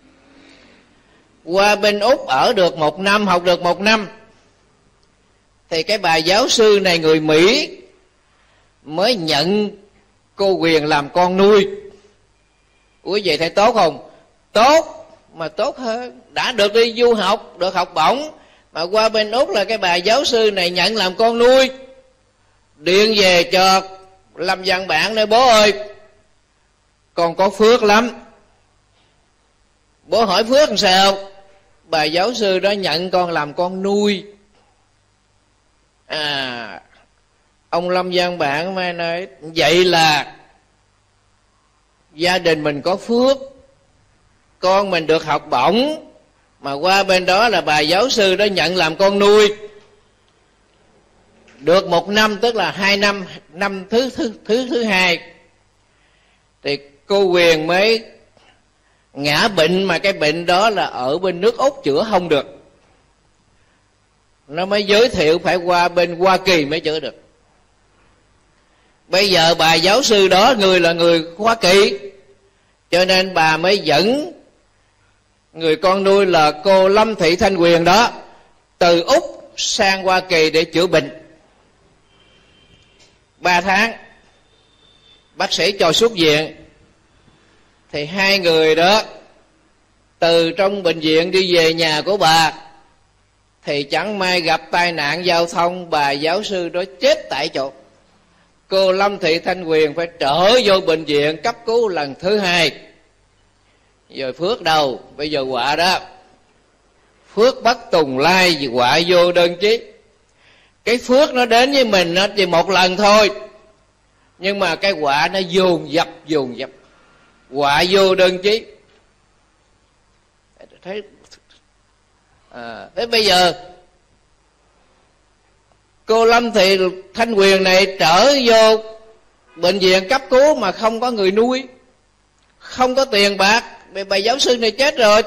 Qua bên Úc ở được một năm, học được một năm, thì cái bà giáo sư này người Mỹ mới nhận cô Huyền làm con nuôi. Ủa vậy thấy tốt không? Tốt, mà tốt hơn. Đã được đi du học, được học bổng, mà qua bên Úc là cái bà giáo sư này nhận làm con nuôi. Điện về cho Lâm Văn Bản nói: bố ơi, con có phước lắm. Bố hỏi phước làm sao? Bà giáo sư đó nhận con làm con nuôi. À, ông Lâm Văn Bản mới nói: vậy là gia đình mình có phước, con mình được học bổng, mà qua bên đó là bà giáo sư đó nhận làm con nuôi. Được một năm, tức là hai năm, năm thứ thứ thứ thứ hai, thì cô Huyền mới ngã bệnh, mà cái bệnh đó là ở bên nước Úc chữa không được. Nó mới giới thiệu phải qua bên Hoa Kỳ mới chữa được. Bây giờ bà giáo sư đó người là người Hoa Kỳ, cho nên bà mới dẫn người con nuôi là cô Lâm Thị Thanh Huyền đó từ Úc sang Hoa Kỳ để chữa bệnh. Ba tháng bác sĩ cho xuất viện, thì hai người đó từ trong bệnh viện đi về nhà của bà, thì chẳng may gặp tai nạn giao thông, bà giáo sư đó chết tại chỗ. Cô Lâm Thị Thanh Huyền phải trở vô bệnh viện cấp cứu lần thứ hai. Giờ phước đâu? Bây giờ quả đó. Phước bất tùng lai, quả vô đơn chí. Cái phước nó đến với mình nó chỉ một lần thôi, nhưng mà cái quả nó dồn dập dồn dập. Quả vô đơn chí. Thấy à, thế bây giờ cô Lâm Thị Thanh Huyền này trở vô bệnh viện cấp cứu mà không có người nuôi, không có tiền bạc, bà giáo sư này chết rồi.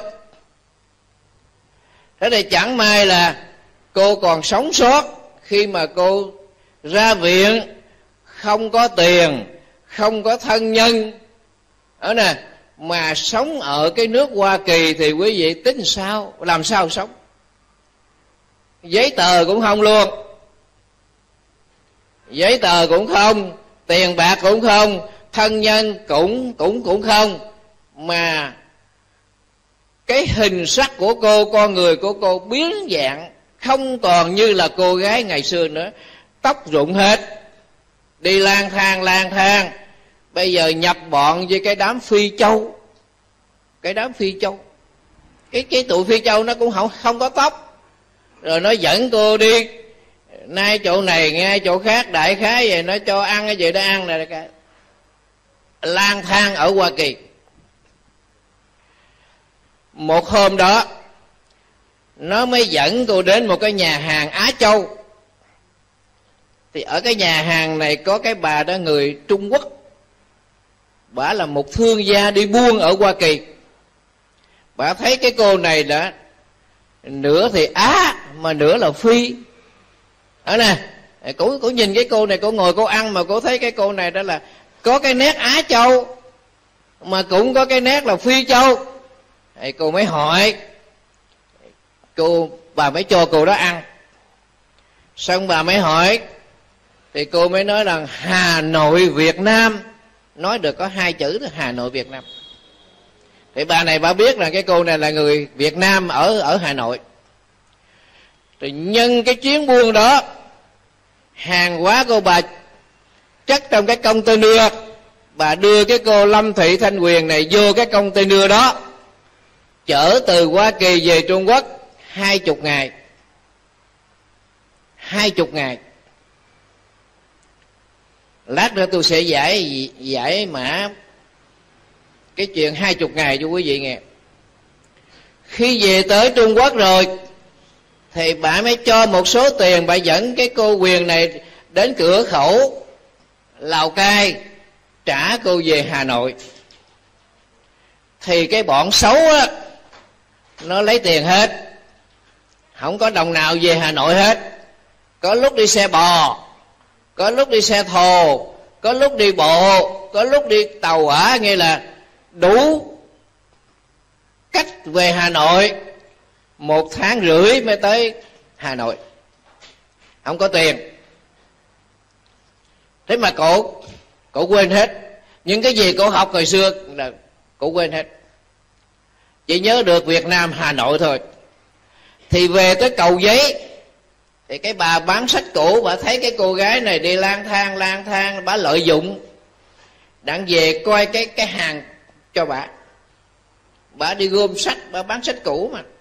Thế thì chẳng may là cô còn sống sót khi mà cô ra viện, không có tiền, không có thân nhân ở nè, mà sống ở cái nước Hoa Kỳ thì quý vị tính sao, làm sao sống? Giấy tờ cũng không luôn, giấy tờ cũng không, tiền bạc cũng không, thân nhân cũng cũng cũng không, mà cái hình sắc của cô, con người của cô biến dạng, không còn như là cô gái ngày xưa nữa. Tóc rụng hết, đi lang thang lang thang, bây giờ nhập bọn với cái đám Phi Châu. Cái đám Phi Châu, cái cái tụi Phi Châu nó cũng không không có tóc, rồi nó dẫn cô đi nay chỗ này nghe chỗ khác, đại khái vậy, nó cho ăn cái gì đó ăn này, cái lang thang ở Hoa Kỳ. Một hôm đó nó mới dẫn cô đến một cái nhà hàng Á Châu. Thì ở cái nhà hàng này có cái bà đó người Trung Quốc, bà là một thương gia đi buôn ở Hoa Kỳ. Bà thấy cái cô này đã nửa thì Á mà nửa là Phi. Ở nè, cô, cô nhìn cái cô này, cô ngồi cô ăn mà cô thấy cái cô này đó là có cái nét Á Châu mà cũng có cái nét là Phi Châu. Thì cô mới hỏi, cô bà mới cho cô đó ăn. Xong bà mới hỏi, thì cô mới nói rằng Hà Nội Việt Nam, nói được có hai chữ đó, Hà Nội Việt Nam. Thì bà này bà biết là cái cô này là người Việt Nam ở ở Hà Nội. Thì nhân cái chuyến buôn đó, hàng hóa của bà chất trong cái container, bà đưa cái cô Lâm Thị Thanh Huyền này vô cái container đó, chở từ Hoa Kỳ về Trung Quốc hai chục ngày. Hai chục ngày. Lát nữa tôi sẽ giải giải mã cái chuyện hai chục ngày cho quý vị nghe. Khi về tới Trung Quốc rồi thì bà mới cho một số tiền, bà dẫn cái cô Huyền này đến cửa khẩu Lào Cai trả cô về Hà Nội. Thì cái bọn xấu á, nó lấy tiền hết, không có đồng nào về Hà Nội hết. Có lúc đi xe bò, có lúc đi xe thồ, có lúc đi bộ, có lúc đi tàu hỏa, nghĩa là đủ cách về Hà Nội. Một tháng rưỡi mới tới Hà Nội, không có tiền. Thế mà cổ cổ quên hết những cái gì cổ học hồi xưa, là cổ quên hết, chỉ nhớ được Việt Nam Hà Nội thôi. Thì về tới Cầu Giấy, thì cái bà bán sách cũ, bà thấy cái cô gái này đi lang thang lang thang, bà lợi dụng, đặng về coi cái cái hàng cho bà. Bà đi gom sách, bà bán sách cũ mà.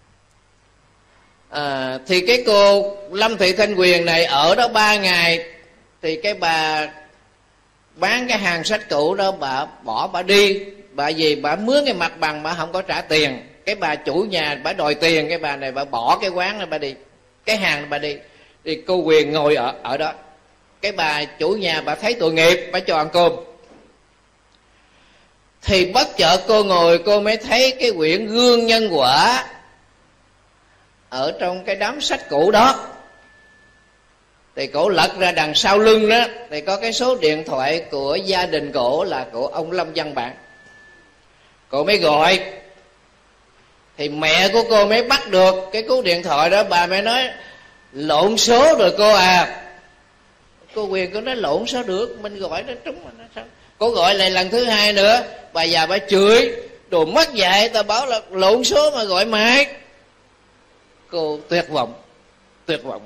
À, thì cái cô Lâm Thị Thanh Huyền này ở đó ba ngày, thì cái bà bán cái hàng sách cũ đó bà bỏ bà đi. Bà gì bà mướn cái mặt bằng, bà không có trả tiền. Cái bà chủ nhà bà đòi tiền, cái bà này bà bỏ cái quán này bà đi, cái hàng này bà đi. Thì cô Huyền ngồi ở ở đó. Cái bà chủ nhà bà thấy tội nghiệp, bà cho ăn cơm. Thì bất chợt cô ngồi, cô mới thấy cái quyển Gương Nhân Quả ở trong cái đám sách cũ đó. Thì cổ lật ra đằng sau lưng đó, thì có cái số điện thoại của gia đình cổ, là của ông Lâm Văn Bản. Cô mới gọi, thì mẹ của cô mới bắt được cái cú điện thoại đó. Bà mới nói lộn số rồi cô à. Cô Huyền cô nói lộn số được, mình gọi nó trúng mà nó sao. Cô gọi lại lần thứ hai nữa, bà già bà chửi, đồ mất dạy, tao báo là lộn số mà gọi mày. Cô tuyệt vọng, tuyệt vọng.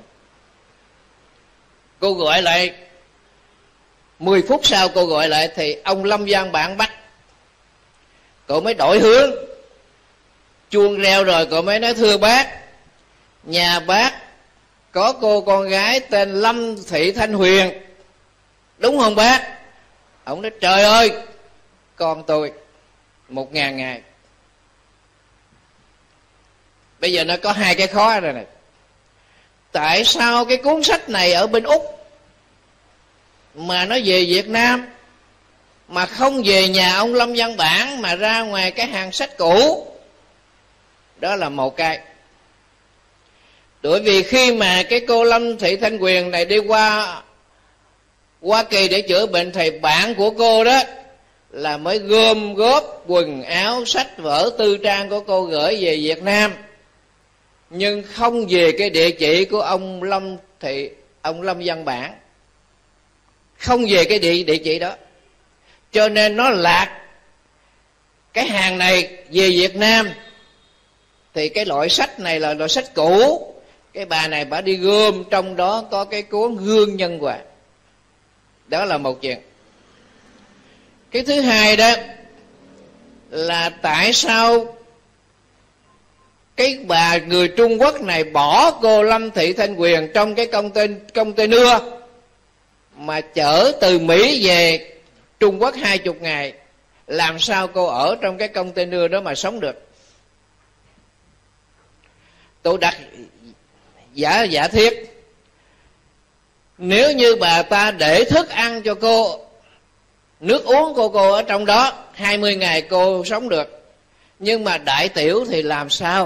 Cô gọi lại, mười phút sau cô gọi lại thì ông Lâm Văn Bản bắt. Cô mới đổi hướng, chuông reo rồi cô mới nói thưa bác, nhà bác có cô con gái tên Lâm Thị Thanh Huyền, đúng không bác? Ông nói trời ơi, con tôi một ngàn ngày. Bây giờ nó có hai cái khó rồi này. Tại sao cái cuốn sách này ở bên Úc mà nó về Việt Nam, mà không về nhà ông Lâm Văn Bản mà ra ngoài cái hàng sách cũ? Đó là một cái. Bởi vì khi mà cái cô Lâm Thị Thanh Huyền này đi qua Hoa Kỳ để chữa bệnh, thì bạn của cô đó là mới gom góp quần áo, sách vở, tư trang của cô gửi về Việt Nam, nhưng không về cái địa chỉ của ông Lâm Thị ông Lâm Văn Bản, không về cái địa địa chỉ đó, cho nên nó lạc. Cái hàng này về Việt Nam thì cái loại sách này là loại sách cũ. Cái bà này bà đi gom, trong đó có cái cuốn Gương Nhân Quả. Đó là một chuyện. Cái thứ hai đó là tại sao cái bà người Trung Quốc này bỏ cô Lâm Thị Thanh Huyền trong cái container mà chở từ Mỹ về Trung Quốc hai chục ngày, làm sao cô ở trong cái container đó mà sống được? Tôi đặt giả giả thiết, nếu như bà ta để thức ăn cho cô, nước uống của cô ở trong đó, hai mươi ngày cô sống được. Nhưng mà đại tiểu thì làm sao?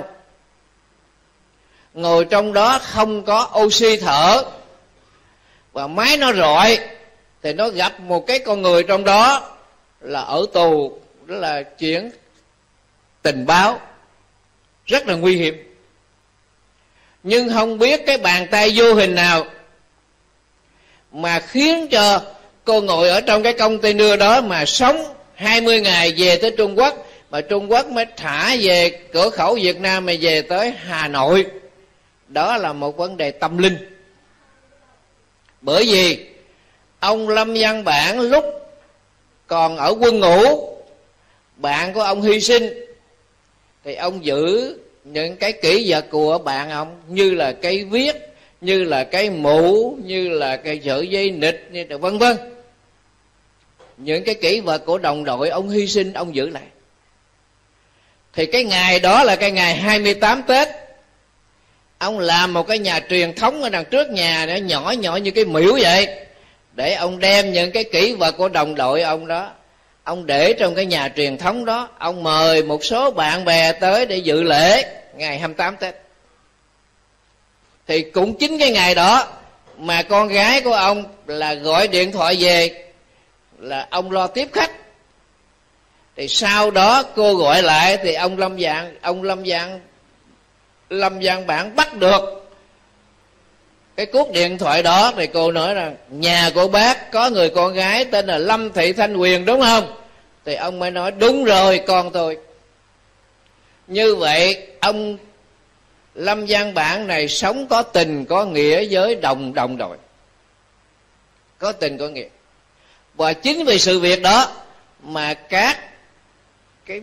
Ngồi trong đó không có oxy thở, và máy nó rọi, thì nó gặp một cái con người trong đó là ở tù, đó là chuyện tình báo rất là nguy hiểm. Nhưng không biết cái bàn tay vô hình nào mà khiến cho cô ngồi ở trong cái container đó mà sống hai mươi ngày về tới Trung Quốc, mà Trung Quốc mới thả về cửa khẩu Việt Nam mà về tới Hà Nội. Đó là một vấn đề tâm linh. Bởi vì ông Lâm Văn Bản lúc còn ở quân ngũ, bạn của ông hy sinh, thì ông giữ những cái kỷ vật của bạn ông, như là cây viết, như là cái mũ, như là cái sợi dây nịt, như là vân vân. Những cái kỷ vật của đồng đội ông hy sinh, ông giữ lại. Thì cái ngày đó là cái ngày hai mươi tám Tết, ông làm một cái nhà truyền thống ở đằng trước nhà, nó nhỏ nhỏ như cái miễu vậy, để ông đem những cái kỷ vật của đồng đội ông đó, ông để trong cái nhà truyền thống đó. Ông mời một số bạn bè tới để dự lễ ngày hai mươi tám Tết. Thì cũng chính cái ngày đó mà con gái của ông là gọi điện thoại về, là ông lo tiếp khách. Thì sau đó cô gọi lại thì ông Lâm Dạng, ông Lâm Dạng Lâm Văn Bản bắt được cái cuộc điện thoại đó. Thì cô nói rằng nhà của bác có người con gái tên là Lâm Thị Thanh Huyền đúng không? Thì ông mới nói đúng rồi, con tôi. Như vậy ông Lâm Văn Bản này sống có tình có nghĩa với đồng đồng đội, có tình có nghĩa. Và chính vì sự việc đó mà các cái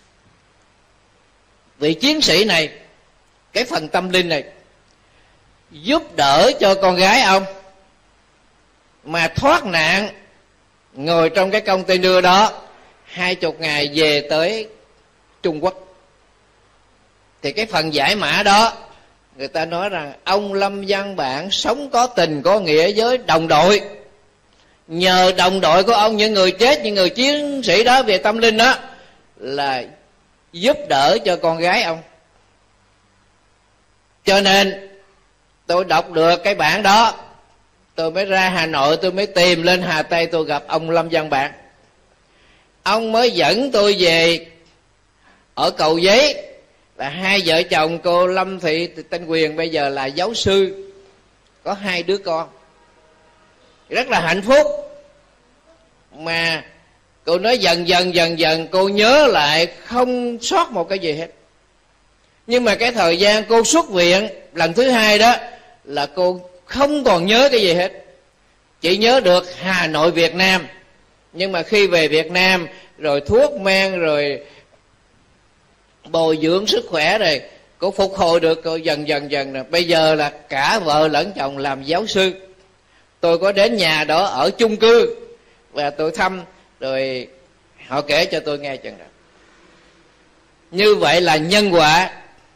vị chiến sĩ này, cái phần tâm linh này, giúp đỡ cho con gái ông mà thoát nạn, ngồi trong cái container đó hai chục ngày về tới Trung Quốc. Thì cái phần giải mã đó, người ta nói rằng ông Lâm Văn Bản sống có tình có nghĩa với đồng đội. Nhờ đồng đội của ông, những người chết, những người chiến sĩ đó về tâm linh đó, là giúp đỡ cho con gái ông. Cho nên tôi đọc được cái bản đó, tôi mới ra Hà Nội, tôi mới tìm lên Hà Tây, tôi gặp ông Lâm Văn Bản. Ông mới dẫn tôi về ở Cầu Giấy, là hai vợ chồng cô Lâm Thị Thanh Huyền bây giờ là giáo sư, có hai đứa con, rất là hạnh phúc. Mà cô nói dần dần dần dần cô nhớ lại không sót một cái gì hết. Nhưng mà cái thời gian cô xuất viện lần thứ hai đó là cô không còn nhớ cái gì hết, chỉ nhớ được Hà Nội Việt Nam. Nhưng mà khi về Việt Nam rồi thuốc men rồi bồi dưỡng sức khỏe rồi, cô phục hồi được, cô dần dần dần rồi. Bây giờ là cả vợ lẫn chồng làm giáo sư. Tôi có đến nhà đó ở chung cư và tôi thăm, rồi họ kể cho tôi nghe chừng đó. Như vậy là nhân quả,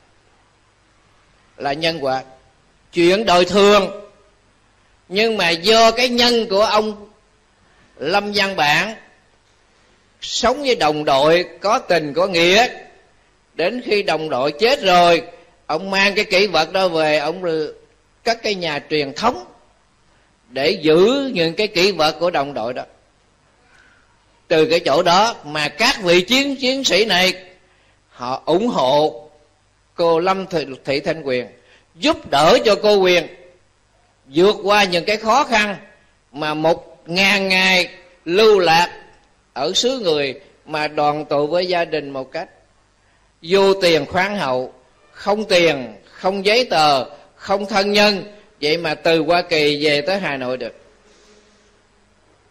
là nhân quả, chuyện đời thường. Nhưng mà do cái nhân của ông Lâm Văn Bản sống với đồng đội có tình có nghĩa, đến khi đồng đội chết rồi, ông mang cái kỷ vật đó về, ông cất cái nhà truyền thống để giữ những cái kỷ vật của đồng đội đó. Từ cái chỗ đó mà các vị chiến chiến sĩ này họ ủng hộ cô Lâm Thị, Thị Thanh Huyền, giúp đỡ cho cô Huyền vượt qua những cái khó khăn mà một ngàn ngày lưu lạc ở xứ người, mà đoàn tụ với gia đình một cách vô tiền khoáng hậu, không tiền, không giấy tờ, không thân nhân, vậy mà từ Hoa Kỳ về tới Hà Nội được.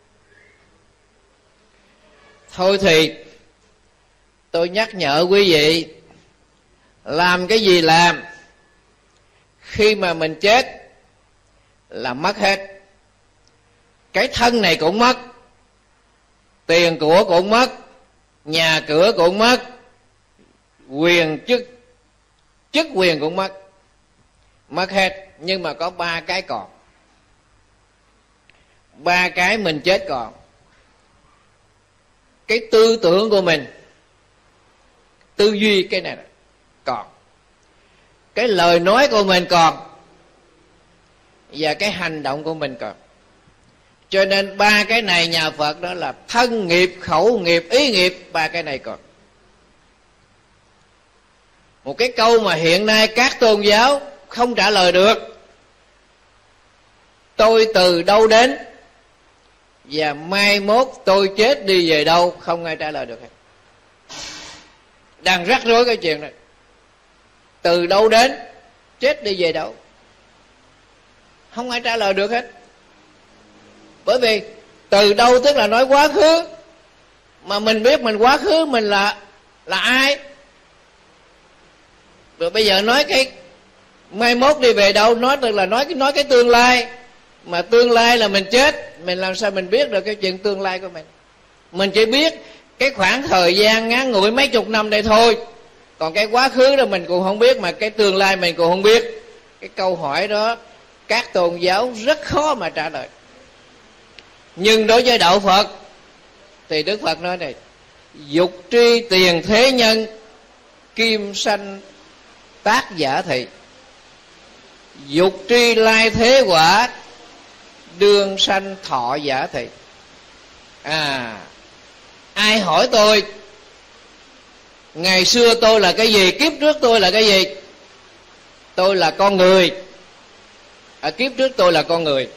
Thôi thì tôi nhắc nhở quý vị, làm cái gì làm, khi mà mình chết là mất hết. Cái thân này cũng mất, tiền của cũng mất, nhà cửa cũng mất, quyền chức chức quyền cũng mất, mất hết. Nhưng mà có ba cái còn, ba cái mình chết còn. Cái tư tưởng của mình, tư duy cái này còn, cái lời nói của mình còn, và cái hành động của mình còn. Cho nên ba cái này nhà Phật đó là thân nghiệp, khẩu nghiệp, ý nghiệp, ba cái này còn. Một cái câu mà hiện nay các tôn giáo không trả lời được: tôi từ đâu đến và mai mốt tôi chết đi về đâu, không ai trả lời được hết. Đang rắc rối cái chuyện này. Từ đâu đến, chết đi về đâu, không ai trả lời được hết. Bởi vì từ đâu tức là nói quá khứ, mà mình biết mình quá khứ mình là là ai. Rồi bây giờ nói cái mai mốt đi về đâu, nói tức là nói cái nói cái tương lai, mà tương lai là mình chết, mình làm sao mình biết được cái chuyện tương lai của mình. Mình chỉ biết cái khoảng thời gian ngắn ngủi mấy chục năm đây thôi, còn cái quá khứ đó mình cũng không biết, mà cái tương lai mình cũng không biết. Cái câu hỏi đó các tôn giáo rất khó mà trả lời. Nhưng đối với đạo Phật thì Đức Phật nói này: dục tri tiền thế nhân, kim sanh tác giả thị. Dục tri lai thế quả, đương sanh thọ giả thị. À, ai hỏi tôi ngày xưa tôi là cái gì, kiếp trước tôi là cái gì? Tôi là con người. À, kiếp trước tôi là con người.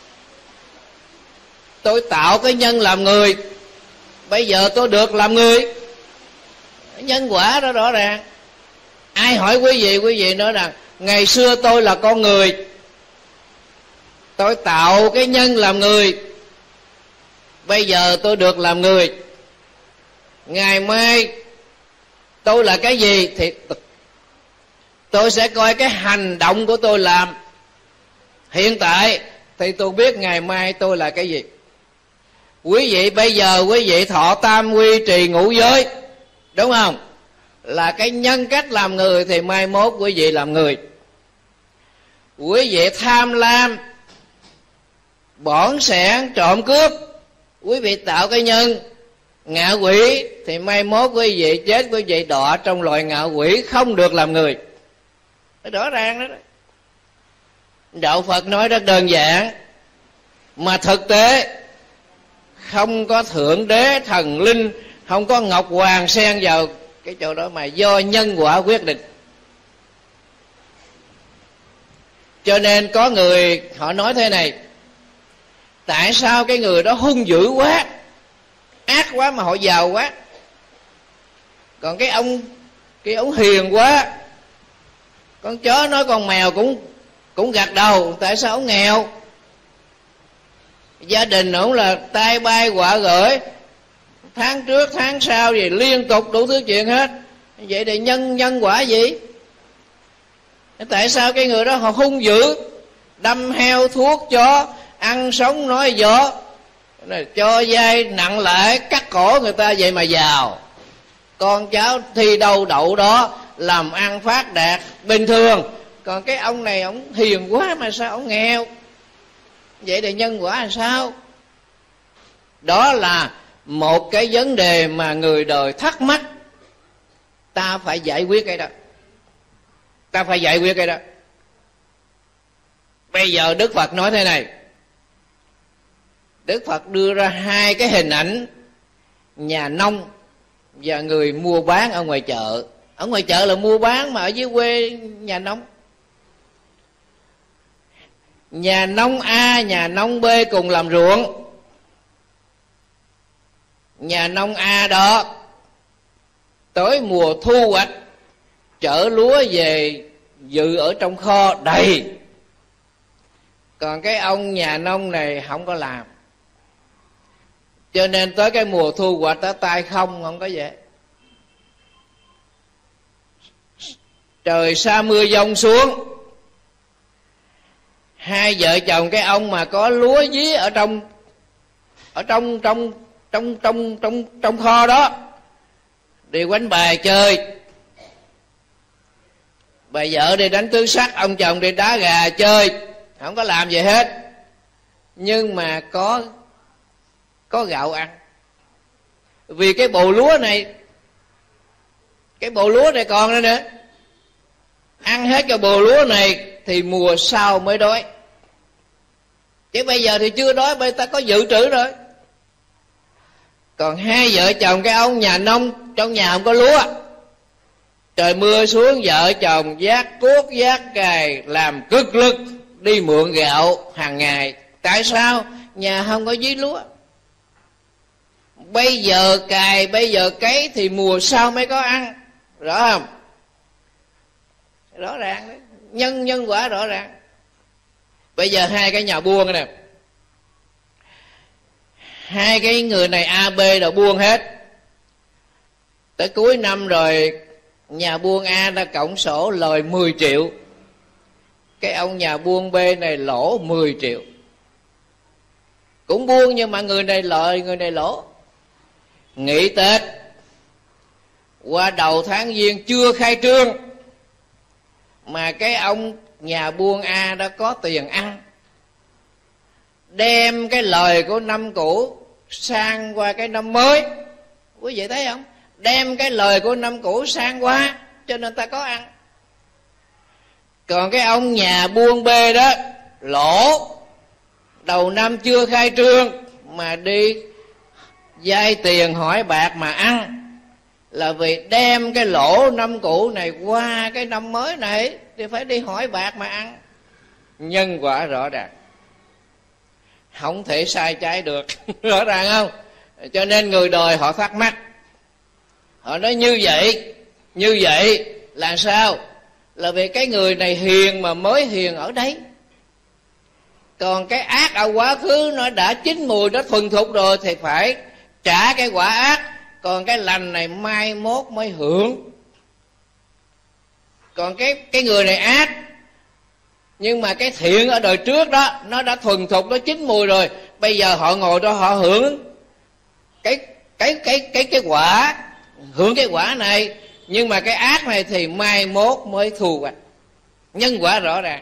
Tôi tạo cái nhân làm người, bây giờ tôi được làm người. Nhân quả đó rõ ràng. Ai hỏi quý vị, quý vị nói rằng ngày xưa tôi là con người, tôi tạo cái nhân làm người, bây giờ tôi được làm người. Ngày mai tôi là cái gì thì tôi sẽ coi cái hành động của tôi làm. Hiện tại thì tôi biết ngày mai tôi là cái gì. Quý vị bây giờ quý vị thọ tam quy trì ngũ giới, đúng không? Là cái nhân cách làm người, thì mai mốt quý vị làm người. Quý vị tham lam, bỏn sẻn, trộm cướp, quý vị tạo cái nhân ngạ quỷ, thì mai mốt quý vị chết quý vị đọa trong loài ngạ quỷ, không được làm người. Rõ ràng đó. Đạo Phật nói rất đơn giản, mà thực tế không có thượng đế thần linh, không có ngọc hoàng xen vào cái chỗ đó, mà do nhân quả quyết định. Cho nên có người họ nói thế này: tại sao cái người đó hung dữ quá, ác quá mà họ giàu quá, còn cái ông cái ông hiền quá, con chó nói con mèo cũng cũng gật đầu, tại sao ông nghèo? Gia đình ông là tai bay họa gởi, tháng trước tháng sau gì liên tục đủ thứ chuyện hết. Vậy thì nhân nhân quả gì? Tại sao cái người đó họ hung dữ, đâm heo thuốc chó, ăn sống nói gió, cho vay nặng lãi, cắt cổ người ta, vậy mà giàu? Con cháu thi đâu đậu đó, làm ăn phát đạt bình thường. Còn cái ông này ông hiền quá mà sao ông nghèo? Vậy thì nhân quả là sao? Đó là một cái vấn đề mà người đời thắc mắc. Ta phải giải quyết cái đó. Ta phải giải quyết cái đó. Bây giờ Đức Phật nói thế này. Đức Phật đưa ra hai cái hình ảnh nhà nông và người mua bán ở ngoài chợ. Ở ngoài chợ là mua bán, mà ở dưới quê nhà nông. Nhà nông A, nhà nông B cùng làm ruộng. Nhà nông A đó tới mùa thu hoạch, chở lúa về dự ở trong kho đầy. Còn cái ông nhà nông này không có làm, Cho nên tới cái mùa thu hoạch tới tay không, không có vậy. Trời sa mưa giông xuống, hai vợ chồng cái ông mà có lúa dí ở trong ở trong trong trong trong trong trong kho đó đi quánh bài chơi, bà vợ đi đánh tứ sắc, ông chồng đi đá gà chơi, không có làm gì hết, nhưng mà có có gạo ăn. Vì cái bộ lúa này cái bộ lúa này còn nữa nữa, ăn hết cái bộ lúa này thì mùa sau mới đói, chứ bây giờ thì chưa đói, bây ta có dự trữ rồi. Còn hai vợ chồng cái ông nhà nông, trong nhà không có lúa, trời mưa xuống vợ chồng vác cuốc vác cày làm cực lực đi mượn gạo hàng ngày. Tại sao? Nhà không có dí lúa. Bây giờ cày, bây giờ cấy thì mùa sau mới có ăn, rõ không? Rõ ràng đấy, nhân nhân quả rõ ràng. Bây giờ hai cái nhà buôn nè, hai cái người này A B đều buôn hết. Tới cuối năm rồi, nhà buôn A đã cộng sổ lời mười triệu, cái ông nhà buôn B này lỗ mười triệu. Cũng buôn nhưng mà người này lợi, người này lỗ. Nghỉ Tết qua đầu tháng Giêng chưa khai trương mà cái ông nhà buôn A đã có tiền ăn, đem cái lời của năm cũ sang qua cái năm mới. Quý vị thấy không? Đem cái lời của năm cũ sang qua, cho nên ta có ăn. Còn cái ông nhà buôn B đó lỗ, đầu năm chưa khai trương mà đi vay tiền hỏi bạc mà ăn, là vì đem cái lỗ năm cũ này qua cái năm mới này thì phải đi hỏi bạc mà ăn. Nhân quả rõ ràng, không thể sai trái được. Rõ ràng không? Cho nên người đời họ thắc mắc, họ nói như vậy, như vậy là sao? Là vì cái người này hiền mà mới hiền ở đấy, còn cái ác ở quá khứ nó đã chín mùi, nó thuần thục rồi thì phải trả cái quả ác. Còn cái lành này mai mốt mới hưởng. Còn cái cái người này ác, nhưng mà cái thiện ở đời trước đó nó đã thuần thục, nó chín mùi rồi, bây giờ họ ngồi đó họ hưởng cái cái cái cái cái quả, hưởng cái quả này. Nhưng mà cái ác này thì mai mốt mới thu hoạch. Nhân quả rõ ràng.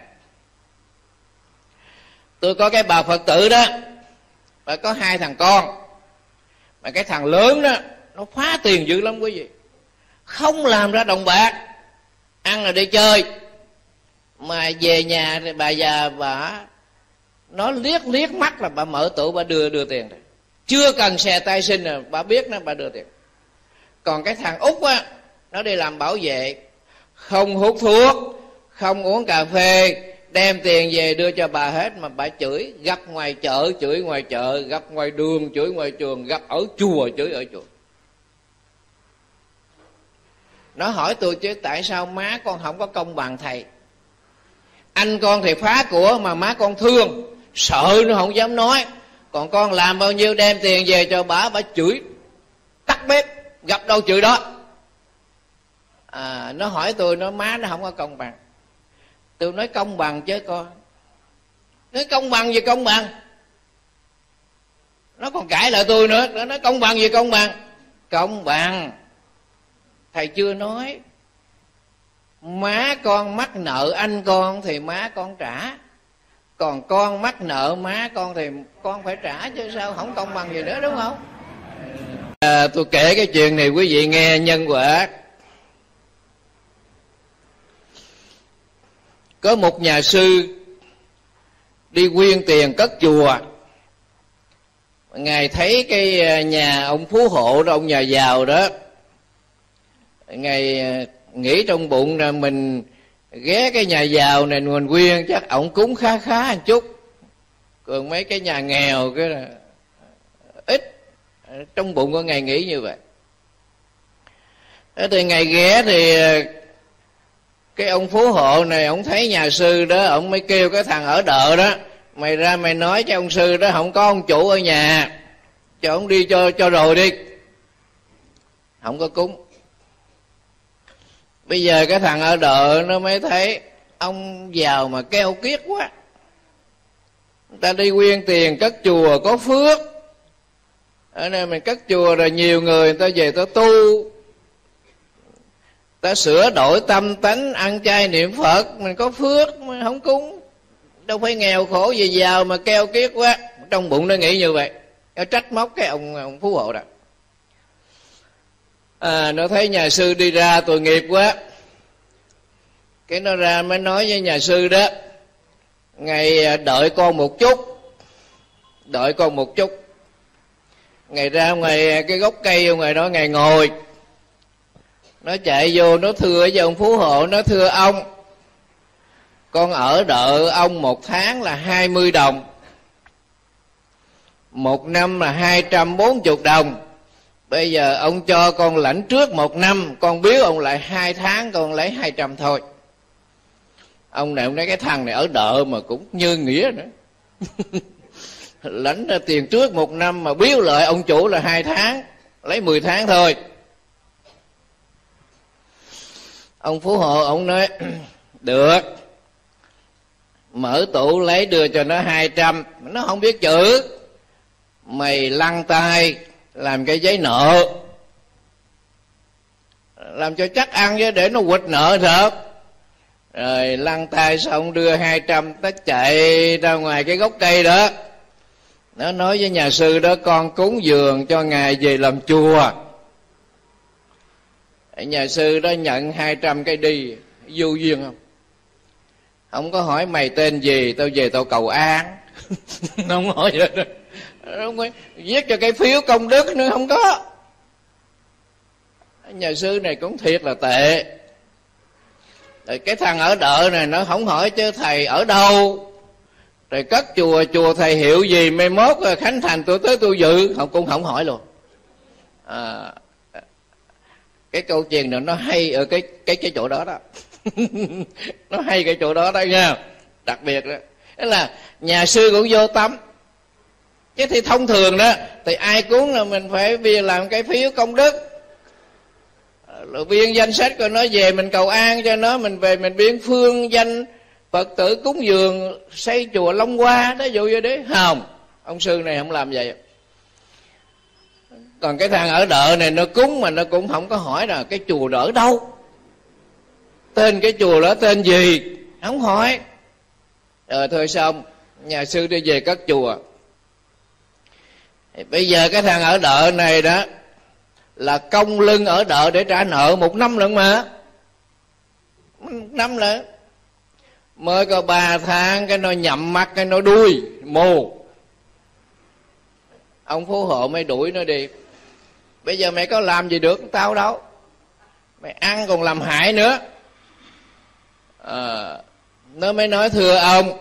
Tôi có cái bà Phật tử đó, và có hai thằng con, mà cái thằng lớn đó nó phá tiền dữ lắm quý vị, không làm ra đồng bạc, ăn là đi chơi. Mà về nhà thì bà già bà nó liếc liếc mắt là bà mở tủ, bà đưa đưa tiền rồi. Chưa cần xè tay xin rồi bà biết nó, bà đưa tiền. Còn cái thằng út á, nó đi làm bảo vệ, không hút thuốc, không uống cà phê, đem tiền về đưa cho bà hết, mà bà chửi, gặp ngoài chợ chửi ngoài chợ, gặp ngoài đường chửi ngoài trường, gặp ở chùa chửi ở chùa. Nó hỏi tôi chứ tại sao má con không có công bằng thầy? Anh con thì phá của mà má con thương, sợ nó không dám nói. Còn con làm bao nhiêu đem tiền về cho bà, bà chửi tắt bếp, gặp đâu chửi đó. À, nó hỏi tôi, nó má nó không có công bằng. Tôi nói công bằng chứ con. Nói công bằng gì công bằng? Nó còn cãi lại tôi nữa. Nó nói công bằng gì công bằng? Công bằng, thầy chưa nói. Má con mắc nợ anh con thì má con trả, còn con mắc nợ má con thì con phải trả chứ sao, không công bằng gì nữa, đúng không? À, tôi kể cái chuyện này quý vị nghe nhân quả. Có một nhà sư đi quyên tiền cất chùa. Ngài thấy cái nhà ông phú hộ đó, ông nhà giàu đó, Ngài nghĩ trong bụng là mình ghé cái nhà giàu này mình quyên chắc ổng cúng khá khá một chút, còn mấy cái nhà nghèo cái là ít. Trong bụng của Ngài nghĩ như vậy. Thế thì Ngài ghé thì cái ông phú hộ này, ông thấy nhà sư đó, ông mới kêu cái thằng ở đợ đó, mày ra mày nói cho ông sư đó không có ông chủ ở nhà, cho ông đi cho cho rồi đi, không có cúng. Bây giờ cái thằng ở đợ nó mới thấy ông giàu mà keo kiết quá, người ta đi quyên tiền cất chùa có phước, ở đây mình cất chùa rồi nhiều người người ta về ta tu, ta sửa đổi tâm tánh ăn chay niệm Phật, mình có phước mà không cúng, đâu phải nghèo khổ gì giàu mà keo kiết quá. Trong bụng nó nghĩ như vậy, nó trách móc cái ông, ông phú hộ đó. À, nó thấy nhà sư đi ra tội nghiệp quá, cái nó ra mới nói với nhà sư đó: ngày đợi con một chút, đợi con một chút. Ngày ra ngoài cái gốc cây ở ngoài đó, ngày ngồi, nó chạy vô nó thưa với ông phú hộ, nó thưa ông, con ở đợi ông một tháng là hai mươi đồng, một năm là hai trăm bốn mươi đồng. Bây giờ ông cho con lãnh trước một năm, con biếu ông lại hai tháng, con lấy hai trăm thôi. Ông này ông nói cái thằng này ở đợ mà cũng như nghĩa nữa. Lãnh ra tiền trước một năm mà biếu lại ông chủ là hai tháng, lấy mười tháng thôi. Ông phú hộ ông nói được, mở tủ lấy đưa cho nó hai trăm. Nó không biết chữ, mày lăn tay làm cái giấy nợ, làm cho chắc ăn chứ để nó quỵt nợ thật. Rồi lăn tay xong đưa hai trăm, nó chạy ra ngoài cái gốc cây đó. Nó nói với nhà sư đó: con cúng dường cho ngài về làm chùa. Nhà sư đó nhận hai trăm cái đi, vô duyên không? Không có hỏi mày tên gì, tao về tao cầu an. Không hỏi vậy đó. Không có viết cho cái phiếu công đức nữa, không có. Nhà sư này cũng thiệt là tệ. Rồi cái thằng ở đợ này nó không hỏi chứ thầy ở đâu, rồi cất chùa, chùa thầy hiệu gì, mai mốt khánh thành tôi tới tôi dự, họ cũng không hỏi luôn. À, cái câu chuyện này nó hay ở cái cái cái chỗ đó đó. Nó hay cái chỗ đó đó nha, đặc biệt đó. Đó là nhà sư cũng vô tâm. Chứ thì thông thường đó thì ai cúng là mình phải biên làm cái phiếu công đức, rồi biên danh sách của nó về mình cầu an cho nó, mình về mình biên phương danh Phật tử cúng dường xây chùa Long Hoa đó, dụ như đấy. Không, ông sư này không làm vậy. Còn cái thằng ở đợ này nó cúng mà nó cũng không có hỏi là cái chùa đó ở đâu, tên cái chùa đó tên gì, không hỏi. Rồi thôi xong, nhà sư đi về cất chùa. Bây giờ cái thằng ở đợ này đó là công lưng ở đợ để trả nợ một năm lận mà, một năm lận. Mới có ba tháng cái nó nhậm mắt, cái nó đuôi mù. Ông phú hộ mới đuổi nó đi. Bây giờ mày có làm gì được tao đâu, mày ăn còn làm hại nữa. À, nó mới nói thưa ông,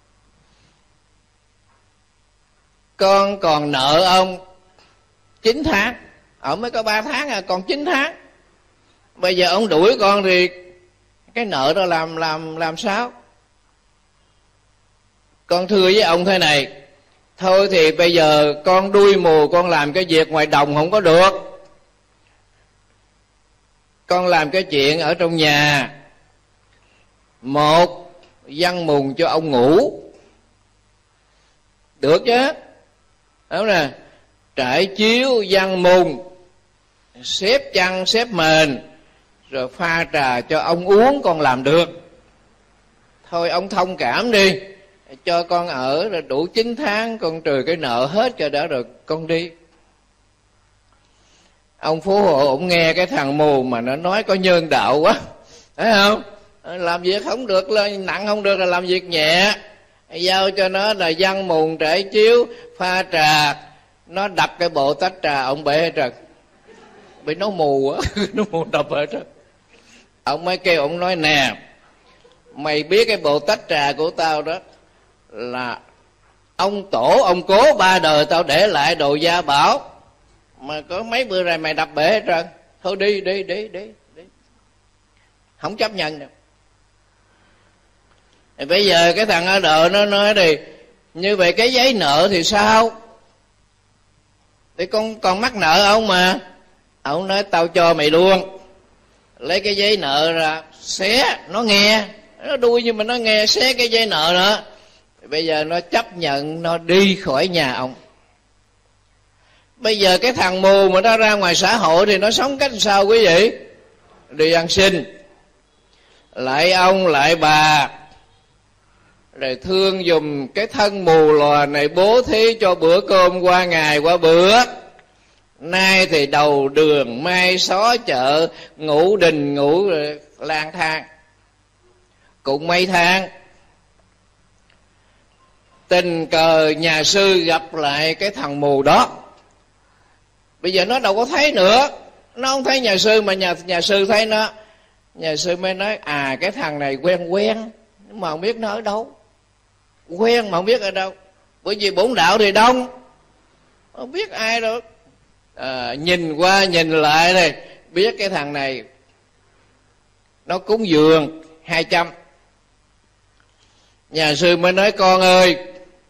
con còn nợ ông chín tháng, ở mới có ba tháng à, còn chín tháng. Bây giờ ông đuổi con thì cái nợ đó làm làm làm sao? Con thưa với ông thế này, thôi thì bây giờ con đuôi mù, con làm cái việc ngoài đồng không có được, con làm cái chuyện ở trong nhà. Một, văn mùng cho ông ngủ, được chứ, đúng nè, trải chiếu văn mùng, xếp chăn xếp mền, rồi pha trà cho ông uống, con làm được. Thôi ông thông cảm đi, cho con ở rồi đủ chín tháng, con trừ cái nợ hết cho đã rồi con đi. Ông phú hộ ông nghe cái thằng mù mà nó nói có nhân đạo quá, thấy không? Làm việc không được là nặng, không được là làm việc nhẹ. Giao cho nó là văn mùng trải chiếu pha trà, nó đập cái bộ tách trà ông bể hết trơn, bị nó mù á. Nó mù đập hết trơn. Ông mới kêu ông nói nè, mày biết cái bộ tách trà của tao đó là ông tổ ông cố ba đời tao để lại đồ gia bảo, mà có mấy bữa rồi mày đập bể hết trơn. Thôi đi đi đi đi đi, không chấp nhận được. Thì bây giờ cái thằng ở đợ nó nói đi, như vậy cái giấy nợ thì sao? Thì con còn mắc nợ ông mà. Ông nói tao cho mày luôn. Lấy cái giấy nợ ra xé, nó nghe, nó đuôi nhưng mà nó nghe, xé cái giấy nợ nữa. Bây giờ nó chấp nhận nó đi khỏi nhà ông. Bây giờ cái thằng mù mà nó ra ngoài xã hội thì nó sống cách sao quý vị? Đi ăn xin, lại ông lại bà, rồi thương dùm cái thân mù lòa này, bố thí cho bữa cơm qua ngày qua bữa. Nay thì đầu đường, mai xó chợ, ngủ đình ngủ lang thang. Cũng mấy tháng tình cờ nhà sư gặp lại cái thằng mù đó. Bây giờ nó đâu có thấy nữa, nó không thấy nhà sư mà nhà nhà sư thấy nó. Nhà sư mới nói à cái thằng này quen quen mà không biết nó ở đâu. Quen mà không biết ở đâu. Bởi vì bổn đạo thì đông, không biết ai đâu. À, nhìn qua nhìn lại này, biết cái thằng này nó cúng dường hai trăm. Nhà sư mới nói con ơi,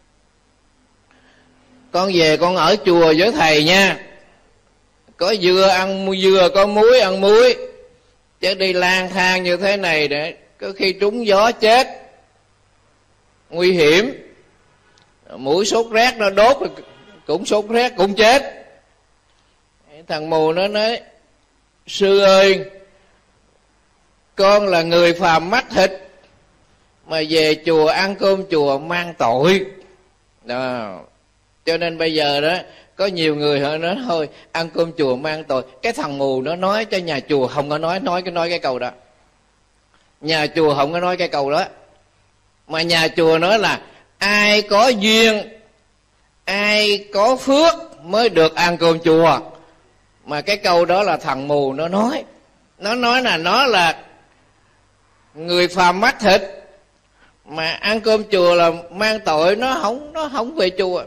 con về con ở chùa với thầy nha. Có dưa ăn dưa, có muối ăn muối. Chứ đi lang thang như thế này để có khi trúng gió chết, nguy hiểm. Mũi sốt rét nó đốt cũng sốt rét cũng chết. Thằng mù nó nói sư ơi, con là người phàm mắt thịt mà về chùa ăn cơm chùa mang tội đó. Cho nên bây giờ đó có nhiều người họ nói thôi ăn cơm chùa mang tội. Cái thằng mù nó nói cho nhà chùa không có nói nói cái nói cái câu đó. Nhà chùa không có nói cái câu đó, mà nhà chùa nói là ai có duyên, ai có phước mới được ăn cơm chùa. Mà cái câu đó là thằng mù nó nói. Nó nói là nó là người phàm mắt thịt mà ăn cơm chùa là mang tội, nó không nó không về chùa.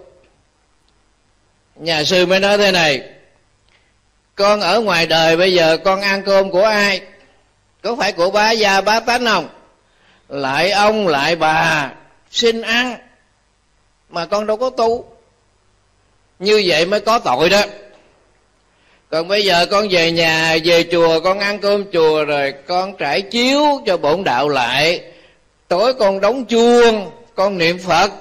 Nhà sư mới nói thế này: con ở ngoài đời bây giờ con ăn cơm của ai? Có phải của bá gia bá tánh không? Lại ông lại bà xin ăn, mà con đâu có tu. Như vậy mới có tội đó. Còn bây giờ con về nhà, về chùa, con ăn cơm chùa rồi con trải chiếu cho bổn đạo lại, tối con đóng chuông, con niệm Phật,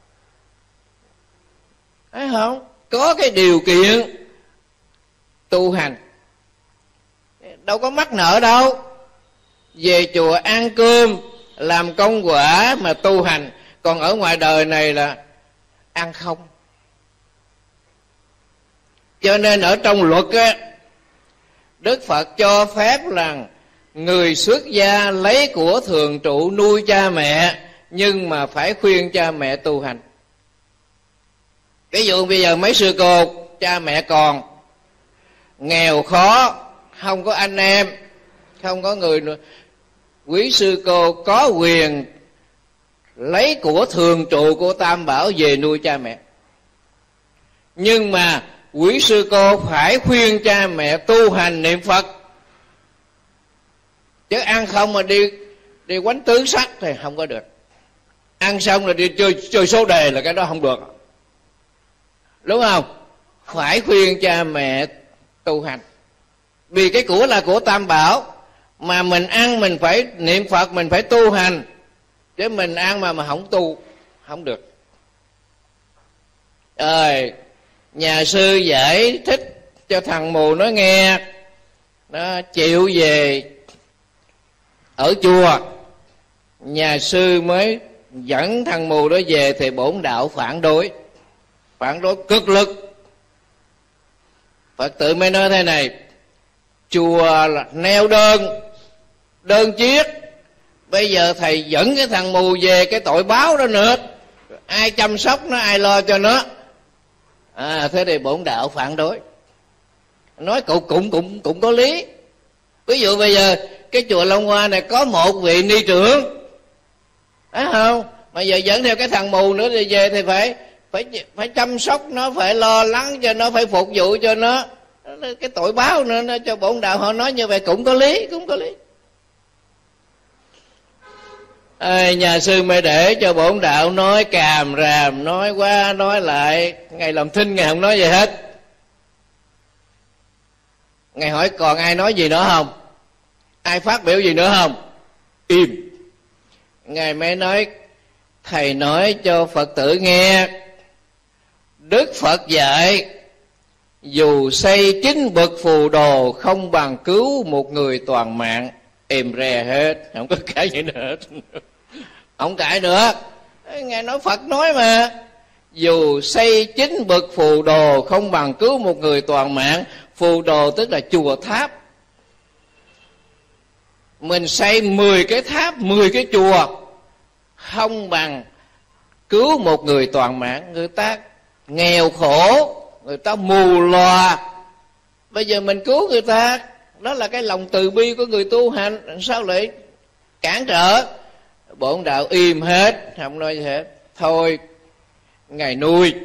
thấy không? Có cái điều kiện tu hành, đâu có mắc nợ đâu. Về chùa ăn cơm làm công quả mà tu hành. Còn ở ngoài đời này là ăn không. Cho nên ở trong luật á, Đức Phật cho phép là người xuất gia lấy của thường trụ nuôi cha mẹ, nhưng mà phải khuyên cha mẹ tu hành. Ví dụ bây giờ mấy sư cô cha mẹ còn nghèo khó, không có anh em, không có người nữa, quý sư cô có quyền lấy của thường trụ của Tam Bảo về nuôi cha mẹ. Nhưng mà quý sư cô phải khuyên cha mẹ tu hành niệm Phật. Chứ ăn không mà đi đi quánh tứ sắc thì không có được. Ăn xong rồi đi chơi chơi số đề là cái đó không được, đúng không? Phải khuyên cha mẹ tu hành. Vì cái của là của Tam Bảo, mà mình ăn mình phải niệm Phật, mình phải tu hành. Chứ mình ăn mà mà không tu không được. Rồi nhà sư giải thích cho thằng mù nó nghe, nó chịu về ở chùa. Nhà sư mới dẫn thằng mù đó về thì bổn đạo phản đối, phản đối cực lực. Phật tử mới nói thế này: chùa là neo đơn, đơn chiếc. Bây giờ thầy dẫn cái thằng mù về cái tội báo đó nữa, ai chăm sóc nó, ai lo cho nó? À, thế thì bổn đạo phản đối. Nói cũng cũng cũng cũng có lý. Ví dụ bây giờ cái chùa Long Hoa này có một vị ni trưởng, thấy không? Mà giờ dẫn theo cái thằng mù nữa thì về thì phải phải phải chăm sóc nó, phải lo lắng cho nó, phải phục vụ cho nó. Cái tội báo nữa, nó cho bổn đạo họ nói như vậy cũng có lý, cũng có lý. À, nhà sư mới để cho bổn đạo nói càm ràm, nói qua nói lại, ngày làm thinh ngày không nói gì hết. Ngài hỏi còn ai nói gì nữa không? Ai phát biểu gì nữa không? Im. Ngài mới nói, thầy nói cho Phật tử nghe, Đức Phật dạy dù xây chín bậc phù đồ không bằng cứu một người toàn mạng. Im re hết, không có cãi gì nữa hết. Không cãi nữa. Ngài nói Phật nói mà, dù xây chín bậc phù đồ không bằng cứu một người toàn mạng. Phù đồ tức là chùa tháp. Mình xây mười cái tháp, mười cái chùa không bằng cứu một người toàn mạng. Người ta nghèo khổ, người ta mù lòa, bây giờ mình cứu người ta. Đó là cái lòng từ bi của người tu hành. Sao lại cản trở? Bổn đạo im hết, không nói gì hết. Thôi Ngài nuôi.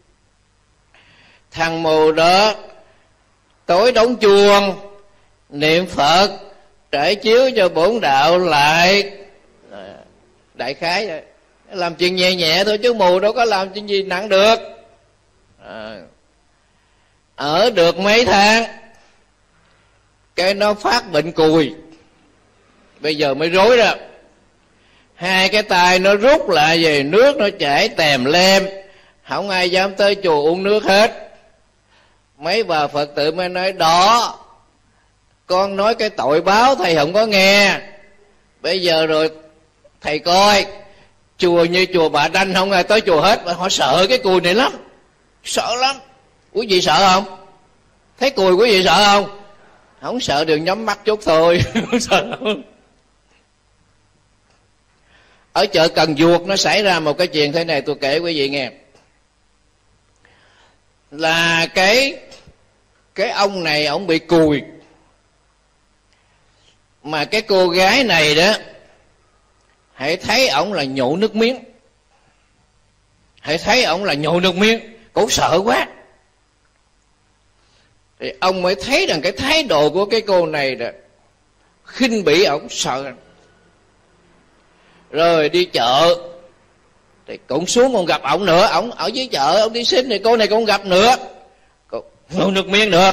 Thằng mù đó tối đóng chuông, niệm Phật, trải chiếu cho bổn đạo lại. Đại khái vậy. Làm chuyện nhẹ nhẹ thôi chứ mù đâu có làm chuyện gì nặng được. À, ở được mấy tháng cái nó phát bệnh cùi. Bây giờ mới rối ra. Hai cái tay nó rút lại về, nước nó chảy tèm lem, không ai dám tới chùa uống nước hết. Mấy bà Phật tử mới nói, đó con nói cái tội báo thầy không có nghe. Bây giờ rồi thầy coi, chùa như chùa Bà Đanh không ai tới chùa hết. Họ sợ cái cùi này lắm, sợ lắm. Quý vị sợ không? Thấy cùi quý vị sợ không? Không sợ, đừng nhắm mắt chút thôi. Không sợ không? Ở chợ Cần Duộc nó xảy ra một cái chuyện thế này, tôi kể quý vị nghe. Là cái cái ông này ông bị cùi, mà cái cô gái này đó hãy thấy ổng là nhổ nước miếng, hãy thấy ổng là nhổ nước miếng, cổ sợ quá. Thì ông mới thấy rằng cái thái độ của cái cô này đó khinh bỉ ổng, sợ. Rồi đi chợ thì cũng xuống còn gặp ổng nữa. Ổng ở dưới chợ ông đi xin thì cô này cũng gặp nữa, nhổ nước miếng được.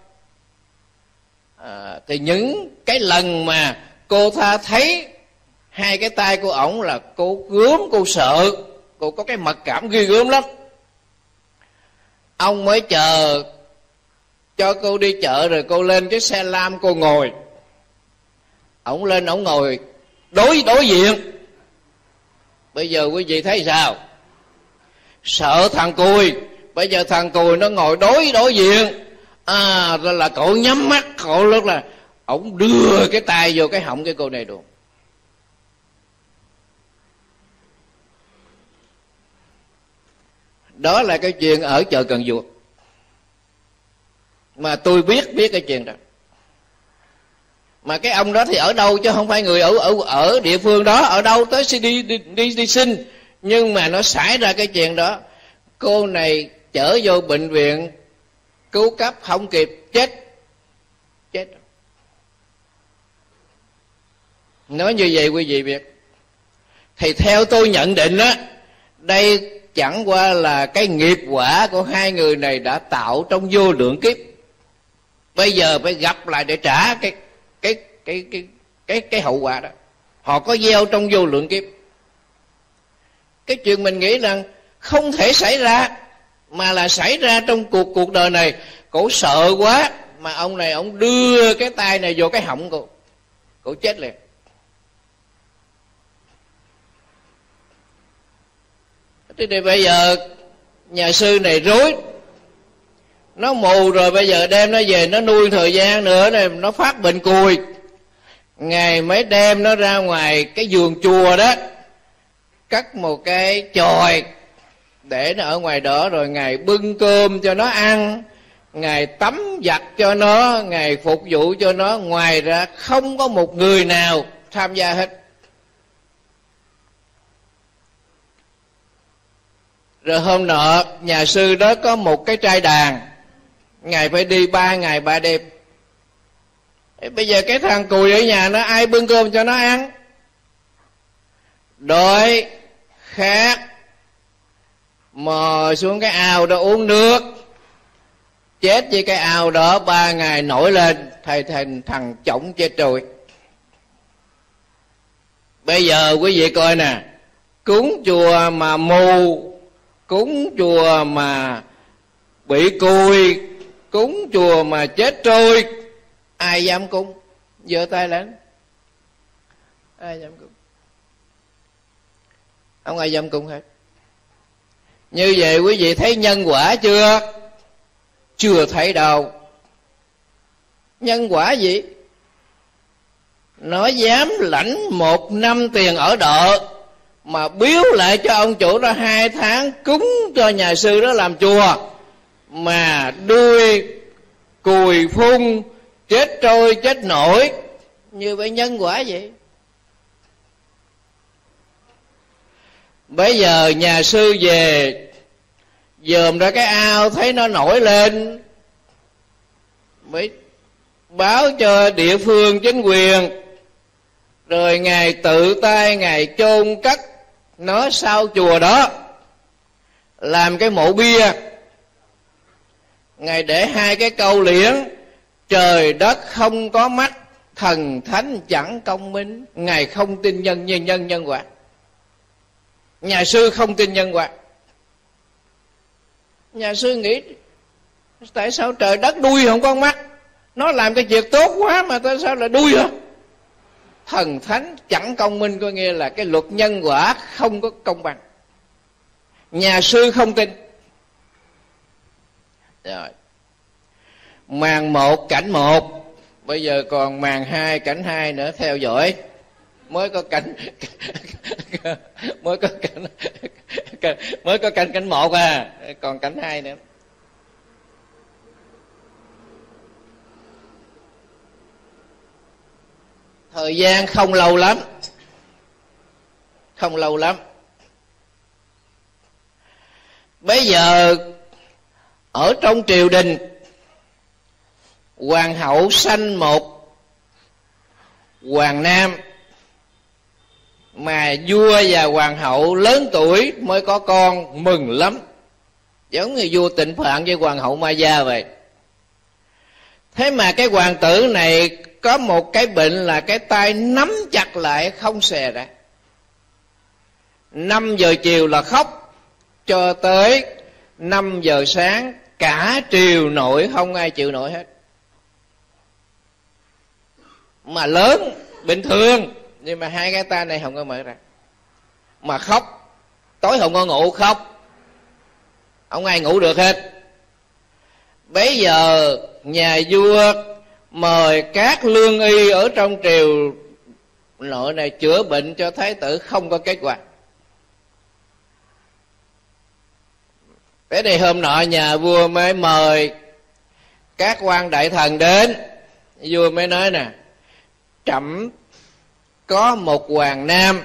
À, thì những cái lần mà cô ta thấy hai cái tay của ổng là cô gớm, cô sợ, cô có cái mặc cảm ghê gớm lắm. Ông mới chờ cho cô đi chợ rồi cô lên cái xe lam cô ngồi. Ổng lên ổng ngồi đối đối diện. Bây giờ quý vị thấy sao? Sợ thằng cùi. Bây giờ thằng cùi nó ngồi đối đối diện. À là cậu nhắm mắt, cậu lúc là ổng đưa cái tay vô cái họng cái cô này luôn. Đó là cái chuyện ở chợ Cần Duộc, mà tôi biết biết cái chuyện đó. Mà cái ông đó thì ở đâu chứ không phải người ở ở ở địa phương đó, ở đâu tới đi đi đi, đi xin. Nhưng mà nó xảy ra cái chuyện đó, cô này chở vô bệnh viện cứu cấp không kịp, chết chết. Nói như vậy quý vị biết. Thì theo tôi nhận định á, đây chẳng qua là cái nghiệp quả của hai người này đã tạo trong vô lượng kiếp. Bây giờ phải gặp lại để trả cái cái cái cái cái cái hậu quả đó. Họ có gieo trong vô lượng kiếp. Cái chuyện mình nghĩ rằng không thể xảy ra, mà là xảy ra trong cuộc cuộc đời này. Cổ sợ quá mà ông này ông đưa cái tay này vô cái họng cô, cổ chết liền. Thế thì bây giờ nhà sư này rối, nó mù rồi, bây giờ đem nó về nó nuôi thời gian nữa này, nó phát bệnh cùi. Ngài mới đem nó ra ngoài cái vườn chùa đó, cắt một cái chòi để nó ở ngoài đó, rồi Ngài bưng cơm cho nó ăn, Ngài tắm giặt cho nó, Ngài phục vụ cho nó. Ngoài ra không có một người nào tham gia hết. Rồi hôm nọ nhà sư đó có một cái trai đàn, Ngài phải đi ba ngày ba đêm. Bây giờ cái thằng cùi ở nhà nó ai bưng cơm cho nó ăn? Đói khát mò xuống cái ao đó uống nước. chết với cái ao đó, ba ngày nổi lên thầy thành thằng chổng chết trôi. Bây giờ quý vị coi nè, cúng chùa mà mù, cúng chùa mà bị cùi, cúng chùa mà chết trôi, ai dám cúng? Giơ tay lên, ai dám cúng? Không ai dám cúng hết. Như vậy quý vị thấy nhân quả chưa? Chưa thấy đâu. Nhân quả gì? Nó dám lãnh một năm tiền ở đợ mà biếu lại cho ông chủ đó hai tháng cúng cho nhà sư đó làm chùa, mà đuôi cùi phun chết trôi chết nổi. Như vậy nhân quả vậy. Bây giờ nhà sư về dòm ra cái ao thấy nó nổi lên, mới báo cho địa phương chính quyền, rồi ngài tự tay ngài chôn cất nó sau chùa đó, làm cái mộ bia. Ngài để hai cái câu liễn: trời đất không có mắt, thần thánh chẳng công minh. Ngài không tin nhân nhân nhân nhân quả. Nhà sư không tin nhân quả. Nhà sư nghĩ tại sao trời đất đuôi không có mắt, nó làm cái việc tốt quá mà tại sao lại đuôi hả? Thần thánh chẳng công minh, có nghĩa là cái luật nhân quả không có công bằng. Nhà sư không tin. Rồi màn một cảnh một, bây giờ còn màn hai cảnh hai nữa, theo dõi. Mới có cảnh mới có cảnh mới có cảnh cảnh một à, còn cảnh hai nữa. Thời gian không lâu lắm, không lâu lắm. Bây giờ ở trong triều đình, hoàng hậu sanh một hoàng nam, mà vua và hoàng hậu lớn tuổi mới có con, mừng lắm. Giống như vua Tịnh Phạn với hoàng hậu Ma Gia vậy. Thế mà cái hoàng tử này có một cái bệnh là cái tay nắm chặt lại không xè ra. Năm giờ chiều là khóc, cho tới năm giờ sáng cả triều nội không ai chịu nổi hết. Mà lớn bình thường, nhưng mà hai cái tay này không có mở ra, mà khóc, tối không có ngủ, khóc, không ai ngủ được hết. Bấy giờ nhà vua mời các lương y ở trong triều nội này chữa bệnh cho thái tử, không có kết quả. Thế thì hôm nọ nhà vua mới mời các quan đại thần đến. Vua mới nói nè: trẫm có một hoàng nam,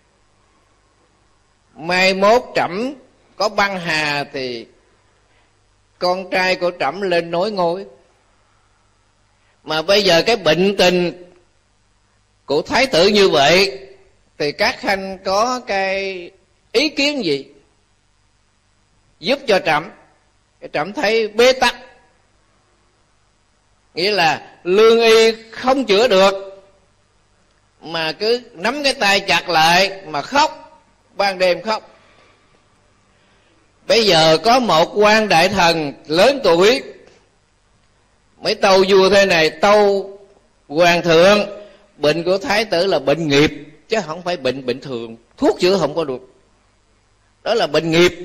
mai mốt trẫm có băng hà thì con trai của trẫm lên nối ngôi. Mà bây giờ cái bệnh tình của thái tử như vậy, thì các khanh có cái ý kiến gì giúp cho trẫm? Trẫm thấy bế tắc, nghĩa là lương y không chữa được, mà cứ nắm cái tay chặt lại mà khóc, ban đêm khóc. Bây giờ có một quan đại thần lớn tuổi mới tâu vua thế này: tâu hoàng thượng, bệnh của thái tử là bệnh nghiệp, chứ không phải bệnh bình thường, thuốc chữa không có được, đó là bệnh nghiệp.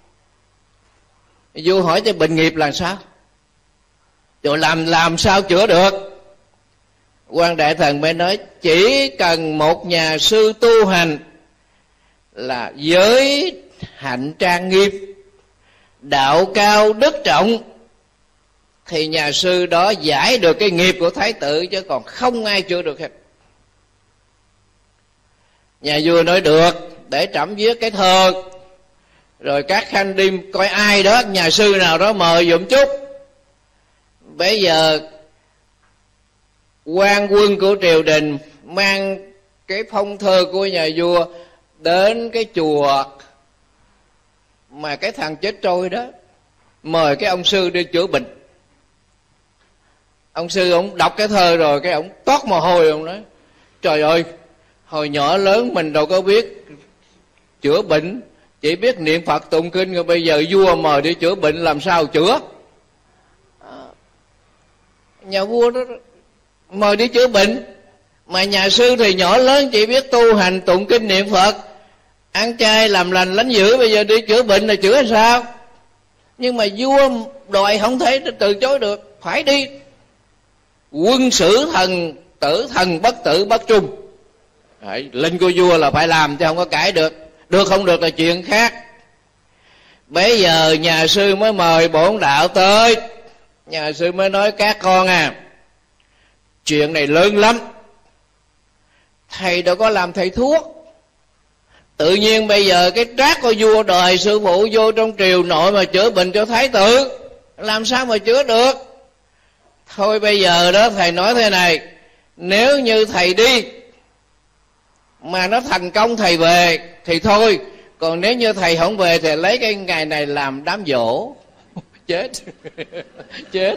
Vua hỏi cho bệnh nghiệp là sao, rồi làm làm sao chữa được? Quan đại thần mới nói: chỉ cần một nhà sư tu hành là giới hạnh trang nghiêm, đạo cao đức trọng, thì nhà sư đó giải được cái nghiệp của thái tử, chứ còn không ai chữa được hết. Nhà vua nói được, để trẫm viết cái thơ, rồi các khanh đi coi ai đó, nhà sư nào đó mời dùm chút. Bây giờ quan quân của triều đình mang cái phong thơ của nhà vua đến cái chùa mà cái thằng chết trôi đó, mời cái ông sư đi chữa bệnh. Ông sư ông đọc cái thơ rồi cái ông toát mồ hôi, ông nói trời ơi, hồi nhỏ lớn mình đâu có biết chữa bệnh, chỉ biết niệm Phật tụng kinh, rồi bây giờ vua mời đi chữa bệnh làm sao chữa. Nhà vua đó mời đi chữa bệnh, mà nhà sư thì nhỏ lớn chỉ biết tu hành tụng kinh niệm Phật, ăn chay làm lành lánh dữ, bây giờ đi chữa bệnh là chữa làm sao? Nhưng mà vua đòi không thể từ chối được, phải đi. Quân sử thần tử, thần bất tử bất trung. Đấy, lệnh của vua là phải làm chứ không có cãi được. Được không được là chuyện khác. Bây giờ nhà sư mới mời bổn đạo tới. Nhà sư mới nói các con à, chuyện này lớn lắm, thầy đâu có làm thầy thuốc. Tự nhiên bây giờ cái trác của vua đòi sư phụ vô trong triều nội mà chữa bệnh cho thái tử, làm sao mà chữa được. Thôi bây giờ đó thầy nói thế này, nếu như thầy đi mà nó thành công thầy về thì thôi, còn nếu như thầy không về thì lấy cái ngày này làm đám giỗ. Chết. Chết.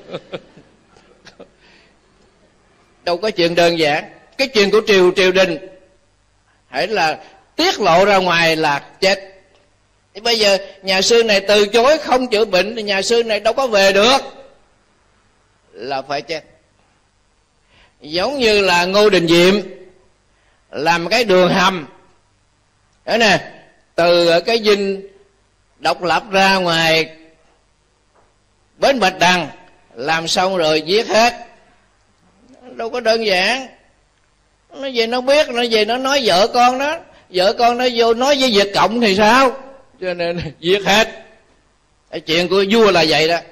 Đâu có chuyện đơn giản. Cái chuyện của triều triều đình hãy là tiết lộ ra ngoài là chết. Thì bây giờ nhà sư này từ chối không chữa bệnh thì nhà sư này đâu có về được, là phải chết. Giống như là Ngô Đình Diệm làm cái đường hầm đó nè, từ cái dinh độc lập ra ngoài bến Bạch Đằng, làm xong rồi giết hết. Đâu có đơn giản. Nó về nó biết, nó về nó nói vợ con đó, vợ con nó vô nói với Việt Cộng thì sao, cho nên giết hết. Cái chuyện của vua là vậy đó.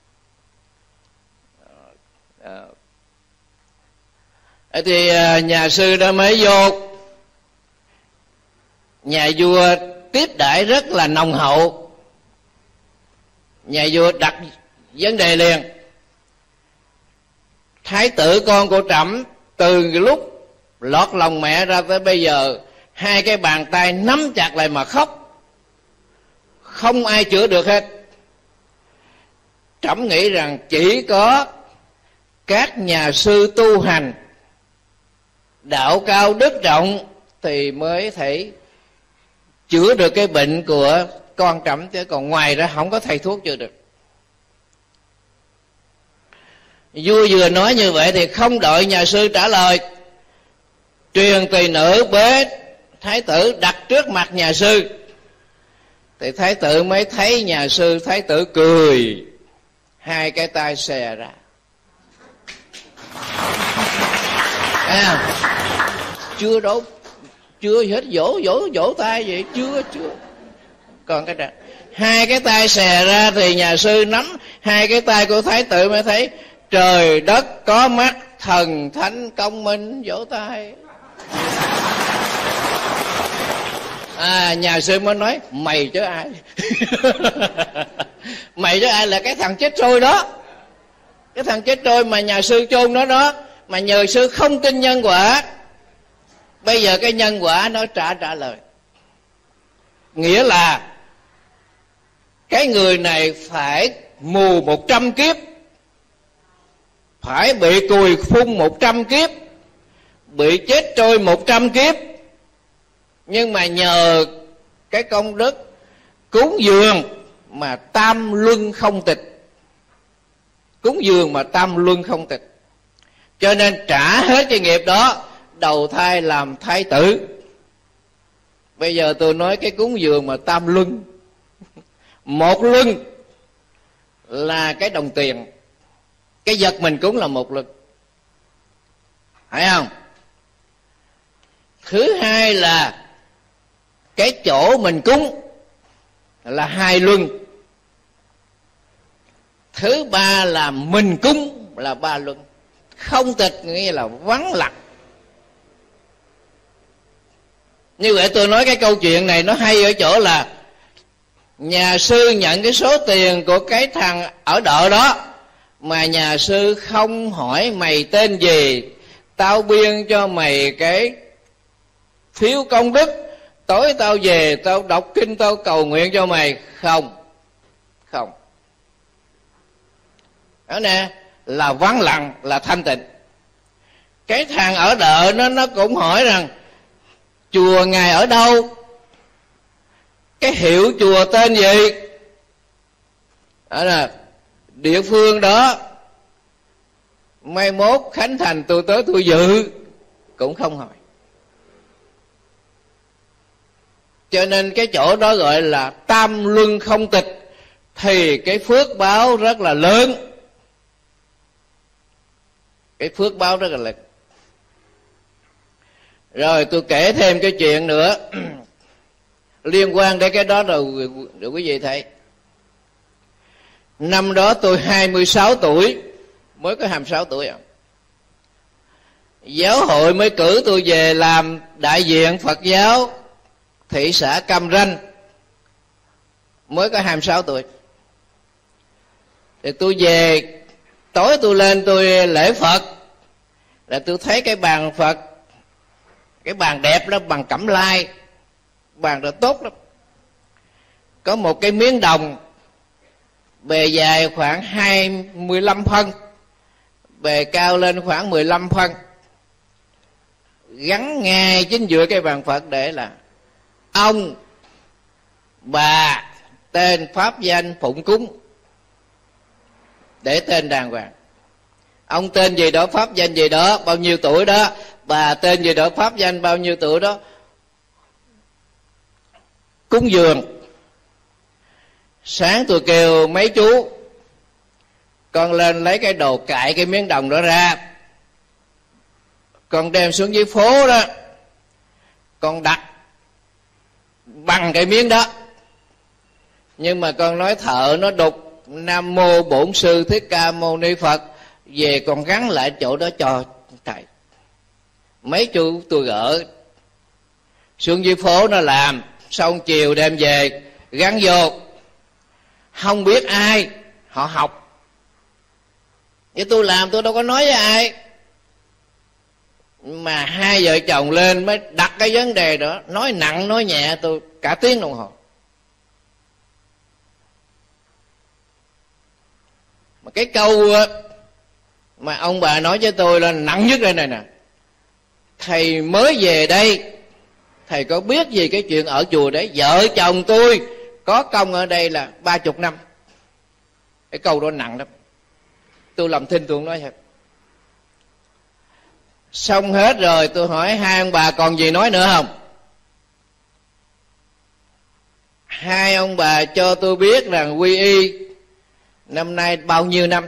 Thì nhà sư đó mới vô, nhà vua tiếp đãi rất là nồng hậu. Nhà vua đặt vấn đề liền, thái tử con của trẫm từ lúc lọt lòng mẹ ra tới bây giờ, hai cái bàn tay nắm chặt lại mà khóc, không ai chữa được hết. Trẫm nghĩ rằng chỉ có các nhà sư tu hành đạo cao đức trọng thì mới thể chữa được cái bệnh của con trẫm, chứ còn ngoài ra không có thầy thuốc chữa được. Vua vừa nói như vậy thì không đợi nhà sư trả lời, truyền tỳ nữ bế thái tử đặt trước mặt nhà sư. Thì thái tử mới thấy nhà sư, thái tử cười, hai cái tay xè ra. À, chưa đâu, chưa hết vỗ vỗ vỗ tay vậy, chưa chưa. Còn cái đó, hai cái tay xè ra thì nhà sư nắm hai cái tay của thái tử mới thấy trời đất có mắt, thần thánh công minh, vỗ tay. À, nhà sư mới nói mày chứ ai. Mày chứ ai là cái thằng chết trôi đó, cái thằng chết trôi mà nhà sư chôn nó đó, mà nhờ sư không tin nhân quả. Bây giờ cái nhân quả nó trả trả lời, nghĩa là cái người này phải mù một trăm kiếp, phải bị cùi phun một trăm kiếp, bị chết trôi một trăm kiếp, nhưng mà nhờ cái công đức cúng dường mà tam luân không tịch, cúng dường mà tam luân không tịch, cho nên trả hết cái nghiệp đó, đầu thai làm thái tử. Bây giờ tôi nói cái cúng dường mà tam luân, một luân là cái đồng tiền, cái vật mình cúng là một luân, phải không? Thứ hai là cái chỗ mình cúng là hai luân. Thứ ba là mình cúng là ba luân. Không tịch nghĩa là vắng lặng. Như vậy tôi nói cái câu chuyện này nó hay ở chỗ là nhà sư nhận cái số tiền của cái thằng ở đợ đó, mà nhà sư không hỏi mày tên gì, tao biên cho mày cái phiếu công đức, tối tao về tao đọc kinh tao cầu nguyện cho mày. Không, không. Đó nè, là vắng lặng, là thanh tịnh. Cái thằng ở đợ nó nó cũng hỏi rằng chùa ngài ở đâu, cái hiệu chùa tên gì, đó là địa phương đó, mai mốt khánh thành tôi tới tôi dự, cũng không hỏi. Cho nên cái chỗ đó gọi là tam luân không tịch, thì cái phước báo rất là lớn. Cái phước báo rất là lớn. Rồi tôi kể thêm cái chuyện nữa liên quan đến cái đó rồi, rồi quý vị thấy. Năm đó tôi hai mươi sáu tuổi, mới có hai mươi sáu tuổi à. Giáo hội mới cử tôi về làm đại diện Phật giáo thị xã Cam Ranh, mới có hai mươi sáu tuổi. Thì tôi về, tối tôi lên tôi lễ Phật, là tôi thấy cái bàn Phật, cái bàn đẹp đó, bằng cẩm lai, bàn đó tốt lắm. Có một cái miếng đồng bề dài khoảng hai mươi lăm phân, bề cao lên khoảng mười lăm phân, gắn ngay chính giữa cái bàn Phật để là ông, bà, tên, pháp danh, phụng cúng, để tên đàng hoàng. Ông tên gì đó, pháp danh gì đó, bao nhiêu tuổi đó, bà tên gì đó, pháp danh bao nhiêu tuổi đó, cúng dường. Sáng tôi kêu mấy chú con lên lấy cái đồ cạy cái miếng đồng đó ra, con đem xuống dưới phố đó, con đặt bằng cái miếng đó. Nhưng mà con nói thợ nó đục Nam Mô Bổn Sư Thích Ca Mâu Ni Phật, về con gắn lại chỗ đó cho thầy. Mấy chú tôi gỡ xuống dưới phố nó làm, xong chiều đem về gắn vô. Không biết ai, họ học. Chứ tôi làm tôi đâu có nói với ai. Mà hai vợ chồng lên mới đặt cái vấn đề đó, nói nặng nói nhẹ tôi cả tiếng đồng hồ. Mà cái câu mà ông bà nói với tôi là nặng nhất đây này nè: thầy mới về đây, thầy có biết gì cái chuyện ở chùa đấy? Vợ chồng tôi có công ở đây là ba chục năm. Cái câu đó nặng lắm. Tôi làm thinh tôi không nói thật. Xong hết rồi tôi hỏi hai ông bà còn gì nói nữa không? Hai ông bà cho tôi biết rằng quy y năm nay bao nhiêu năm.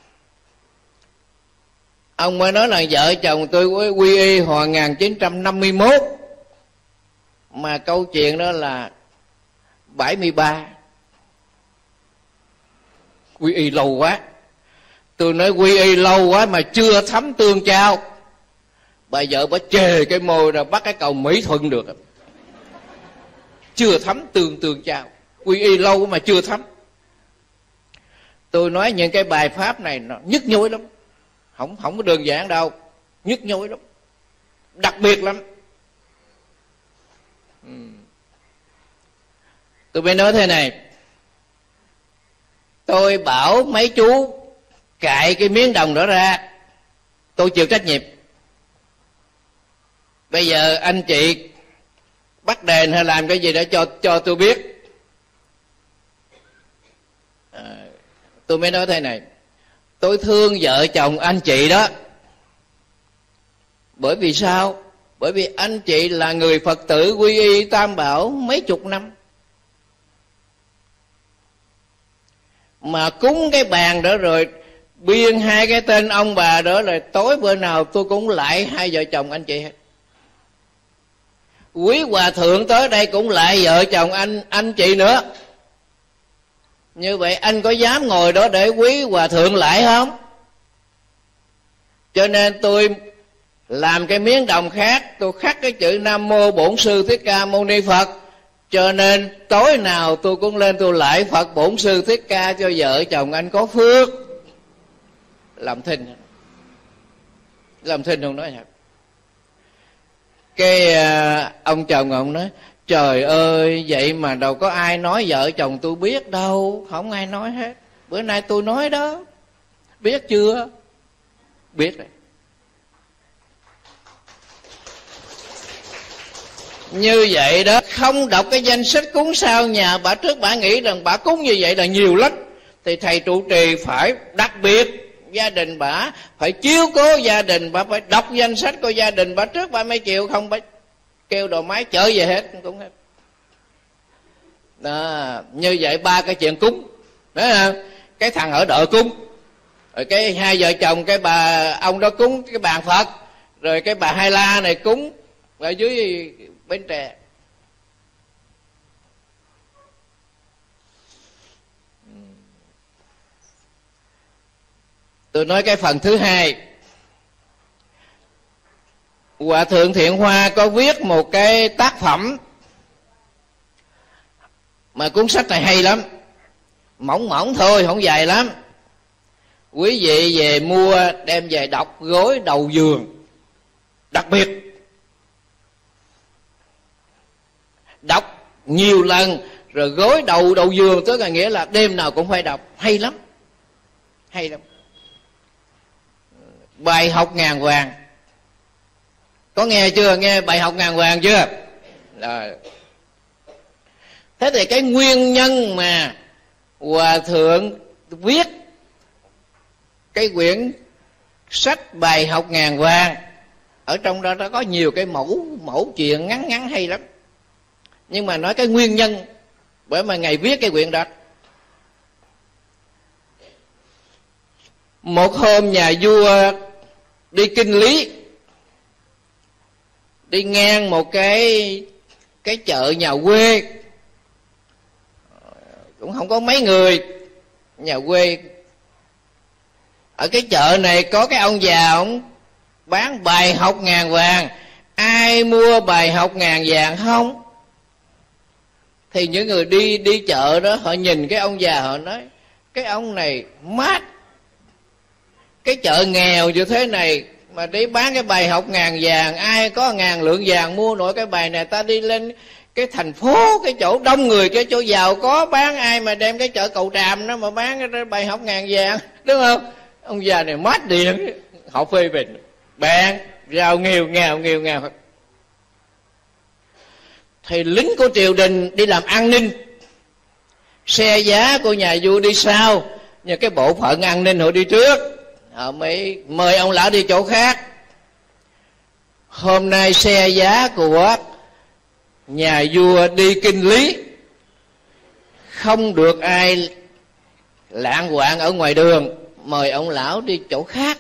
Ông mới nói là vợ chồng tôi quy y hồi một nghìn chín trăm năm mươi mốt, mà câu chuyện đó là bảy mươi ba. Quy y lâu quá. Tôi nói quy y lâu quá mà chưa thấm tương trao. Bà vợ bà chề cái môi ra bắt cái cầu Mỹ Thuận được. Chưa thấm tương tương trao. Quy y lâu mà chưa thấm. Tôi nói những cái bài pháp này nó nhức nhối lắm. Không, không có đơn giản đâu. Nhức nhối lắm. Đặc biệt lắm. Ừ. Tôi mới nói thế này: tôi bảo mấy chú cạy cái miếng đồng đó ra, tôi chịu trách nhiệm. Bây giờ anh chị bắt đền hay làm cái gì đó cho cho tôi biết. À, tôi mới nói thế này: tôi thương vợ chồng anh chị đó. Bởi vì sao? Bởi vì anh chị là người Phật tử quy y Tam Bảo mấy chục năm, mà cúng cái bàn đó rồi biên hai cái tên ông bà đó, rồi tối bữa nào tôi cũng lại hai vợ chồng anh chị hết. Quý hòa thượng tới đây cũng lại vợ chồng anh anh chị nữa. Như vậy anh có dám ngồi đó để quý hòa thượng lại không? Cho nên tôi làm cái miếng đồng khác, tôi khắc cái chữ Nam Mô Bổn Sư Thích Ca Mâu Ni Phật. Cho nên tối nào tôi cũng lên tôi lại Phật Bổn Sư Thích Ca cho vợ chồng anh có phước. Làm thinh. Làm thinh không nói thật. Cái à, ông chồng ông nói: trời ơi, vậy mà đâu có ai nói vợ chồng tôi biết đâu. Không ai nói hết. Bữa nay tôi nói đó. Biết chưa? Biết rồi. Như vậy đó, không đọc cái danh sách cúng sao nhà bà trước bà nghĩ rằng bà cúng như vậy là nhiều lắm, thì thầy trụ trì phải đặc biệt gia đình bà, phải chiếu cố gia đình bà, phải đọc danh sách của gia đình bà trước bà mới chịu, không phải kêu đồ máy chở về hết cũng hết. Đó, như vậy ba cái chuyện cúng đó là cái thằng ở đợi cúng, rồi cái hai vợ chồng cái bà ông đó cúng cái bàn Phật, rồi cái bà Hai La này cúng ở dưới Bến Tre. Tôi nói cái phần thứ hai. Hòa thượng Thiện Hoa có viết một cái tác phẩm mà cuốn sách này hay lắm, mỏng mỏng thôi, không dài lắm. Quý vị về mua đem về đọc gối đầu giường. Đặc biệt đọc nhiều lần, rồi gối đầu đầu giường, tức là nghĩa là đêm nào cũng phải đọc. Hay lắm, hay lắm. Bài học ngàn vàng, có nghe chưa? Nghe bài học ngàn vàng chưa? Rồi. Thế thì cái nguyên nhân mà Hòa thượng viết cái quyển sách bài học ngàn vàng, ở trong đó nó có nhiều cái mẫu mẫu chuyện ngắn ngắn hay lắm. Nhưng mà nói cái nguyên nhân bởi mà Ngài viết cái quyển đó. Một hôm nhà vua đi kinh lý, đi ngang một cái cái chợ nhà quê, cũng không có mấy người, nhà quê. Ở cái chợ này có cái ông già, ông bán bài học ngàn vàng. Ai mua bài học ngàn vàng không? Thì những người đi đi chợ đó, họ nhìn cái ông già, họ nói cái ông này mát, cái chợ nghèo như thế này mà đi bán cái bài học ngàn vàng, ai có ngàn lượng vàng mua nổi cái bài này. Ta đi lên cái thành phố, cái chỗ đông người, cái chỗ giàu có bán, ai mà đem cái chợ Cầu Tràm đó mà bán cái bài học ngàn vàng, đúng không? Ông già này mát điện, họ phê bình bạn giàu nghèo nghèo nghèo nghèo. Thì lính của triều đình đi làm an ninh, xe giá của nhà vua đi sau, nhưng cái bộ phận an ninh họ đi trước, họ mới mời ông lão đi chỗ khác. Hôm nay xe giá của nhà vua đi kinh lý, không được ai lạng quạng ở ngoài đường, mời ông lão đi chỗ khác.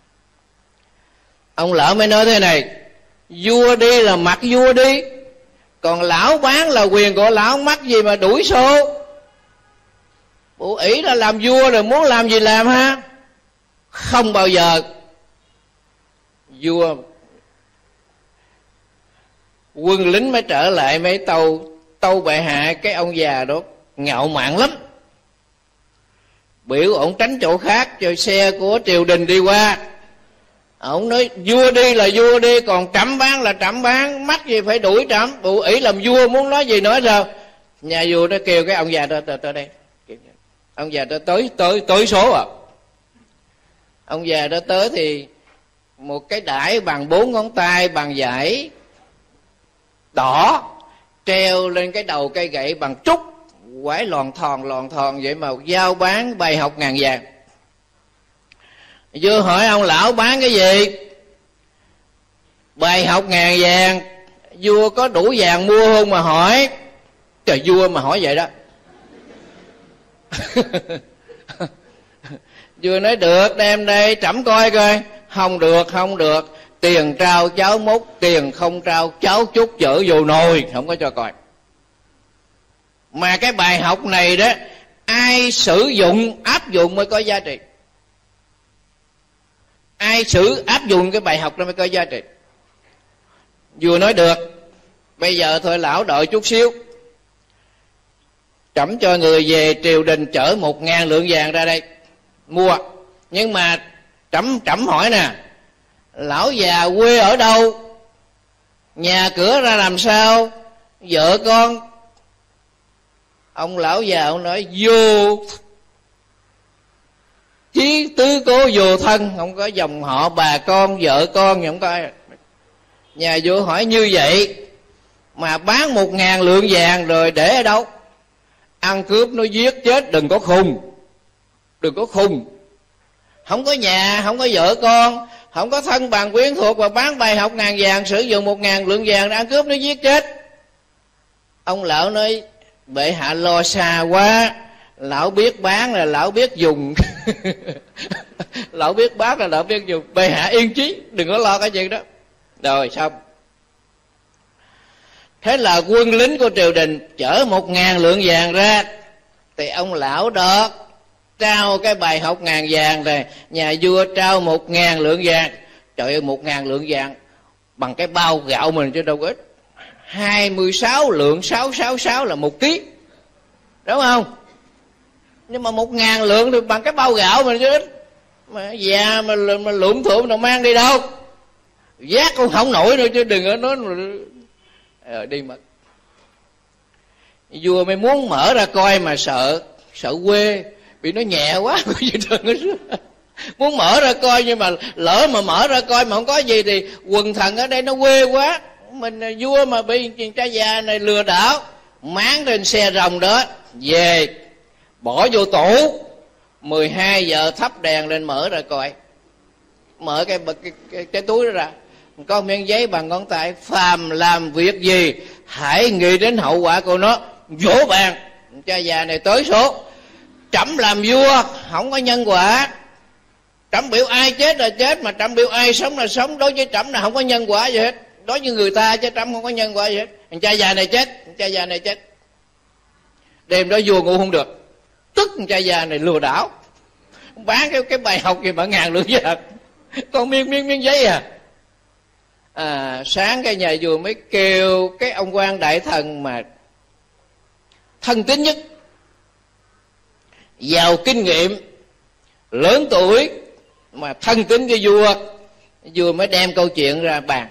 Ông lão mới nói thế này: vua đi là mặc vua đi, còn lão bán là quyền của lão, mắc gì mà đuổi xô. Bộ ỷ là làm vua rồi, muốn làm gì làm ha. Không bao giờ. Vua quân lính mới trở lại mới tâu tâu bệ hạ. Cái ông già đó ngạo mạn lắm, biểu ổng tránh chỗ khác cho xe của triều đình đi qua. Ổng nói vua đi là vua đi, còn trẫm bán là trẫm bán, mắc gì phải đuổi trẫm. Bộ ỷ làm vua muốn nói gì nói sao. Nhà vua nó kêu cái ông già đó tới đây. Ông già đó tới tới tới số à. Ông già đó tới thì một cái đải bằng bốn ngón tay, bằng vải đỏ, treo lên cái đầu cây gậy bằng trúc, quải lòn thòn lòn thòn vậy mà giao bán bài học ngàn vàng. Vua hỏi ông lão bán cái gì? Bài học ngàn vàng. Vua có đủ vàng mua không mà hỏi? Trời, vua mà hỏi vậy đó. Vua nói được, đem đây trẫm coi coi. Không được, không được, tiền trao cháo múc, tiền không trao cháo chút chở vô nồi, không có cho coi. Mà cái bài học này đó, ai sử dụng áp dụng mới có giá trị. Ai sử áp dụng cái bài học đó mới có giá trị. Vua nói được, bây giờ thôi lão đợi chút xíu, trẫm cho người về triều đình chở một ngàn lượng vàng ra đây mua. Nhưng mà trẫm trẫm hỏi nè, lão già quê ở đâu, nhà cửa ra làm sao, vợ con? Ông lão già ông nói vô chí tứ cố vô thân, không có dòng họ bà con vợ con, không có ai. Nhà vua hỏi như vậy mà bán một ngàn lượng vàng rồi để ở đâu? Ăn cướp nó giết chết, đừng có khùng, đừng có khùng. Không có nhà, không có vợ con, không có thân bằng quyến thuộc, và bán bài học ngàn vàng, sử dụng một ngàn lượng vàng để ăn cướp nó giết chết. Ông lão nói bệ hạ lo xa quá, lão biết bán là lão biết dùng. Lão biết bán là lão biết dùng. Bệ hạ yên chí, đừng có lo cái chuyện đó. Rồi xong. Thế là quân lính của triều đình chở một ngàn lượng vàng ra, thì ông lão đó trao cái bài học ngàn vàng này, nhà vua trao một ngàn lượng vàng. Trời ơi, một ngàn lượng vàng bằng cái bao gạo mình chứ đâu có ít. Hai mươi sáu lượng sáu sáu sáu là một ký, đúng không? Nhưng mà một ngàn lượng thì bằng cái bao gạo mình chứ ít. Mà già mà, mà lụm thụm nào mang đi đâu, vác cũng không nổi nữa chứ đừng có nói rồi đi mất. Vua mới muốn mở ra coi mà sợ, sợ quê bị nó nhẹ quá. Muốn mở ra coi, nhưng mà lỡ mà mở ra coi mà không có gì thì quần thần ở đây nó quê quá. Mình vua mà bị cha già này lừa đảo, máng trên xe rồng đó về bỏ vô tủ. Mười hai giờ thắp đèn lên mở ra coi. Mở cái, cái, cái, cái túi đó ra, có miếng giấy bằng ngón tay: phàm làm việc gì hãy nghĩ đến hậu quả của nó. Vỗ bàn. Cha già này tới số: trẫm làm vua không có nhân quả, trẫm biểu ai chết là chết, mà trẫm biểu ai sống là sống. Đối với trẫm là không có nhân quả gì hết, đối với người ta chứ trẫm không có nhân quả gì hết. Thằng cha già này chết, thằng cha già này chết. Đêm đó vua ngủ không được, tức thằng cha già này lừa đảo, bán cái cái bài học gì mà ngàn lượng vàng, con miếng miếng miếng giấy à. À, sáng cái nhà vua mới kêu cái ông quan đại thần mà thân tín nhất, giàu kinh nghiệm, lớn tuổi mà thân tín với vua. Vua mới đem câu chuyện ra bàn.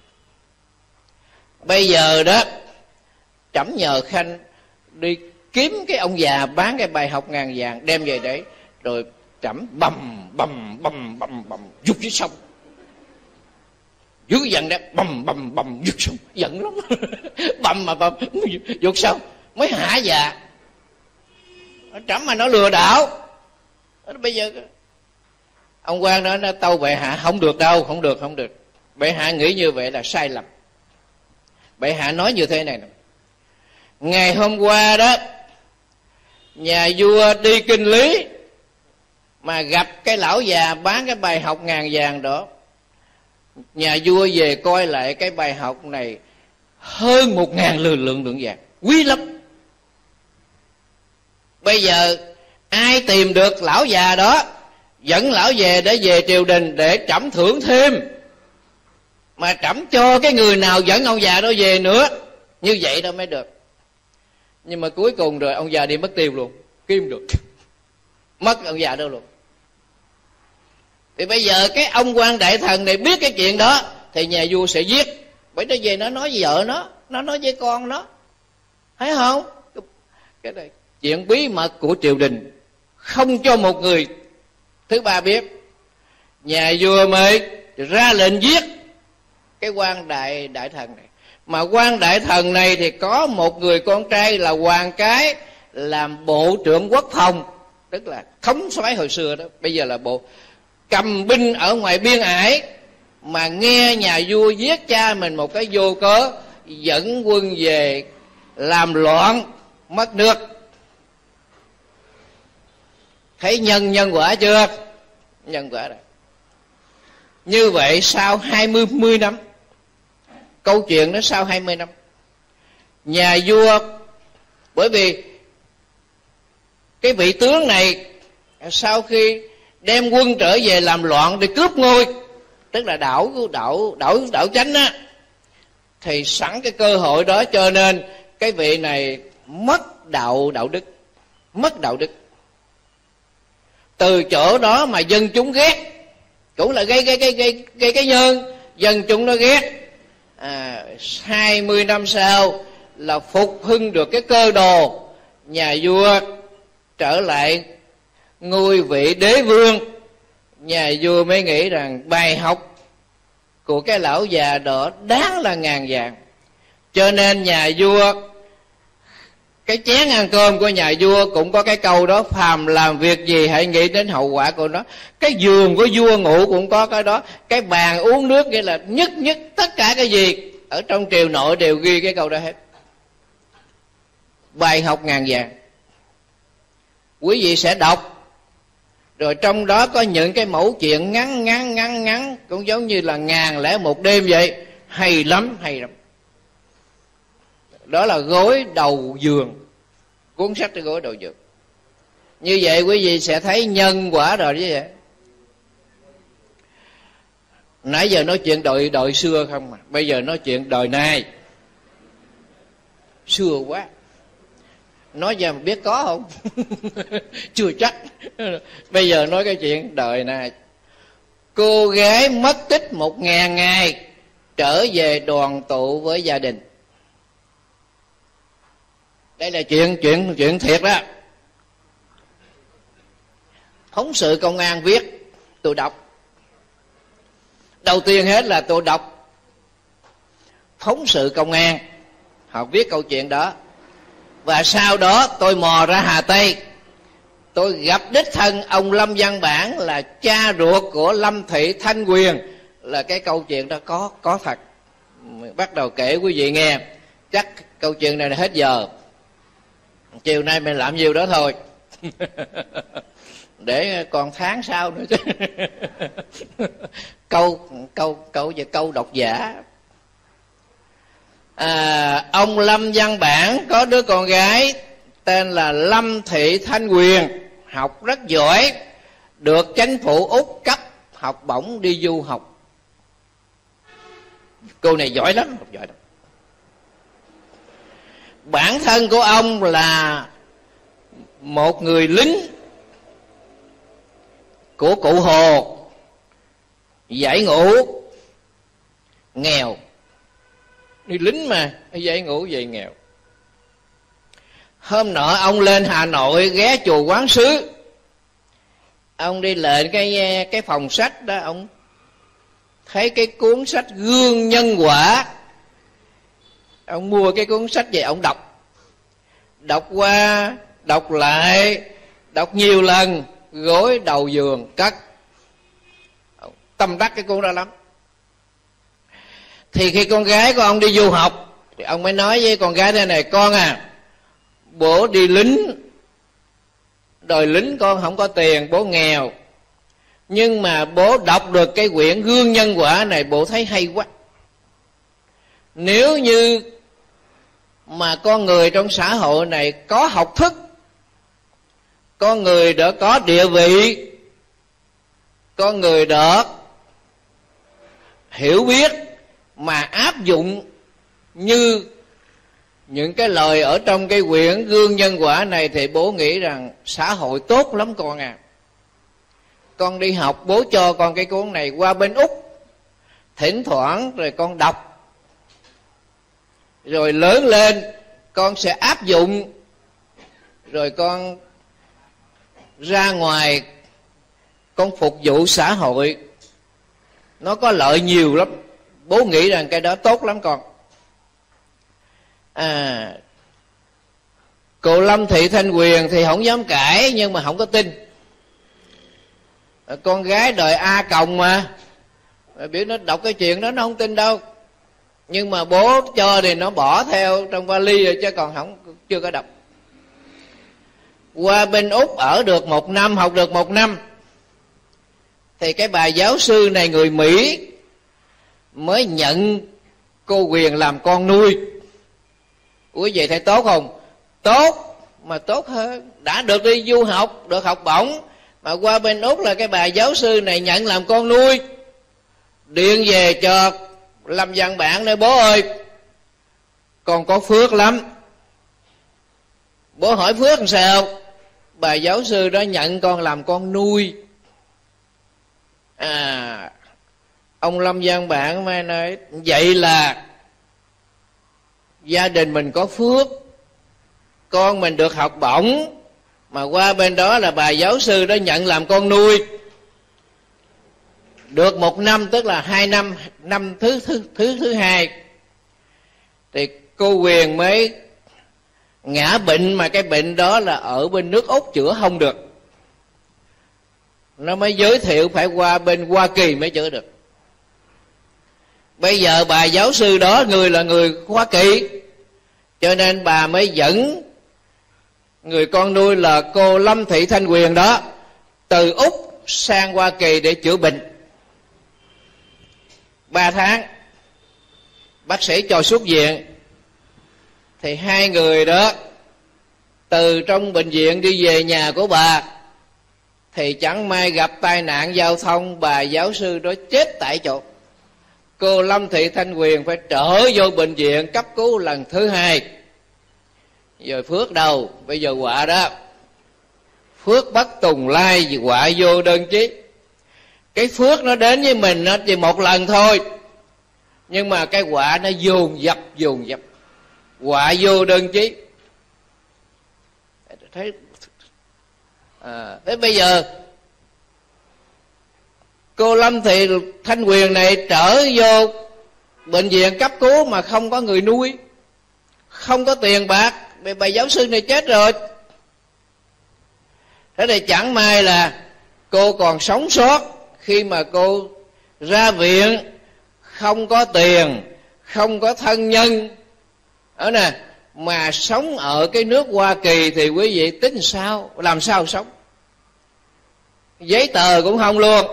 Bây giờ đó trẫm nhờ khanh đi kiếm cái ông già bán cái bài học ngàn vàng đem về đấy, rồi trẫm bầm bầm bầm bầm bầm vụt dưới sông. Dưới dần đó bầm bầm bầm vụt sông, giận lắm. Bầm mà bầm vụt sông mới hả dạ. Trẫm mà nó lừa đảo. Bây giờ ông quan đó nó tâu bệ hạ: không được đâu, không được, không được. Bệ hạ nghĩ như vậy là sai lầm. Bệ hạ nói như thế này nè: ngày hôm qua đó nhà vua đi kinh lý mà gặp cái lão già bán cái bài học ngàn vàng đó. Nhà vua về coi lại cái bài học này hơn một ngàn lượng lượng lượng vàng, quý lắm. Bây giờ ai tìm được lão già đó dẫn lão về để về triều đình để trẫm thưởng thêm, mà trẫm cho cái người nào dẫn ông già đó về nữa, như vậy đâu mới được. Nhưng mà cuối cùng rồi ông già đi mất tiêu luôn, kiếm được mất ông già đâu luôn. Thì bây giờ cái ông quan đại thần này biết cái chuyện đó thì nhà vua sẽ giết. Bởi nó về nó nói với vợ nó, nó nói với con nó, thấy không? Cái này chuyện bí mật của triều đình, không cho một người thứ ba biết. Nhà vua mới ra lệnh giết cái quan đại đại thần này. Mà quan đại thần này thì có một người con trai là Hoàng Cái, làm bộ trưởng quốc phòng, tức là thống soái hồi xưa đó. Bây giờ là bộ cầm binh ở ngoài biên ải, mà nghe nhà vua giết cha mình một cái vô cớ, dẫn quân về làm loạn mất nước. Thấy nhân nhân quả chưa? Nhân quả rồi. Như vậy sau hai mươi năm, câu chuyện đó sau hai mươi năm, nhà vua, bởi vì cái vị tướng này sau khi đem quân trở về làm loạn để cướp ngôi, tức là đảo đảo đảo đảo chánh á, thì sẵn cái cơ hội đó cho nên cái vị này mất đạo đạo đức, mất đạo đức. Từ chỗ đó mà dân chúng ghét, cũng là gây gây gây gây gây cái nhân, dân chúng nó ghét. À, hai mươi năm sau là phục hưng được cái cơ đồ, nhà vua trở lại ngôi vị đế vương. Nhà vua mới nghĩ rằng bài học của cái lão già đó đáng là ngàn vàng. Cho nên nhà vua, cái chén ăn cơm của nhà vua cũng có cái câu đó: phàm làm việc gì hãy nghĩ đến hậu quả của nó. Cái giường của vua ngủ cũng có cái đó. Cái bàn uống nước, nghĩa là nhất nhất tất cả cái gì ở trong triều nội đều ghi cái câu đó hết. Bài học ngàn vàng. Quý vị sẽ đọc, rồi trong đó có những cái mẫu chuyện ngắn ngắn ngắn ngắn, cũng giống như là ngàn lẻ một đêm vậy. Hay lắm, hay lắm. Đó là gối đầu giường, cuốn sách cái gối đầu giường. Như vậy quý vị sẽ thấy nhân quả rồi chứ vậy. Nãy giờ nói chuyện đời đời xưa không mà, bây giờ nói chuyện đời nay. Xưa quá. Nói giờ biết có không? Chưa chắc. Bây giờ nói cái chuyện đời này. Cô gái mất tích một ngàn ngày, trở về đoàn tụ với gia đình. Đây là chuyện chuyện chuyện thiệt đó. Phóng sự công an viết, tôi đọc. Đầu tiên hết là tôi đọc phóng sự công an, họ viết câu chuyện đó. Và sau đó tôi mò ra Hà Tây, tôi gặp đích thân ông Lâm Văn Bản, là cha ruột của Lâm Thị Thanh Quyền, là cái câu chuyện đó có có thật. Bắt đầu kể quý vị nghe. Chắc câu chuyện này là hết giờ, chiều nay mình làm nhiều đó thôi. Để còn tháng sau nữa chứ. câu câu câu về câu độc giả. À, ông Lâm Văn Bản có đứa con gái tên là Lâm Thị Thanh Quyền, học rất giỏi, được chính phủ Úc cấp học bổng đi du học. Cô này giỏi lắm, học giỏi lắm. Bản thân của ông là một người lính của cụ Hồ, giải ngũ, nghèo. Đi lính mà, giải ngũ về nghèo. Hôm nọ ông lên Hà Nội ghé chùa Quán Sứ. Ông đi lên cái cái phòng sách đó, ông thấy cái cuốn sách Gương Nhân Quả. Ông mua cái cuốn sách về ông đọc. Đọc qua, đọc lại, đọc nhiều lần, gối đầu giường cất. Tâm đắc cái cuốn đó lắm. Thì khi con gái của ông đi du học, thì ông mới nói với con gái thế này: con à, bố đi lính, đời lính con không có tiền, bố nghèo, nhưng mà bố đọc được cái quyển Gương Nhân Quả này, bố thấy hay quá. Nếu như mà con người trong xã hội này có học thức, con người đã có địa vị, con người đã hiểu biết, mà áp dụng như những cái lời ở trong cái quyển Gương Nhân Quả này, thì bố nghĩ rằng xã hội tốt lắm con à. Con đi học, bố cho con cái cuốn này qua bên Úc, thỉnh thoảng rồi con đọc, rồi lớn lên con sẽ áp dụng, rồi con ra ngoài con phục vụ xã hội, nó có lợi nhiều lắm. Bố nghĩ rằng cái đó tốt lắm con. À, cô Lâm Thị Thanh Quyền thì không dám cãi, nhưng mà không có tin. Con gái đời A Còng mà, biết nó đọc cái chuyện đó nó không tin đâu. Nhưng mà bố cho thì nó bỏ theo trong vali rồi, chứ còn không, chưa có đọc. Qua bên Úc ở được một năm, học được một năm, thì cái bà giáo sư này người Mỹ mới nhận cô Quyền làm con nuôi. Quý vị thấy tốt không? Tốt, mà tốt hơn. Đã được đi du học, được học bổng, mà qua bên Úc là cái bà giáo sư này nhận làm con nuôi. Điện về cho Lâm Văn Bản nói: bố ơi, con có phước lắm. Bố hỏi phước làm sao? Bà giáo sư đó nhận con làm con nuôi. À, ông Lâm Văn Bản mới nói: vậy là gia đình mình có phước, con mình được học bổng, mà qua bên đó là bà giáo sư đó nhận làm con nuôi. Được một năm, tức là hai năm, năm thứ thứ thứ thứ hai, thì cô Huyền mới ngã bệnh, mà cái bệnh đó là ở bên nước Úc chữa không được. Nó mới giới thiệu phải qua bên Hoa Kỳ mới chữa được. Bây giờ bà giáo sư đó người là người Hoa Kỳ, cho nên bà mới dẫn người con nuôi là cô Lâm Thị Thanh Huyền đó từ Úc sang Hoa Kỳ để chữa bệnh. Ba tháng bác sĩ cho xuất viện, thì hai người đó từ trong bệnh viện đi về nhà của bà, thì chẳng may gặp tai nạn giao thông, bà giáo sư đó chết tại chỗ. Cô Lâm Thị Thanh Huyền phải trở vô bệnh viện cấp cứu lần thứ hai. Rồi phước đâu, bây giờ họa đó, phước bất tùng lai, họa vô đơn chí. Cái phước nó đến với mình nó chỉ một lần thôi, nhưng mà cái họa nó dồn dập dồn dập, họa vô đơn chí. Thấy à, thế bây giờ cô Lâm Thị Thanh Huyền này trở vô bệnh viện cấp cứu mà không có người nuôi, không có tiền bạc, bà giáo sư này chết rồi. Thế thì chẳng may là cô còn sống sót khi mà cô ra viện, không có tiền, không có thân nhân ở nè, mà sống ở cái nước Hoa Kỳ thì quý vị tính sao, làm sao sống? Giấy tờ cũng không luôn,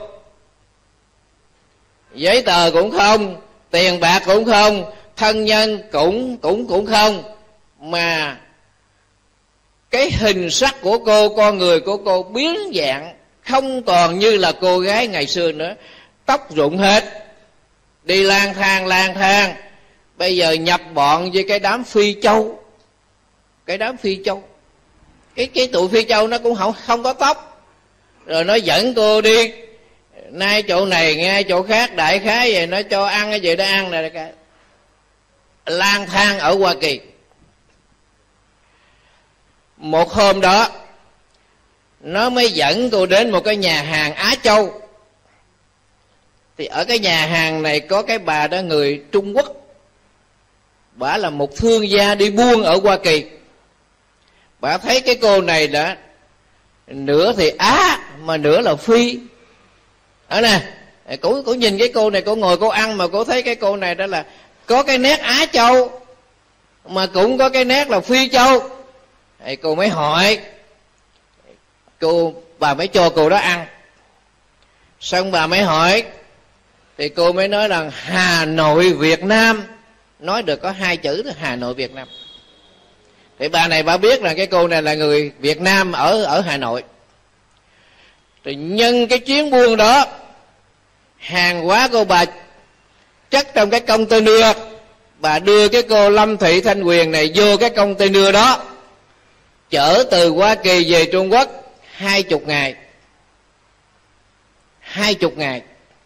giấy tờ cũng không, tiền bạc cũng không, thân nhân cũng cũng cũng không, mà cái hình sắc của cô, con người của cô biến dạng, không còn như là cô gái ngày xưa nữa. Tóc rụng hết, đi lang thang lang thang, bây giờ nhập bọn với cái đám Phi Châu. Cái đám Phi Châu, cái cái tụi Phi Châu nó cũng không không có tóc, rồi nó dẫn cô đi nay chỗ này ngay chỗ khác, đại khái vậy, nó cho ăn cái gì đó ăn này, cái lang thang ở Hoa Kỳ. Một hôm đó nó mới dẫn cô đến một cái nhà hàng Á Châu. Thì ở cái nhà hàng này có cái bà đó người Trung Quốc, bà là một thương gia đi buôn ở Hoa Kỳ. Bà thấy cái cô này đã nửa thì Á mà nửa là Phi. Ở nè, cô, cô nhìn cái cô này, cô ngồi cô ăn mà cô thấy cái cô này đó là có cái nét Á Châu mà cũng có cái nét là Phi Châu. Thì cô mới hỏi, cô bà mới cho cô đó ăn. Xong bà mới hỏi, thì cô mới nói rằng Hà Nội Việt Nam, nói được có hai chữ là Hà Nội Việt Nam. Thì bà này bà biết là cái cô này là người Việt Nam ở ở Hà Nội. Thì nhân cái chuyến buôn đó, hàng hóa của bà chất trong cái container, bà đưa cái cô Lâm Thị Thanh Huyền này vô cái container đó, chở từ Hoa Kỳ về Trung Quốc hai chục ngày. Hai chục ngày.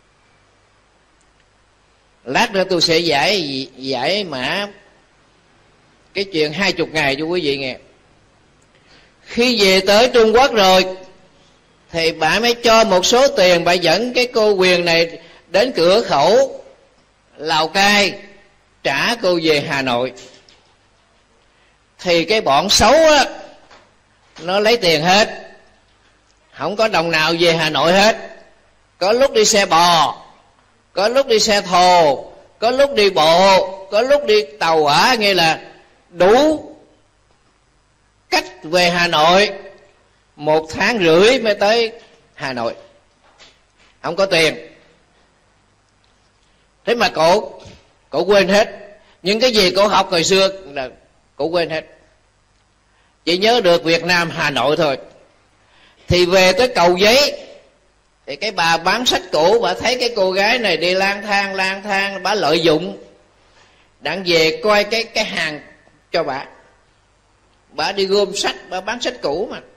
Lát nữa tôi sẽ giải giải mã cái chuyện hai chục ngày cho quý vị nghe. Khi về tới Trung Quốc rồi thì bà mới cho một số tiền, bà dẫn cái cô Huyền này đến cửa khẩu Lào Cai trả cô về Hà Nội. Thì cái bọn xấu á, nó lấy tiền hết, không có đồng nào về Hà Nội hết. Có lúc đi xe bò, có lúc đi xe thồ, có lúc đi bộ, có lúc đi tàu hỏa, nghĩa là đủ cách về Hà Nội. Một tháng rưỡi mới tới Hà Nội, không có tiền. Thế mà cổ cổ quên hết những cái gì cổ học hồi xưa, là cổ quên hết, chỉ nhớ được Việt Nam Hà Nội thôi. Thì về tới Cầu Giấy, thì cái bà bán sách cũ, bà thấy cái cô gái này đi lang thang lang thang, bà lợi dụng, đặng về coi cái cái hàng cho bà. Bà đi gom sách, bà bán sách cũ mà.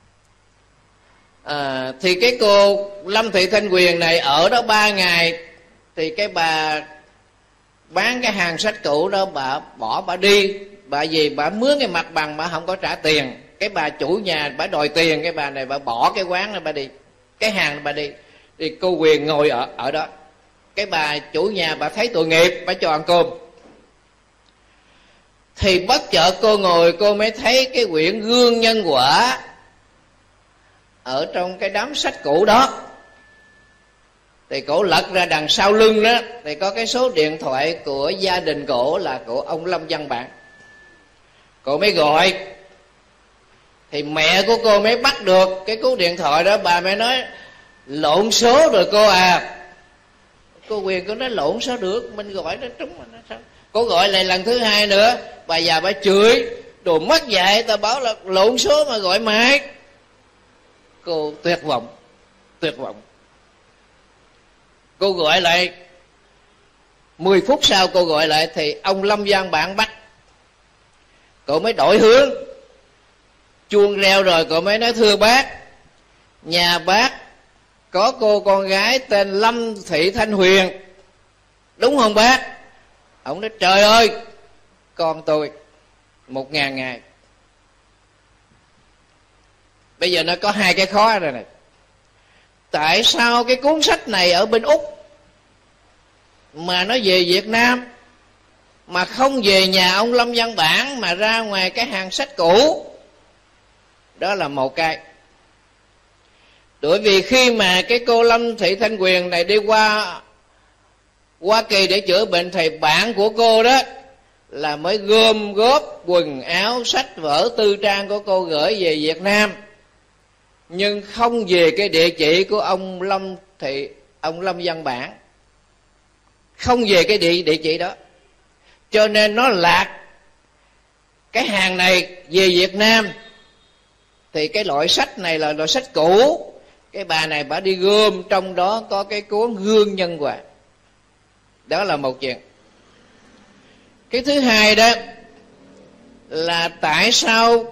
À, thì cái cô Lâm Thị Thanh Huyền này ở đó ba ngày, thì cái bà bán cái hàng sách cũ đó bà bỏ, bà đi, bà gì bà mướn cái mặt bằng, bà không có trả tiền. cái bà chủ nhà bà đòi tiền, cái bà này bà bỏ cái quán này bà đi, cái hàng này bà đi, thì cô Quyền ngồi ở ở đó. Cái bà chủ nhà bà thấy tội nghiệp, bà cho ăn cơm. Thì bất chợt cô ngồi, cô mới thấy cái quyển Gương Nhân Quả ở trong cái đám sách cũ đó. Thì cổ lật ra đằng sau lưng đó, thì có cái số điện thoại của gia đình cổ là của ông Lâm Văn Bản. Cô mới gọi, thì mẹ của cô mới bắt được cái cú điện thoại đó. Bà mới nói lộn số rồi cô à. Cô Quyền có nói lộn số được, mình gọi nó trúng mà nó sao. Cô gọi lại lần thứ hai nữa, bà già bà chửi, đồ mất dạy, ta báo là lộn số mà gọi mãi. Cô tuyệt vọng, tuyệt vọng. Cô gọi lại, mười phút sau cô gọi lại thì ông Lâm Văn Bản bắt. Cô mới đổi hướng, chuông reo rồi cô mới nói thưa bác, nhà bác có cô con gái tên Lâm Thị Thanh Huyền, đúng không bác? Ông nói trời ơi, con tôi một ngàn ngày. Bây giờ nó có hai cái khó rồi này. Tại sao cái cuốn sách này ở bên Úc mà nó về Việt Nam, mà không về nhà ông Lâm Văn Bản mà ra ngoài cái hàng sách cũ? Đó là một cái. Bởi vì khi mà cái cô Lâm Thị Thanh Huyền này đi qua Hoa Kỳ để chữa bệnh, thì bạn của cô đó là mới gom góp quần áo, sách vở, tư trang của cô gửi về Việt Nam, nhưng không về cái địa chỉ của ông Lâm Thị ông Lâm Văn Bản, không về cái địa địa chỉ đó, cho nên nó lạc. Cái hàng này về Việt Nam thì cái loại sách này là loại sách cũ. Cái bà này bà đi gom, trong đó có cái cuốn Gương Nhân Quả. Đó là một chuyện. Cái thứ hai đó là tại sao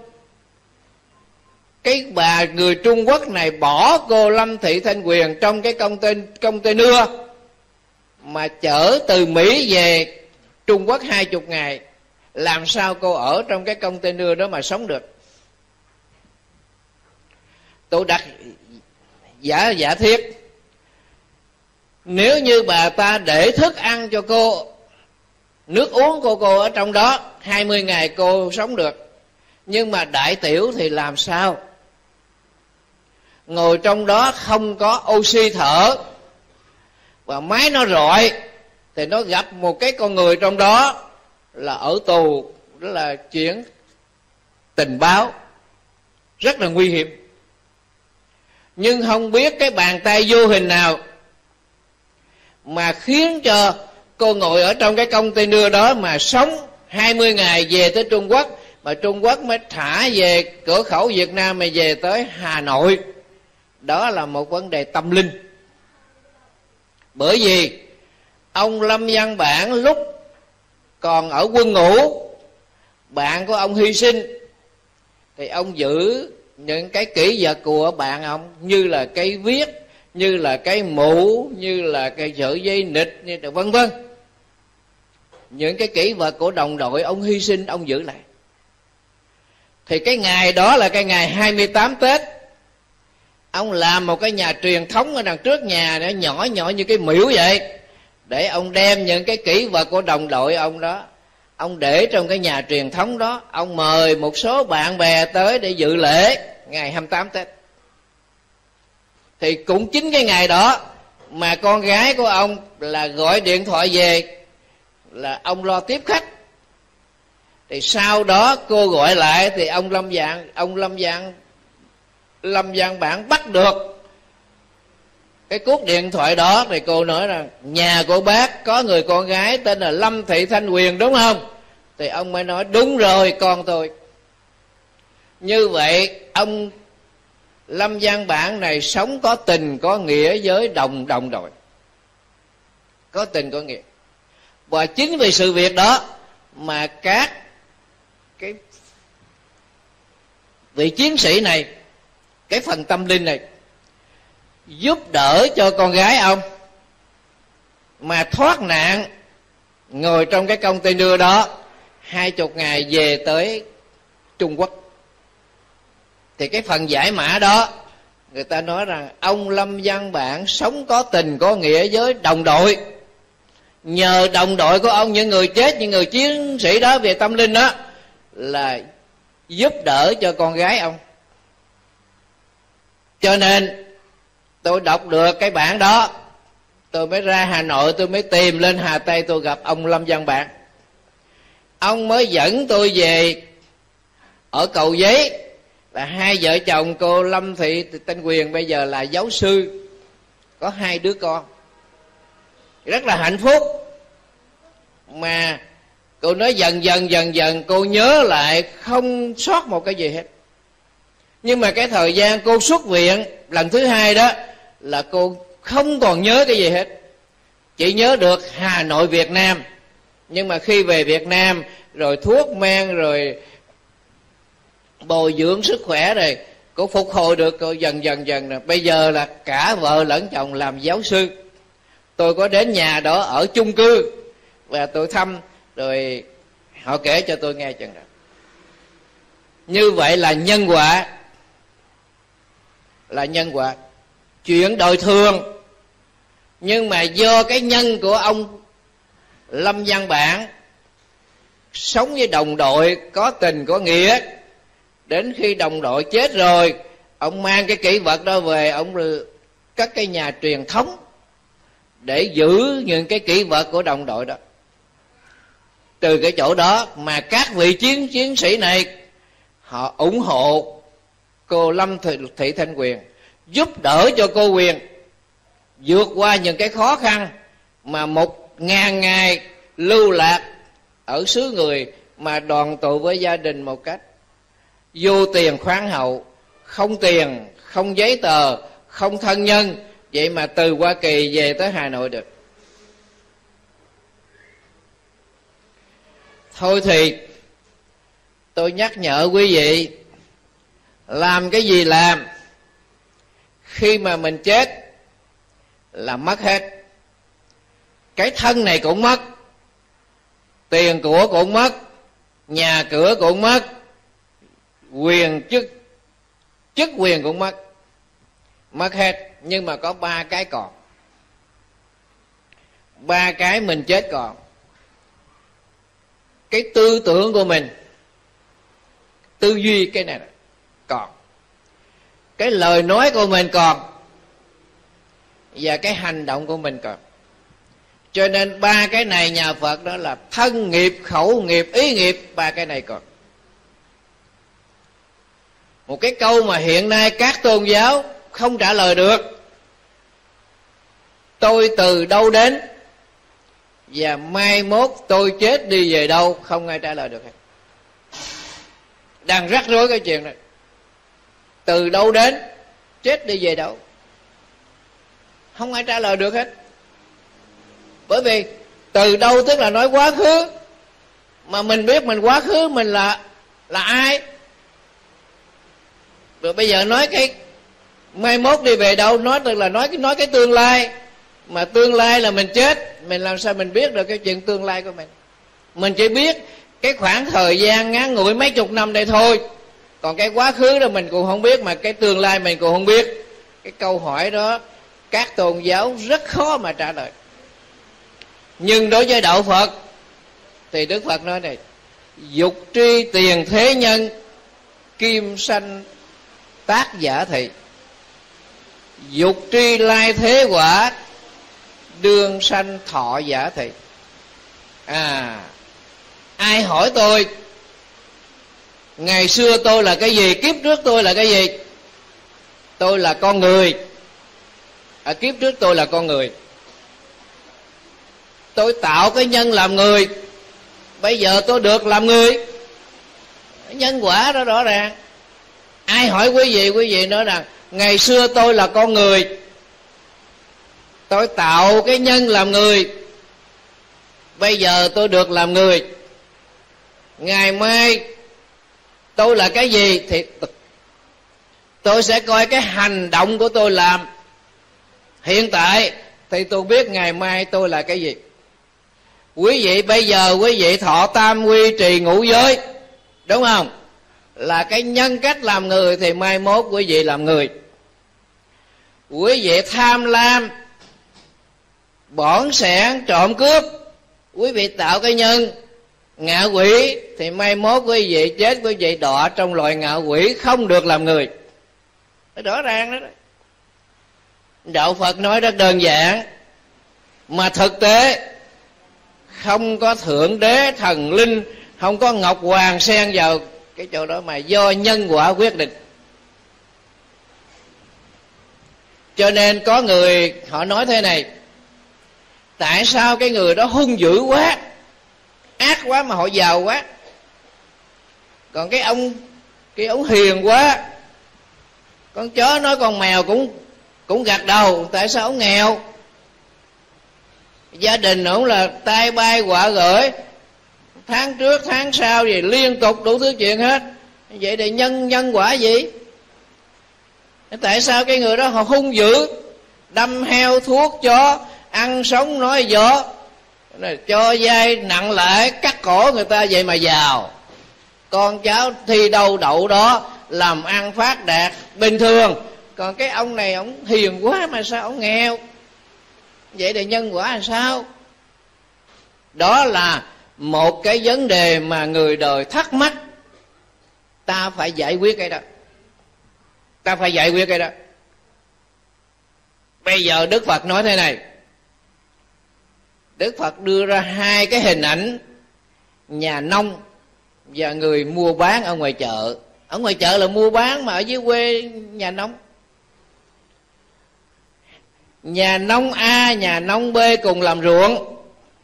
cái bà người Trung Quốc này bỏ cô Lâm Thị Thanh Huyền trong cái container mà chở từ Mỹ về Trung Quốc hai chục ngày. Làm sao cô ở trong cái container đó mà sống được? Tôi đặt giả giả thiết, nếu như bà ta để thức ăn cho cô, nước uống của cô ở trong đó, hai mươi ngày cô sống được. Nhưng mà đại tiểu thì làm sao? Ngồi trong đó không có oxy thở, và máy nó rọi, thì nó gặp một cái con người trong đó là ở tù. Đó là chuyện tình báo rất là nguy hiểm. Nhưng không biết cái bàn tay vô hình nào mà khiến cho cô ngồi ở trong cái container đó mà sống hai mươi ngày, về tới Trung Quốc, mà Trung Quốc mới thả về cửa khẩu Việt Nam, mà về tới Hà Nội. Đó là một vấn đề tâm linh. Bởi vì ông Lâm Văn Bản lúc còn ở quân ngũ, bạn của ông hy sinh, thì ông giữ những cái kỷ vật của bạn ông, như là cây viết, như là cái mũ, như là cái sợi dây nịt, như là vân vân. Những cái kỷ vật của đồng đội ông hy sinh, ông giữ lại. Thì cái ngày đó là cái ngày hai mươi tám Tết, ông làm một cái nhà truyền thống ở đằng trước nhà, nó nhỏ nhỏ như cái miễu vậy, để ông đem những cái kỷ vật của đồng đội ông đó, ông để trong cái nhà truyền thống đó. Ông mời một số bạn bè tới để dự lễ ngày hai mươi tám Tết. Thì cũng chính cái ngày đó mà con gái của ông là gọi điện thoại về là ông lo tiếp khách. Thì sau đó cô gọi lại thì ông Lâm Dạng ông Lâm Dạng Lâm Văn Bản bắt được cái cuốc điện thoại đó. Thì cô nói rằng nhà của bác có người con gái tên là Lâm Thị Thanh Huyền đúng không? Thì ông mới nói đúng rồi, con tôi. Như vậy ông Lâm Văn Bản này sống có tình có nghĩa với đồng đồng đội, có tình có nghĩa. Và chính vì sự việc đó mà các cái vị chiến sĩ này, cái phần tâm linh này, giúp đỡ cho con gái ông mà thoát nạn, ngồi trong cái container đó hai chục ngày về tới Trung Quốc. Thì cái phần giải mã đó, người ta nói rằng ông Lâm Văn Bản sống có tình có nghĩa với đồng đội. Nhờ đồng đội của ông, những người chết, những người chiến sĩ đó về tâm linh đó, là giúp đỡ cho con gái ông. Cho nên tôi đọc được cái bản đó, tôi mới ra Hà Nội, tôi mới tìm lên Hà Tây, tôi gặp ông Lâm Văn Bản. Ông mới dẫn tôi về ở Cầu Giấy, là hai vợ chồng cô Lâm Thị Thanh Quyền bây giờ là giáo sư, có hai đứa con, rất là hạnh phúc. Mà cô nói dần dần dần dần cô nhớ lại không sót một cái gì hết. Nhưng mà cái thời gian cô xuất viện lần thứ hai đó là cô không còn nhớ cái gì hết, chỉ nhớ được Hà Nội Việt Nam. Nhưng mà khi về Việt Nam rồi thuốc men rồi bồi dưỡng sức khỏe rồi, cô phục hồi được, cô dần dần dần rồi. Bây giờ là cả vợ lẫn chồng làm giáo sư. Tôi có đến nhà đó ở chung cư và tôi thăm, rồi họ kể cho tôi nghe chừng đó. Như vậy là nhân quả, là nhân quả, chuyện đời thường. Nhưng mà do cái nhân của ông Lâm Văn Bản sống với đồng đội có tình có nghĩa, đến khi đồng đội chết rồi, ông mang cái kỷ vật đó về, ông cất cái nhà truyền thống để giữ những cái kỷ vật của đồng đội đó. Từ cái chỗ đó mà các vị chiến chiến sĩ này họ ủng hộ cô Lâm Thị, Thị Thanh Quyền, giúp đỡ cho cô Quyền vượt qua những cái khó khăn mà một ngàn ngày lưu lạc ở xứ người, mà đoàn tụ với gia đình một cách vô tiền khoáng hậu, không tiền, không giấy tờ, không thân nhân, vậy mà từ Hoa Kỳ về tới Hà Nội được. Thôi thì tôi nhắc nhở quý vị, làm cái gì làm, khi mà mình chết là mất hết. Cái thân này cũng mất, tiền của cũng mất, nhà cửa cũng mất, quyền chức chức quyền cũng mất, mất hết. Nhưng mà có ba cái còn, ba cái mình chết còn. Cái tư tưởng của mình, tư duy cái này còn, cái lời nói của mình còn, và cái hành động của mình còn. Cho nên ba cái này nhà Phật đó là thân nghiệp, khẩu nghiệp, ý nghiệp, ba cái này còn. Một cái câu mà hiện nay các tôn giáo không trả lời được: tôi từ đâu đến và mai mốt tôi chết đi về đâu, không ai trả lời được hết. Đang rắc rối cái chuyện này. Từ đâu đến, chết đi về đâu, không ai trả lời được hết. Bởi vì từ đâu tức là nói quá khứ, mà mình biết mình quá khứ mình là là ai. Rồi bây giờ nói cái mai mốt đi về đâu, nói tức là nói cái nói cái tương lai, mà tương lai là mình chết, mình làm sao mình biết được cái chuyện tương lai của mình. Mình chỉ biết cái khoảng thời gian ngắn ngủi mấy chục năm đây thôi, còn cái quá khứ đó mình cũng không biết, mà cái tương lai mình cũng không biết. Cái câu hỏi đó các tôn giáo rất khó mà trả lời. Nhưng đối với đạo Phật thì Đức Phật nói này: dục tri tiền thế nhân, kim sanh tác giả thị. Dục tri lai thế quả, đương sanh thọ giả thị. À, ai hỏi tôi ngày xưa tôi là cái gì, kiếp trước tôi là cái gì? Tôi là con người. À, kiếp trước tôi là con người. Tôi tạo cái nhân làm người, bây giờ tôi được làm người. Nhân quả đó rõ ràng. Ai hỏi quý vị, quý vị nói rằng ngày xưa tôi là con người, tôi tạo cái nhân làm người, bây giờ tôi được làm người. Ngày mai tôi là cái gì thì tôi sẽ coi cái hành động của tôi làm. Hiện tại thì tôi biết ngày mai tôi là cái gì. Quý vị bây giờ quý vị thọ tam quy trì ngũ giới, đúng không? là cái nhân cách làm người, thì mai mốt quý vị làm người. Quý vị tham lam, bỏn sẻn, trộm cướp, quý vị tạo cái nhân ngạ quỷ, thì mai mốt quý vị chết, quý vị đọa trong loài ngạ quỷ, không được làm người. Rõ ràng đó. Đạo Phật nói rất đơn giản, mà thực tế không có thượng đế thần linh, không có ngọc hoàng xen vào cái chỗ đó, mà do nhân quả quyết định. Cho nên có người họ nói thế này: tại sao cái người đó hung dữ quá, ác quá mà họ giàu quá, còn cái ông cái ông hiền quá, con chó nói con mèo cũng cũng gật đầu, tại sao ông nghèo? Gia đình ổng là tai bay họa gởi, tháng trước tháng sau gì liên tục đủ thứ chuyện hết. Vậy thì nhân nhân quả gì? Tại sao cái người đó họ hung dữ, đâm heo thuốc chó, ăn sống nói gió, cho vay nặng lãi, cắt cổ người ta, vậy mà giàu? Con cháu thi đâu đậu đó, làm ăn phát đạt bình thường. Còn cái ông này ông hiền quá mà sao ông nghèo? Vậy thì nhân quả là sao? Đó là một cái vấn đề mà người đời thắc mắc. Ta phải giải quyết cái đó. Ta phải giải quyết cái đó. Bây giờ Đức Phật nói thế này. Đức Phật đưa ra hai cái hình ảnh nhà nông và người mua bán ở ngoài chợ. Ở ngoài chợ là mua bán, mà ở dưới quê nhà nông. Nhà nông A, nhà nông B cùng làm ruộng.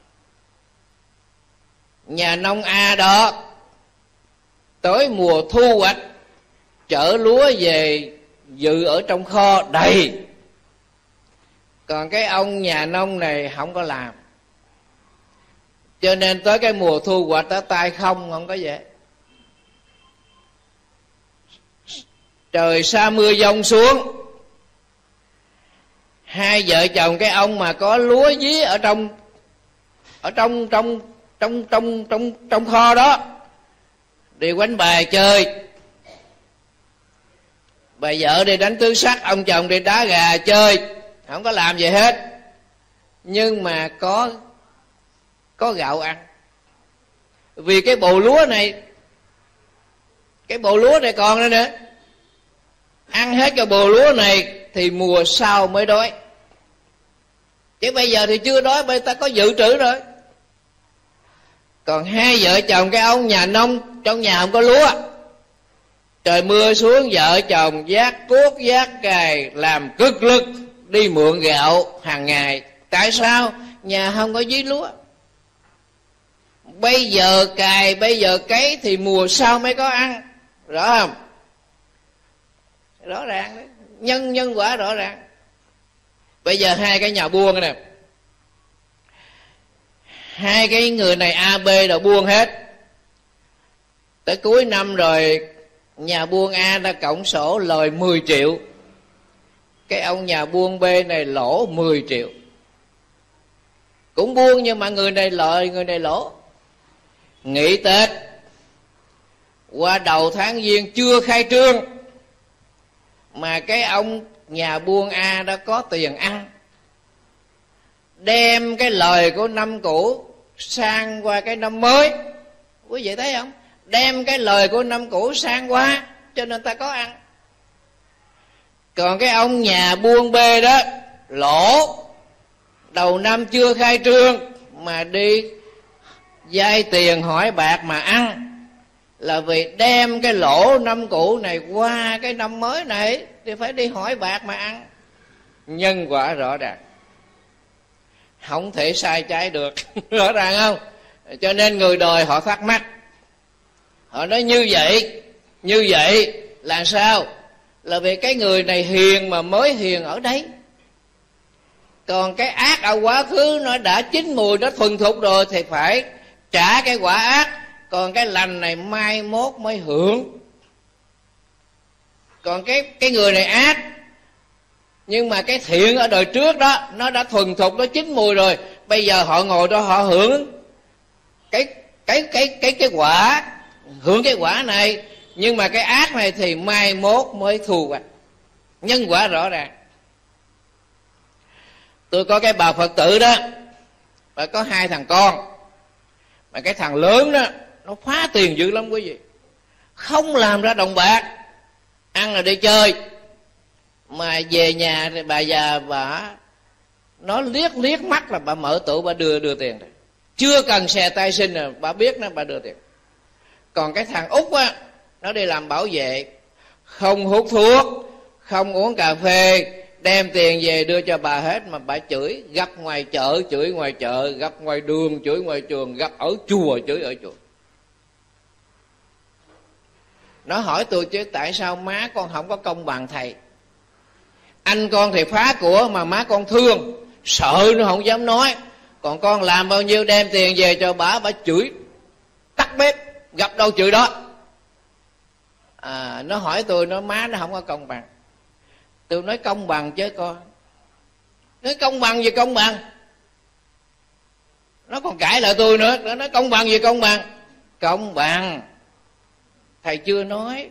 Nhà nông A đó tới mùa thu hoạch, chở lúa về dự ở trong kho đầy. Còn cái ông nhà nông này không có làm, cho nên tới cái mùa thu hoạch đó tay không, không có về. Trời sa mưa giông xuống, hai vợ chồng cái ông mà có lúa dí ở trong ở trong trong trong trong trong trong kho đó đi quánh bài chơi. Bà vợ đi đánh tứ sắc, ông chồng đi đá gà chơi, không có làm gì hết, nhưng mà có có gạo ăn. Vì cái bồ lúa này, cái bồ lúa này còn nữa nữa, ăn hết cái bồ lúa này thì mùa sau mới đói. Chứ bây giờ thì chưa đói, bây ta có dự trữ rồi. Còn hai vợ chồng cái ông nhà nông, trong nhà không có lúa, trời mưa xuống, vợ chồng vác cuốc vác cày làm cực lực đi mượn gạo hàng ngày. Tại sao? Nhà không có dí lúa. Bây giờ cày, bây giờ cấy thì mùa sau mới có ăn. Rõ không? Rõ ràng đấy. Nhân nhân quả rõ ràng. Bây giờ hai cái nhà buôn nè, hai cái người này A, B đều buôn hết. Tới cuối năm rồi, nhà buôn A đã cộng sổ lời mười triệu, cái ông nhà buôn B này lỗ mười triệu. Cũng buôn nhưng mà người này lợi, người này lỗ. Nghỉ Tết, qua đầu tháng Giêng chưa khai trương, mà cái ông nhà buôn A đã có tiền ăn, đem cái lời của năm cũ sang qua cái năm mới. Quý vị thấy không? Đem cái lời của năm cũ sang qua, cho nên ta có ăn. Còn cái ông nhà buôn B đó lỗ, đầu năm chưa khai trương mà đi vay tiền hỏi bạc mà ăn, là vì đem cái lỗ năm cũ này qua cái năm mới này thì phải đi hỏi bạc mà ăn. Nhân quả rõ ràng, không thể sai trái được. Rõ ràng không? Cho nên người đời họ thắc mắc, họ nói như vậy, như vậy là sao? Là vì cái người này hiền mà mới hiền ở đấy, còn cái ác ở quá khứ nó đã chín mùi, nó thuần thục rồi thì phải trả cái quả ác. Còn cái lành này mai mốt mới hưởng. Còn cái cái người này ác, nhưng mà cái thiện ở đời trước đó nó đã thuần thục, nó chín mùi rồi. Bây giờ họ ngồi đó họ hưởng cái cái cái cái cái quả, hưởng cái quả này. Nhưng mà cái ác này thì mai mốt mới thu hoạch, nhân quả rõ ràng. Tôi có cái bà Phật tử đó, và có hai thằng con, mà cái thằng lớn đó nó phá tiền dữ lắm quý vị, không làm ra đồng bạc, ăn là đi chơi, mà về nhà thì bà già bà nó liếc liếc mắt là bà mở tủ bà đưa đưa tiền rồi, chưa cần xè tay xin rồi bà biết nó bà đưa tiền. Còn cái thằng út á, nó đi làm bảo vệ, không hút thuốc, không uống cà phê, đem tiền về đưa cho bà hết, mà bà chửi, gặp ngoài chợ chửi ngoài chợ, gặp ngoài đường chửi ngoài trường, gặp ở chùa chửi ở chùa. Nó hỏi tôi chứ tại sao má con không có công bằng thầy? Anh con thì phá của mà má con thương, sợ nó không dám nói. Còn con làm bao nhiêu đem tiền về cho bà, bà chửi tắt bếp, gặp đâu chửi đó. À, nó hỏi tôi, nó má nó không có công bằng. Tôi nói công bằng chứ con. Nói công bằng gì công bằng? Nó còn cãi lại tôi nữa. Nó nói công bằng gì công bằng? Công bằng. Thầy chưa nói.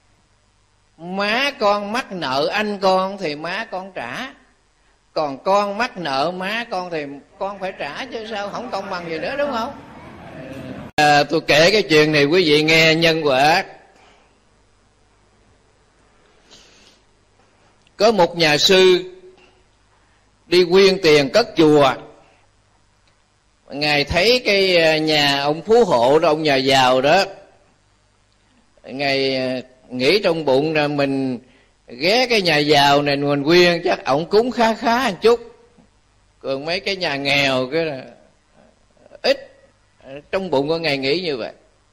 Má con mắc nợ anh con thì má con trả. Còn con mắc nợ má con thì con phải trả chứ sao, không công bằng gì nữa, đúng không? À, tôi kể cái chuyện này quý vị nghe nhân quả. Có một nhà sư đi quyên tiền cất chùa. Ngài thấy cái nhà ông phú hộ đó, ông nhà giàu đó, Ngài nghĩ trong bụng là mình ghé cái nhà giàu này mình quyên chắc ổng cúng khá khá một chút, còn mấy cái nhà nghèo cái là ít. Trong bụng của Ngài nghĩ như vậy.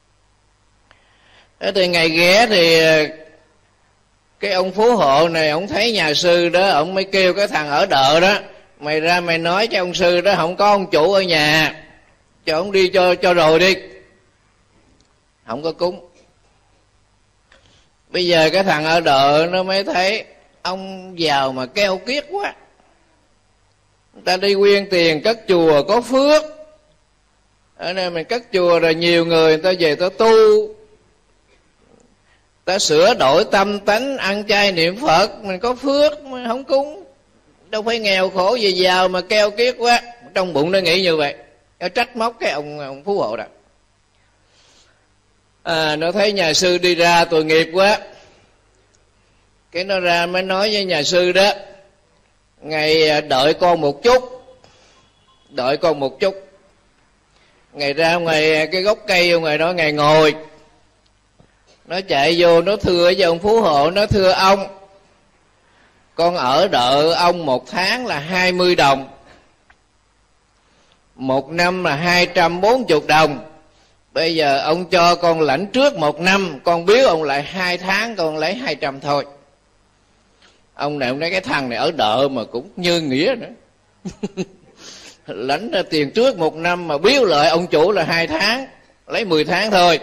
Thế thì Ngài ghé thì cái ông phú hộ này, ông thấy nhà sư đó, ông mới kêu cái thằng ở đợ đó, mày ra mày nói cho ông sư đó không có ông chủ ở nhà, cho ông đi cho cho rồi đi, không có cúng. Bây giờ cái thằng ở đợ nó mới thấy ông giàu mà keo kiết quá, người ta đi quyên tiền cất chùa có phước, ở đây mình cất chùa rồi nhiều người người ta về ta tu, ta sửa đổi tâm tánh, ăn chay niệm Phật, mình có phước mà không cúng. Đâu phải nghèo khổ gì giàu mà keo kiết quá. Trong bụng nó nghĩ như vậy, nó trách móc cái ông, ông phú hộ đó. À, nó thấy nhà sư đi ra tội nghiệp quá, cái nó ra mới nói với nhà sư đó, Ngài đợi con một chút, đợi con một chút. Ngài ra ngoài cái gốc cây ngoài đó, Ngài ngồi, nó chạy vô nó thưa với ông phú hộ, nó thưa ông, con ở đợi ông một tháng là hai mươi đồng, một năm là hai trăm bốn mươi đồng. Bây giờ ông cho con lãnh trước một năm, con biếu ông lại hai tháng, con lấy hai trăm thôi. Ông này ông nói cái thằng này ở đợ mà cũng như nghĩa nữa. Lãnh ra tiền trước một năm mà biếu lại ông chủ là hai tháng, lấy mười tháng thôi.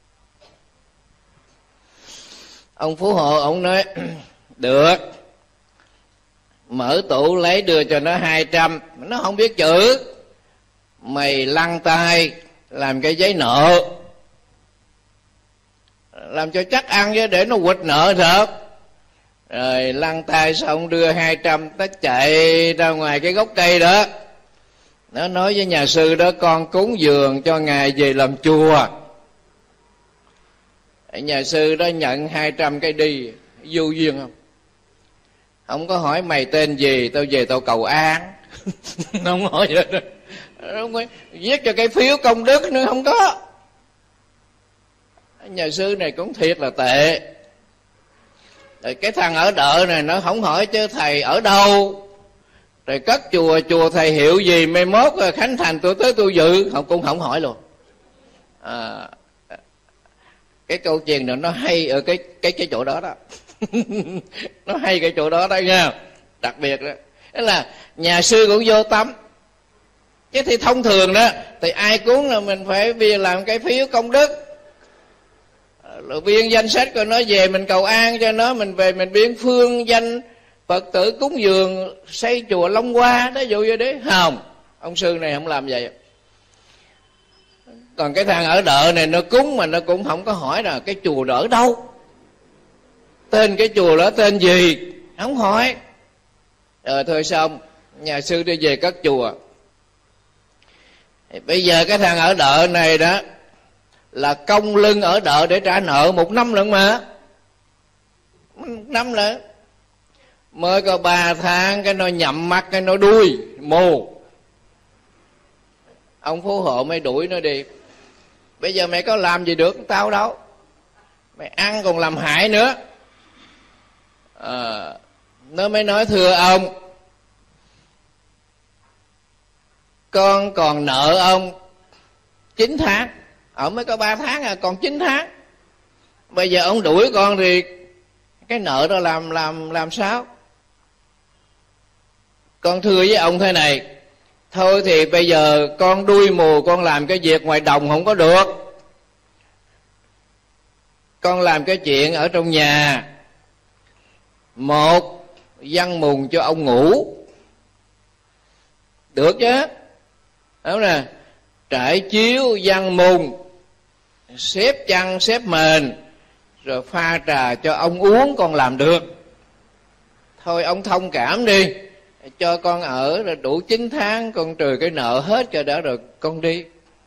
Ông phú hộ ông nói được, mở tủ lấy đưa cho nó hai trăm. Nó không biết chữ, mày lăn tay làm cái giấy nợ, làm cho chắc ăn chứ để nó quỵt nợ thật. Rồi lăn tay xong đưa hai trăm, nó chạy ra ngoài cái gốc cây đó. Nó nói với nhà sư đó, con cúng dường cho ngài về làm chùa. Nhà sư đó nhận hai trăm cái đi, vô duyên không? Không có hỏi mày tên gì, tao về tao cầu an. Không hỏi vậy đó. Không có viết cho cái phiếu công đức nữa, không có. Nhà sư này cũng thiệt là tệ. Rồi cái thằng ở đợ này nó không hỏi chứ thầy ở đâu, rồi cất chùa, chùa thầy hiệu gì, mai mốt khánh thành tôi tới tôi dự, không cũng không hỏi luôn. À, cái câu chuyện này nó hay ở cái cái cái chỗ đó đó. Nó hay cái chỗ đó đó nha, đặc biệt đó. Đó là nhà sư cũng vô tâm. Chứ thì thông thường đó thì ai cúng là mình phải bia làm cái phiếu công đức, rồi biên danh sách của nó về mình cầu an cho nó, mình về mình biên phương danh Phật tử cúng dường xây chùa Long Hoa đó, dụ vậy đấy. Không, ông sư này không làm vậy. Còn cái thằng ở đợ này nó cúng mà nó cũng không có hỏi là cái chùa đó ở đâu, tên cái chùa đó tên gì, không hỏi. Rồi thôi xong, nhà sư đi về cất chùa. Bây giờ cái thằng ở đợ này đó là công lưng ở đợ để trả nợ một năm lận mà, một năm lận. Mới có ba tháng cái nó nhậm mắt, cái nó đuôi mù. Ông phú hộ mới đuổi nó đi. Bây giờ mày có làm gì được tao đâu, mày ăn còn làm hại nữa. À, nó mới nói thưa ông, con còn nợ ông chín tháng. Ở mới có ba tháng à, còn chín tháng. Bây giờ ông đuổi con thì cái nợ đó làm làm làm sao? Con thưa với ông thế này, thôi thì bây giờ con đuôi mù, con làm cái việc ngoài đồng không có được, con làm cái chuyện ở trong nhà. Một, văn mùng cho ông ngủ được chứ, đúng nè, trải chiếu văn mùng, xếp chăn xếp mền, rồi pha trà cho ông uống, con làm được. Thôi ông thông cảm đi, cho con ở rồi đủ chín tháng, con trừ cái nợ hết cho đã rồi con đi.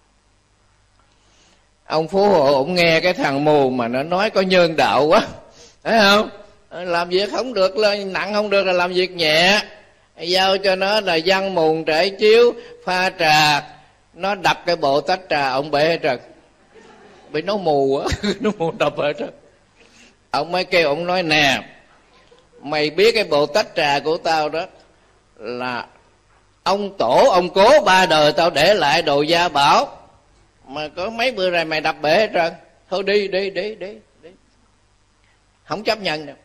Ông phú hộ ông nghe cái thằng mù mà nó nói có nhân đạo quá, thấy không? Làm việc không được, lên nặng không được là làm việc nhẹ, giao cho nó là văn mùng trải chiếu pha trà. Nó đập cái bộ tách trà ông bể hết trơn, bị nó mù á. Nó mù đập hết trơn. Ông mới kêu, ông nói nè, mày biết cái bộ tách trà của tao đó là ông tổ ông cố ba đời tao để lại đồ gia bảo, mà có mấy bữa rồi mày đập bể hết trơn. Thôi đi đi đi đi đi, không chấp nhận đâu.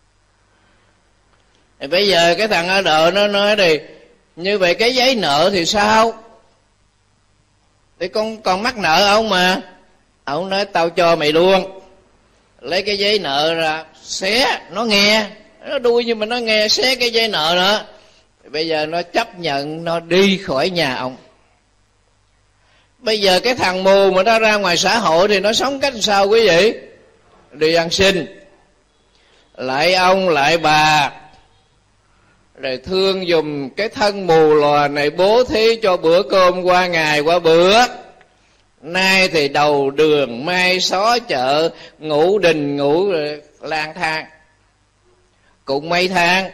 Thì bây giờ cái thằng ở đợ nó nói đi, như vậy cái giấy nợ thì sao? Thì con còn mắc nợ ông mà. Ông nói tao cho mày luôn, lấy cái giấy nợ ra xé, nó nghe, nó đuôi nhưng mà nó nghe, xé cái giấy nợ nữa. Thì bây giờ nó chấp nhận nó đi khỏi nhà ông. Bây giờ cái thằng mù mà nó ra ngoài xã hội thì nó sống cách sao quý vị? Đi ăn xin, lại ông lại bà, rồi thương dùm cái thân mù lòa này, bố thí cho bữa cơm qua ngày qua bữa. Nay thì đầu đường mai xó chợ, ngủ đình ngủ lang thang. Cũng mấy tháng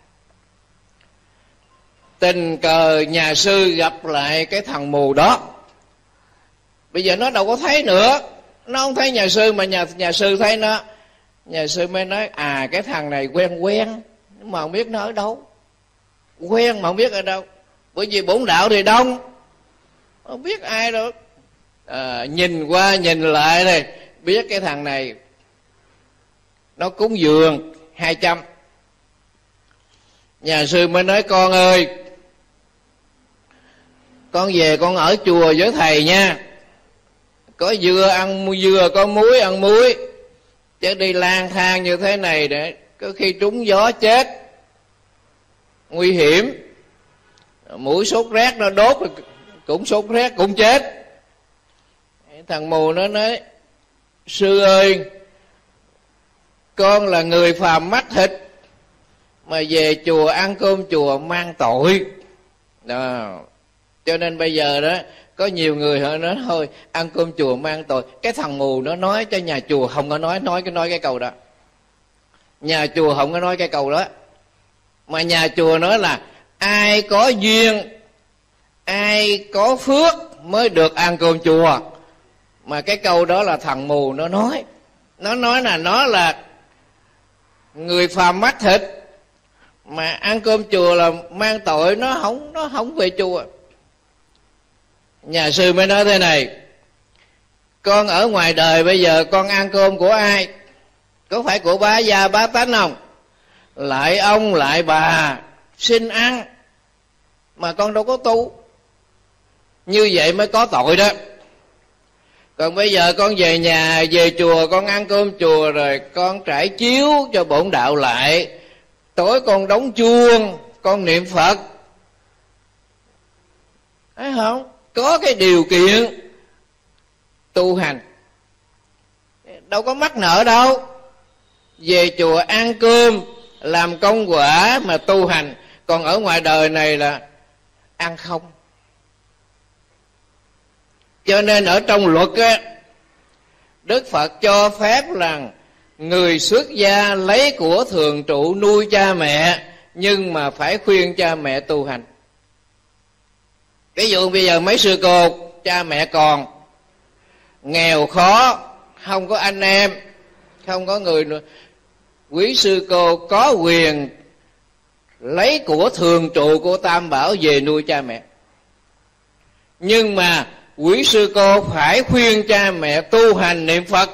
tình cờ nhà sư gặp lại cái thằng mù đó. Bây giờ nó đâu có thấy nữa, nó không thấy nhà sư mà nhà nhà sư thấy nó. Nhà sư mới nói, à cái thằng này quen quen mà không biết nó ở đâu, quen mà không biết ở đâu. Bởi vì bổn đạo thì đông, không biết ai đâu. À, nhìn qua nhìn lại này, biết cái thằng này nó cúng dường hai trăm. Nhà sư mới nói, con ơi, con về con ở chùa với thầy nha, có dưa ăn dưa, có muối ăn muối, chứ đi lang thang như thế này để có khi trúng gió chết, nguy hiểm. Mũi sốt rét nó đốt cũng sốt rét cũng chết. Thằng mù nó nói, sư ơi, con là người phàm mắt thịt mà về chùa ăn cơm chùa mang tội đó. Cho nên bây giờ đó có nhiều người họ nói thôi ăn cơm chùa mang tội. Cái thằng mù nó nói cho nhà chùa không có nói nói cái nói cái câu đó. Nhà chùa không có nói cái câu đó, mà nhà chùa nói là ai có duyên, ai có phước mới được ăn cơm chùa. Mà cái câu đó là thằng mù nó nói. Nó nói là nó là người phàm mắt thịt mà ăn cơm chùa là mang tội, nó không nó không về chùa. Nhà sư mới nói thế này, con ở ngoài đời bây giờ con ăn cơm của ai? Có phải của bá gia bá tánh không? Lại ông lại bà xin ăn, mà con đâu có tu. Như vậy mới có tội đó. Còn bây giờ con về nhà, về chùa, con ăn cơm chùa rồi con trải chiếu cho bổn đạo lại, tối con đóng chuông, con niệm Phật, thấy không? Có cái điều kiện tu hành, đâu có mắc nợ đâu. Về chùa ăn cơm làm công quả mà tu hành, còn ở ngoài đời này là ăn không. Cho nên ở trong luật á, Đức Phật cho phép là người xuất gia lấy của thường trụ nuôi cha mẹ, nhưng mà phải khuyên cha mẹ tu hành. Ví dụ bây giờ mấy sư cô cha mẹ còn nghèo khó, không có anh em, không có người nữa, quý sư cô có quyền lấy của thường trụ của Tam Bảo về nuôi cha mẹ. Nhưng mà quý sư cô phải khuyên cha mẹ tu hành niệm Phật,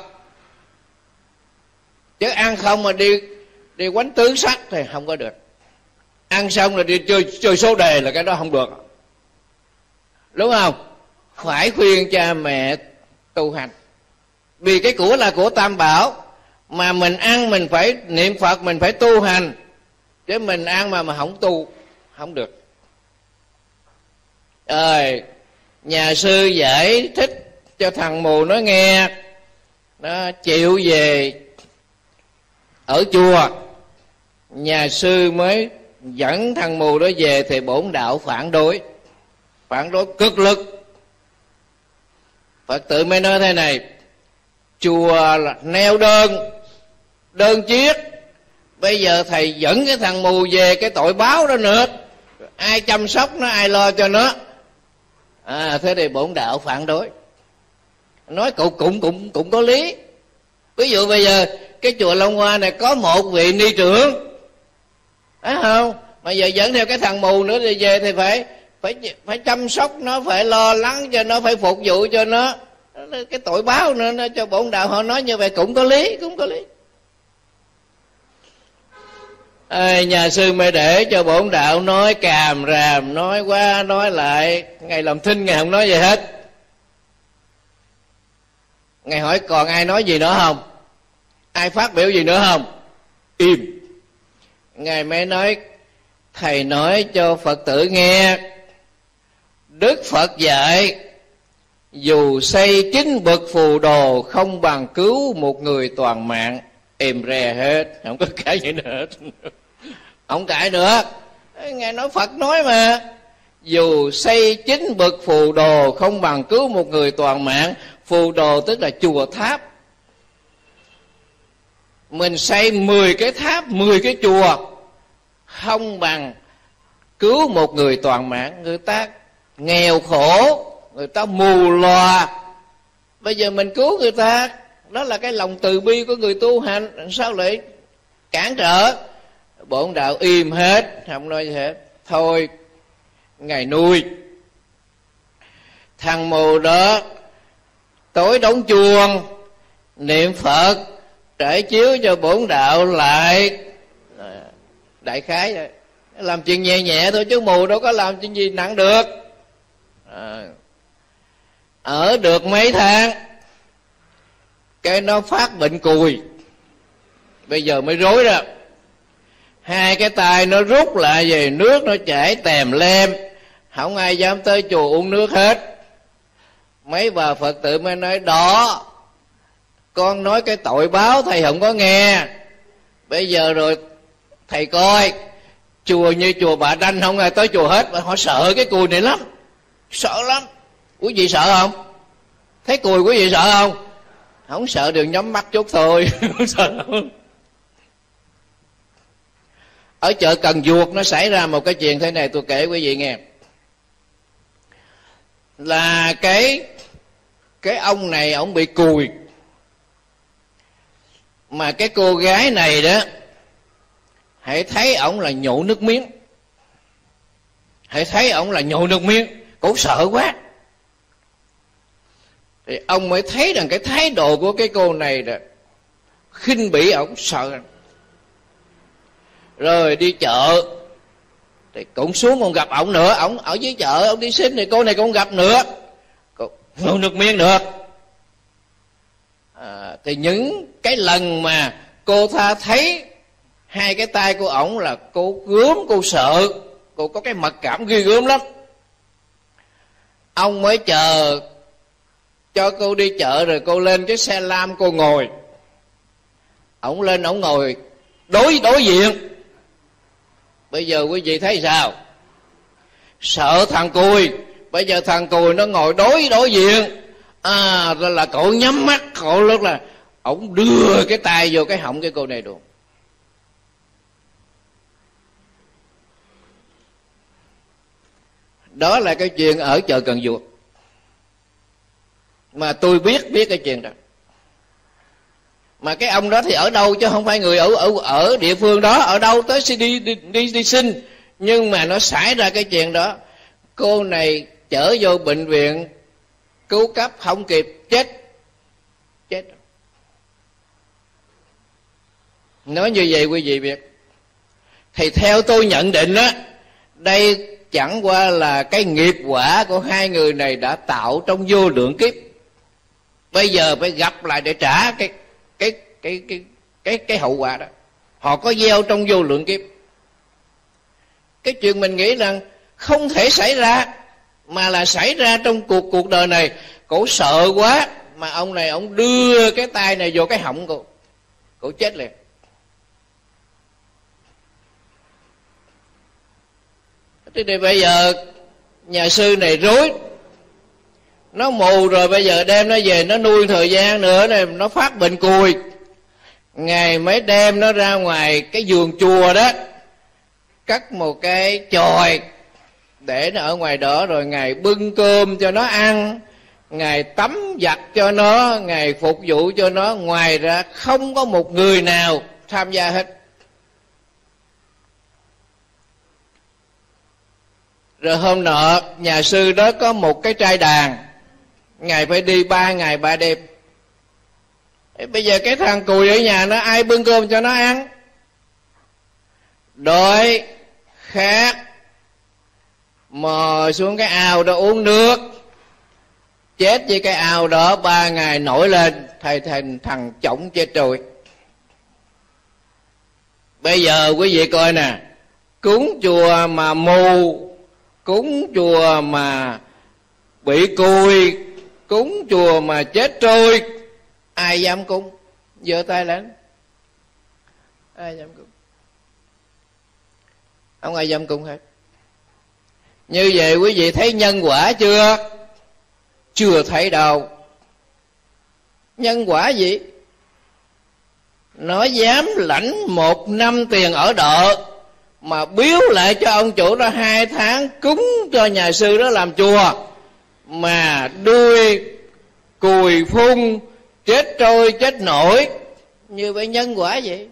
chứ ăn không mà đi đi quánh tứ sắc thì không có được. Ăn xong là đi chơi chơi số đề là cái đó không được, đúng không? Phải khuyên cha mẹ tu hành, vì cái của là của Tam Bảo, mà mình ăn mình phải niệm Phật, mình phải tu hành, chứ mình ăn mà mà không tu không được. Rồi nhà sư giải thích cho thằng mù nó nghe, nó chịu về ở chùa, nhà sư mới dẫn thằng mù đó về, thì bổn đạo phản đối, phản đối cực lực. Phật tử mới nói thế này: chùa là neo đơn, đơn chiếc, bây giờ thầy dẫn cái thằng mù về cái tội báo đó nữa, ai chăm sóc nó, ai lo cho nó? À, thế thì bổn đạo phản đối. Nói cũng cũng cũng cũng có lý. Ví dụ bây giờ cái chùa Long Hoa này có một vị ni trưởng, phải không? Mà giờ dẫn theo cái thằng mù nữa thì về thì phải phải phải chăm sóc nó, phải lo lắng cho nó, phải phục vụ cho nó. Cái tội báo nữa, nó cho bổn đạo họ nói như vậy cũng có lý, cũng có lý. À, nhà sư mới để cho bổn đạo nói càm ràm, nói qua nói lại. Ngày làm thinh Ngài không nói gì hết. Ngài hỏi còn ai nói gì nữa không, ai phát biểu gì nữa không? Im. Ngài mới nói: thầy nói cho Phật tử nghe, Đức Phật dạy dù xây chín bậc phù đồ không bằng cứu một người toàn mạng. Im re hết, không có cãi gì nữa hết. Không cãi nữa. Ngài nói Phật nói mà, dù xây chín bậc phù đồ không bằng cứu một người toàn mạng. Phù đồ tức là chùa tháp. Mình xây mười cái tháp, mười cái chùa không bằng cứu một người toàn mạng. Người ta nghèo khổ, người ta mù lòa, bây giờ mình cứu người ta, đó là cái lòng từ bi của người tu hành, sao lại cản trở? Bổn đạo im hết, không nói gì hết. Thôi Ngài nuôi thằng mù đó, tối đóng chuông niệm Phật, trải chiếu cho bổn đạo lại. Đại khái rồi, làm chuyện nhẹ nhẹ thôi chứ mù đâu có làm chuyện gì nặng được. À, ở được mấy tháng cái nó phát bệnh cùi, bây giờ mới rối ra. Hai cái tay nó rút lại về, nước nó chảy tèm lem, không ai dám tới chùa uống nước hết. Mấy bà Phật tử mới nói: đó, con nói cái tội báo thầy không có nghe. Bây giờ rồi thầy coi, chùa như chùa Bà Đanh không ai tới chùa hết, họ sợ cái cùi này lắm, sợ lắm. Quý vị sợ không? Thấy cùi quý vị sợ không? Không sợ, đừng nhắm mắt chút thôi. Không sợ không? Ở chợ Cần Duộc nó xảy ra một cái chuyện thế này, tôi kể quý vị nghe. Là cái cái ông này ông bị cùi, mà cái cô gái này đó hãy thấy ổng là nhổ nước miếng, hãy thấy ổng là nhổ nước miếng, cổ sợ quá. Thì ông mới thấy rằng cái thái độ của cái cô này đó khinh bỉ ổng, sợ. Rồi đi chợ thì cũng xuống không gặp ổng nữa, ổng ở dưới chợ ổng đi xin thì cô này cũng không gặp nữa, nhổ nước miếng được. À, thì những cái lần mà cô tha thấy hai cái tay của ổng là cô gớm, cô sợ, cô có cái mặc cảm ghê gớm lắm. Ông mới chờ cho cô đi chợ rồi cô lên cái xe lam cô ngồi. Ổng lên ổng ngồi đối đối diện. Bây giờ quý vị thấy sao? Sợ thằng cùi. Bây giờ thằng cùi nó ngồi đối đối diện. À là cậu nhắm mắt, cậu lúc là ổng đưa cái tay vô cái họng cái cô này luôn. Đó là cái chuyện ở chợ Cần Duộc. Mà tôi biết biết cái chuyện đó. Mà cái ông đó thì ở đâu chứ không phải người ở ở ở địa phương đó, ở đâu tới đi đi đi, đi xin. Nhưng mà nó xảy ra cái chuyện đó. Cô này chở vô bệnh viện cứu cấp không kịp, chết. Chết. Nói như vậy quý vị biết. Thì theo tôi nhận định á, đây chẳng qua là cái nghiệp quả của hai người này đã tạo trong vô lượng kiếp. Bây giờ phải gặp lại để trả cái cái cái cái cái cái hậu quả đó. Họ có gieo trong vô lượng kiếp. Cái chuyện mình nghĩ rằng không thể xảy ra, mà là xảy ra trong cuộc cuộc đời này. Cổ sợ quá mà ông này ông đưa cái tay này vô cái họng cô, cổ chết liền. Thế thì bây giờ nhà sư này rối, nó mù rồi, bây giờ đem nó về nó nuôi thời gian nữa này, nó phát bệnh cùi. Ngày mấy đem nó ra ngoài cái vườn chùa đó, cắt một cái chòi để nó ở ngoài đó, rồi Ngài bưng cơm cho nó ăn, Ngài tắm giặt cho nó, Ngài phục vụ cho nó. Ngoài ra không có một người nào tham gia hết. Rồi hôm nọ nhà sư đó có một cái trai đàn, Ngài phải đi ba ngày ba đêm. Bây giờ cái thằng cùi ở nhà nó ai bưng cơm cho nó ăn? Đói khát mò xuống cái ao đó uống nước, chết với cái ao đó. Ba ngày nổi lên thầy thành thằng chổng chết rồi. Bây giờ quý vị coi nè, cúng chùa mà mù, cúng chùa mà bị cùi, cúng chùa mà chết trôi, ai dám cúng? Giơ tay lên. Ai dám cúng? Không ai dám cúng hết. Như vậy quý vị thấy nhân quả chưa? Chưa thấy đâu. Nhân quả gì? Nó dám lãnh một năm tiền ở đợ mà biếu lại cho ông chủ đó hai tháng cúng cho nhà sư đó làm chùa, mà đuôi cùi phun chết trôi chết nổi. Như vậy nhân quả vậy.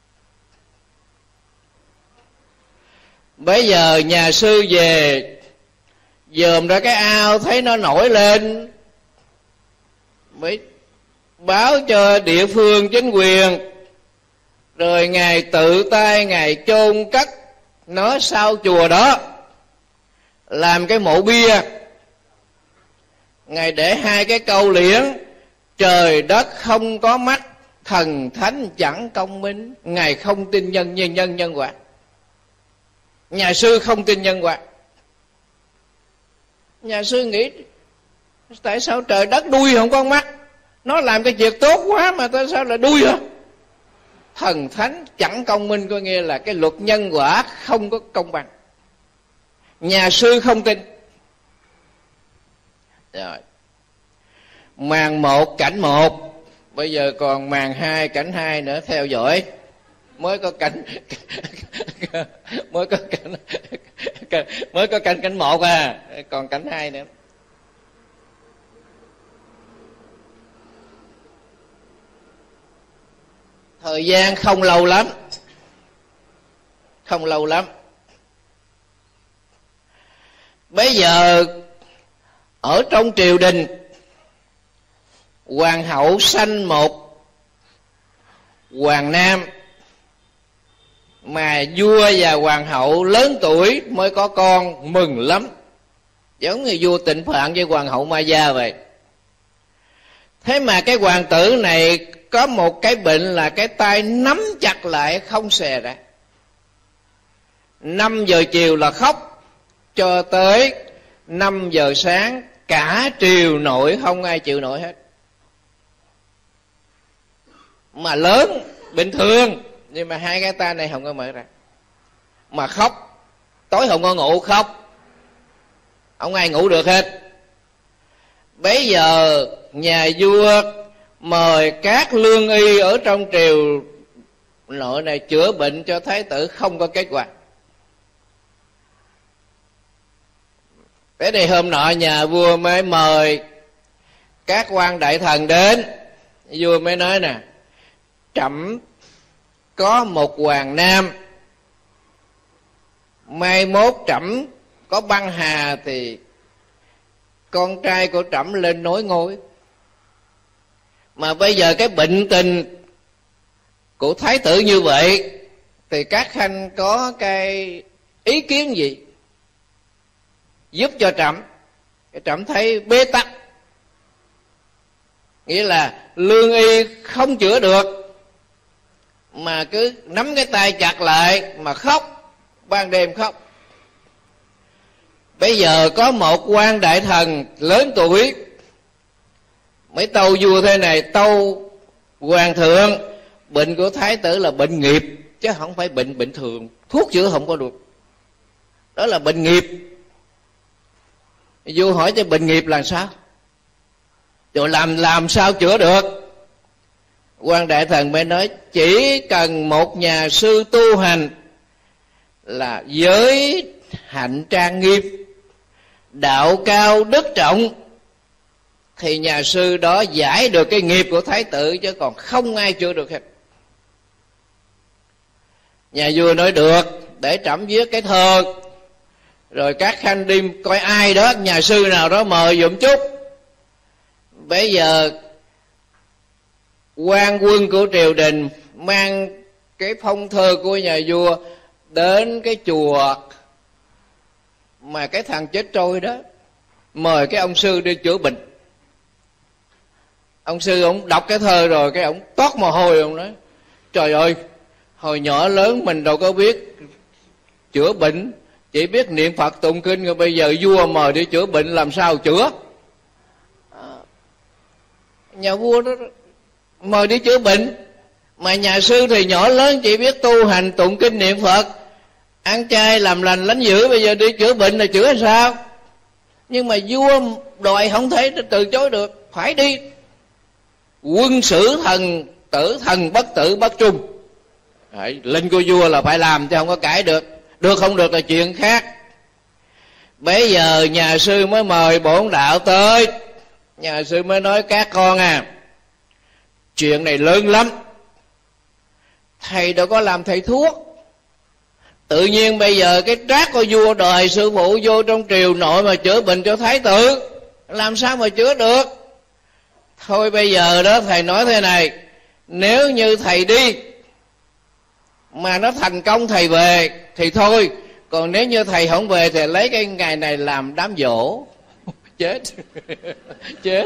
Bây giờ nhà sư về dòm ra cái ao thấy nó nổi lên, mới báo cho địa phương chính quyền, rồi Ngài tự tay Ngài chôn cất nó sau chùa đó, làm cái mộ bia. Ngài để hai cái câu liễn: trời đất không có mắt, thần thánh chẳng công minh. Ngài không tin nhân nhân nhân nhân quả. Nhà sư không tin nhân quả. Nhà sư nghĩ tại sao trời đất đuôi không có mắt, nó làm cái việc tốt quá mà tại sao lại đuôi hả? Thần thánh chẳng công minh, có nghĩa là cái luật nhân quả không có công bằng. Nhà sư không tin. Rồi màn một cảnh một, bây giờ còn màn hai cảnh hai nữa, theo dõi. Mới có cảnh mới có cảnh mới có cảnh cảnh một à, còn cảnh hai nữa. Thời gian không lâu lắm, không lâu lắm. Bây giờ ở trong triều đình, hoàng hậu sanh một hoàng nam, mà vua và hoàng hậu lớn tuổi mới có con, mừng lắm. Giống như vua Tịnh Phạn với hoàng hậu Ma Gia vậy. Thế mà cái hoàng tử này có một cái bệnh là cái tay nắm chặt lại không xè ra. Năm giờ chiều là khóc, cho tới năm giờ sáng cả triều nội không ai chịu nổi hết. Mà lớn bình thường, nhưng mà hai cái tay này không có mở ra, mà khóc, tối không có ngủ, khóc, không ai ngủ được hết. Bấy giờ nhà vua mời các lương y ở trong triều nội này chữa bệnh cho thái tử, không có kết quả. Thế thì hôm nọ nhà vua mới mời các quan đại thần đến. Vua mới nói nè, trẫm có một hoàng nam, mai mốt trẫm có băng hà thì con trai của trẫm lên nối ngôi. Mà bây giờ cái bệnh tình của thái tử như vậy thì các khanh có cái ý kiến gì giúp cho trẫm? Trẫm thấy bế tắc, nghĩa là lương y không chữa được, mà cứ nắm cái tay chặt lại mà khóc, ban đêm khóc. Bây giờ có một quan đại thần lớn tuổi mới tâu vua thế này: tâu hoàng thượng, bệnh của thái tử là bệnh nghiệp chứ không phải bệnh bình thường, thuốc chữa không có được, đó là bệnh nghiệp. Vua hỏi cho bệnh nghiệp là sao, rồi làm làm sao chữa được? Quan đại thần mới nói chỉ cần một nhà sư tu hành là giới hạnh trang nghiêm, đạo cao đức trọng, thì nhà sư đó giải được cái nghiệp của thái tử, chứ còn không ai chữa được hết. Nhà vua nói được, để trẫm viết cái thơ, rồi các khanh đi coi ai đó, nhà sư nào đó mời dùm chút. Bây giờ quan quân của triều đình mang cái phong thơ của nhà vua đến cái chùa mà cái thằng chết trôi đó, mời cái ông sư đi chữa bệnh. Ông sư ông đọc cái thơ rồi cái ông toát mồ hôi, ông nói trời ơi, hồi nhỏ lớn mình đâu có biết chữa bệnh, chỉ biết niệm Phật tụng kinh, rồi bây giờ vua mời đi chữa bệnh làm sao chữa? Nhà vua đó mời đi chữa bệnh, mà nhà sư thì nhỏ lớn chỉ biết tu hành tụng kinh niệm Phật, ăn chay làm lành lánh dữ, bây giờ đi chữa bệnh là chữa làm sao? Nhưng mà vua đòi không thể từ chối được, phải đi. Quân sử thần tử, thần bất tử bất trung. Đấy, lệnh của vua là phải làm chứ không có cãi được. Được không được là chuyện khác. Bây giờ nhà sư mới mời bổn đạo tới. Nhà sư mới nói các con à, chuyện này lớn lắm, thầy đâu có làm thầy thuốc. Tự nhiên bây giờ cái trác của vua đòi sư phụ vô trong triều nội mà chữa bệnh cho thái tử, làm sao mà chữa được? Thôi bây giờ đó thầy nói thế này, nếu như thầy đi mà nó thành công thầy về thì thôi, còn nếu như thầy không về thì lấy cái ngày này làm đám giỗ. Chết chết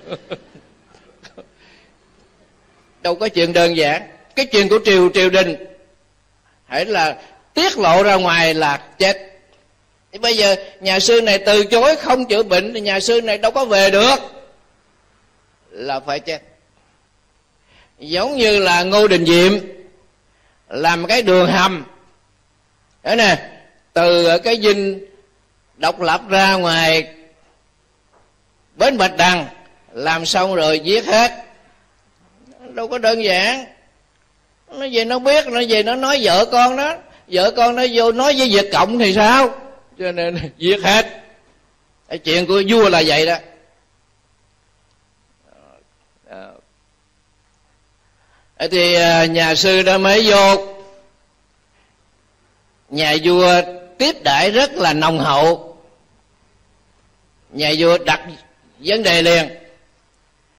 đâu có chuyện đơn giản. Cái chuyện của triều triều đình hãy là tiết lộ ra ngoài là chết. Thì bây giờ nhà sư này từ chối không chữa bệnh thì nhà sư này đâu có về được, là phải chết. Giống như là Ngô Đình Diệm làm cái đường hầm đó nè, từ cái dinh độc lập ra ngoài bến Bạch Đằng, làm xong rồi giết hết, đâu có đơn giản. Nó về nó biết, nó về nó nói vợ con đó, vợ con nó vô nói với Việt Cộng thì sao, cho nên giết hết. Cái chuyện của vua là vậy đó. Thì nhà sư đó mới vô, nhà vua tiếp đãi rất là nồng hậu. Nhà vua đặt vấn đề liền: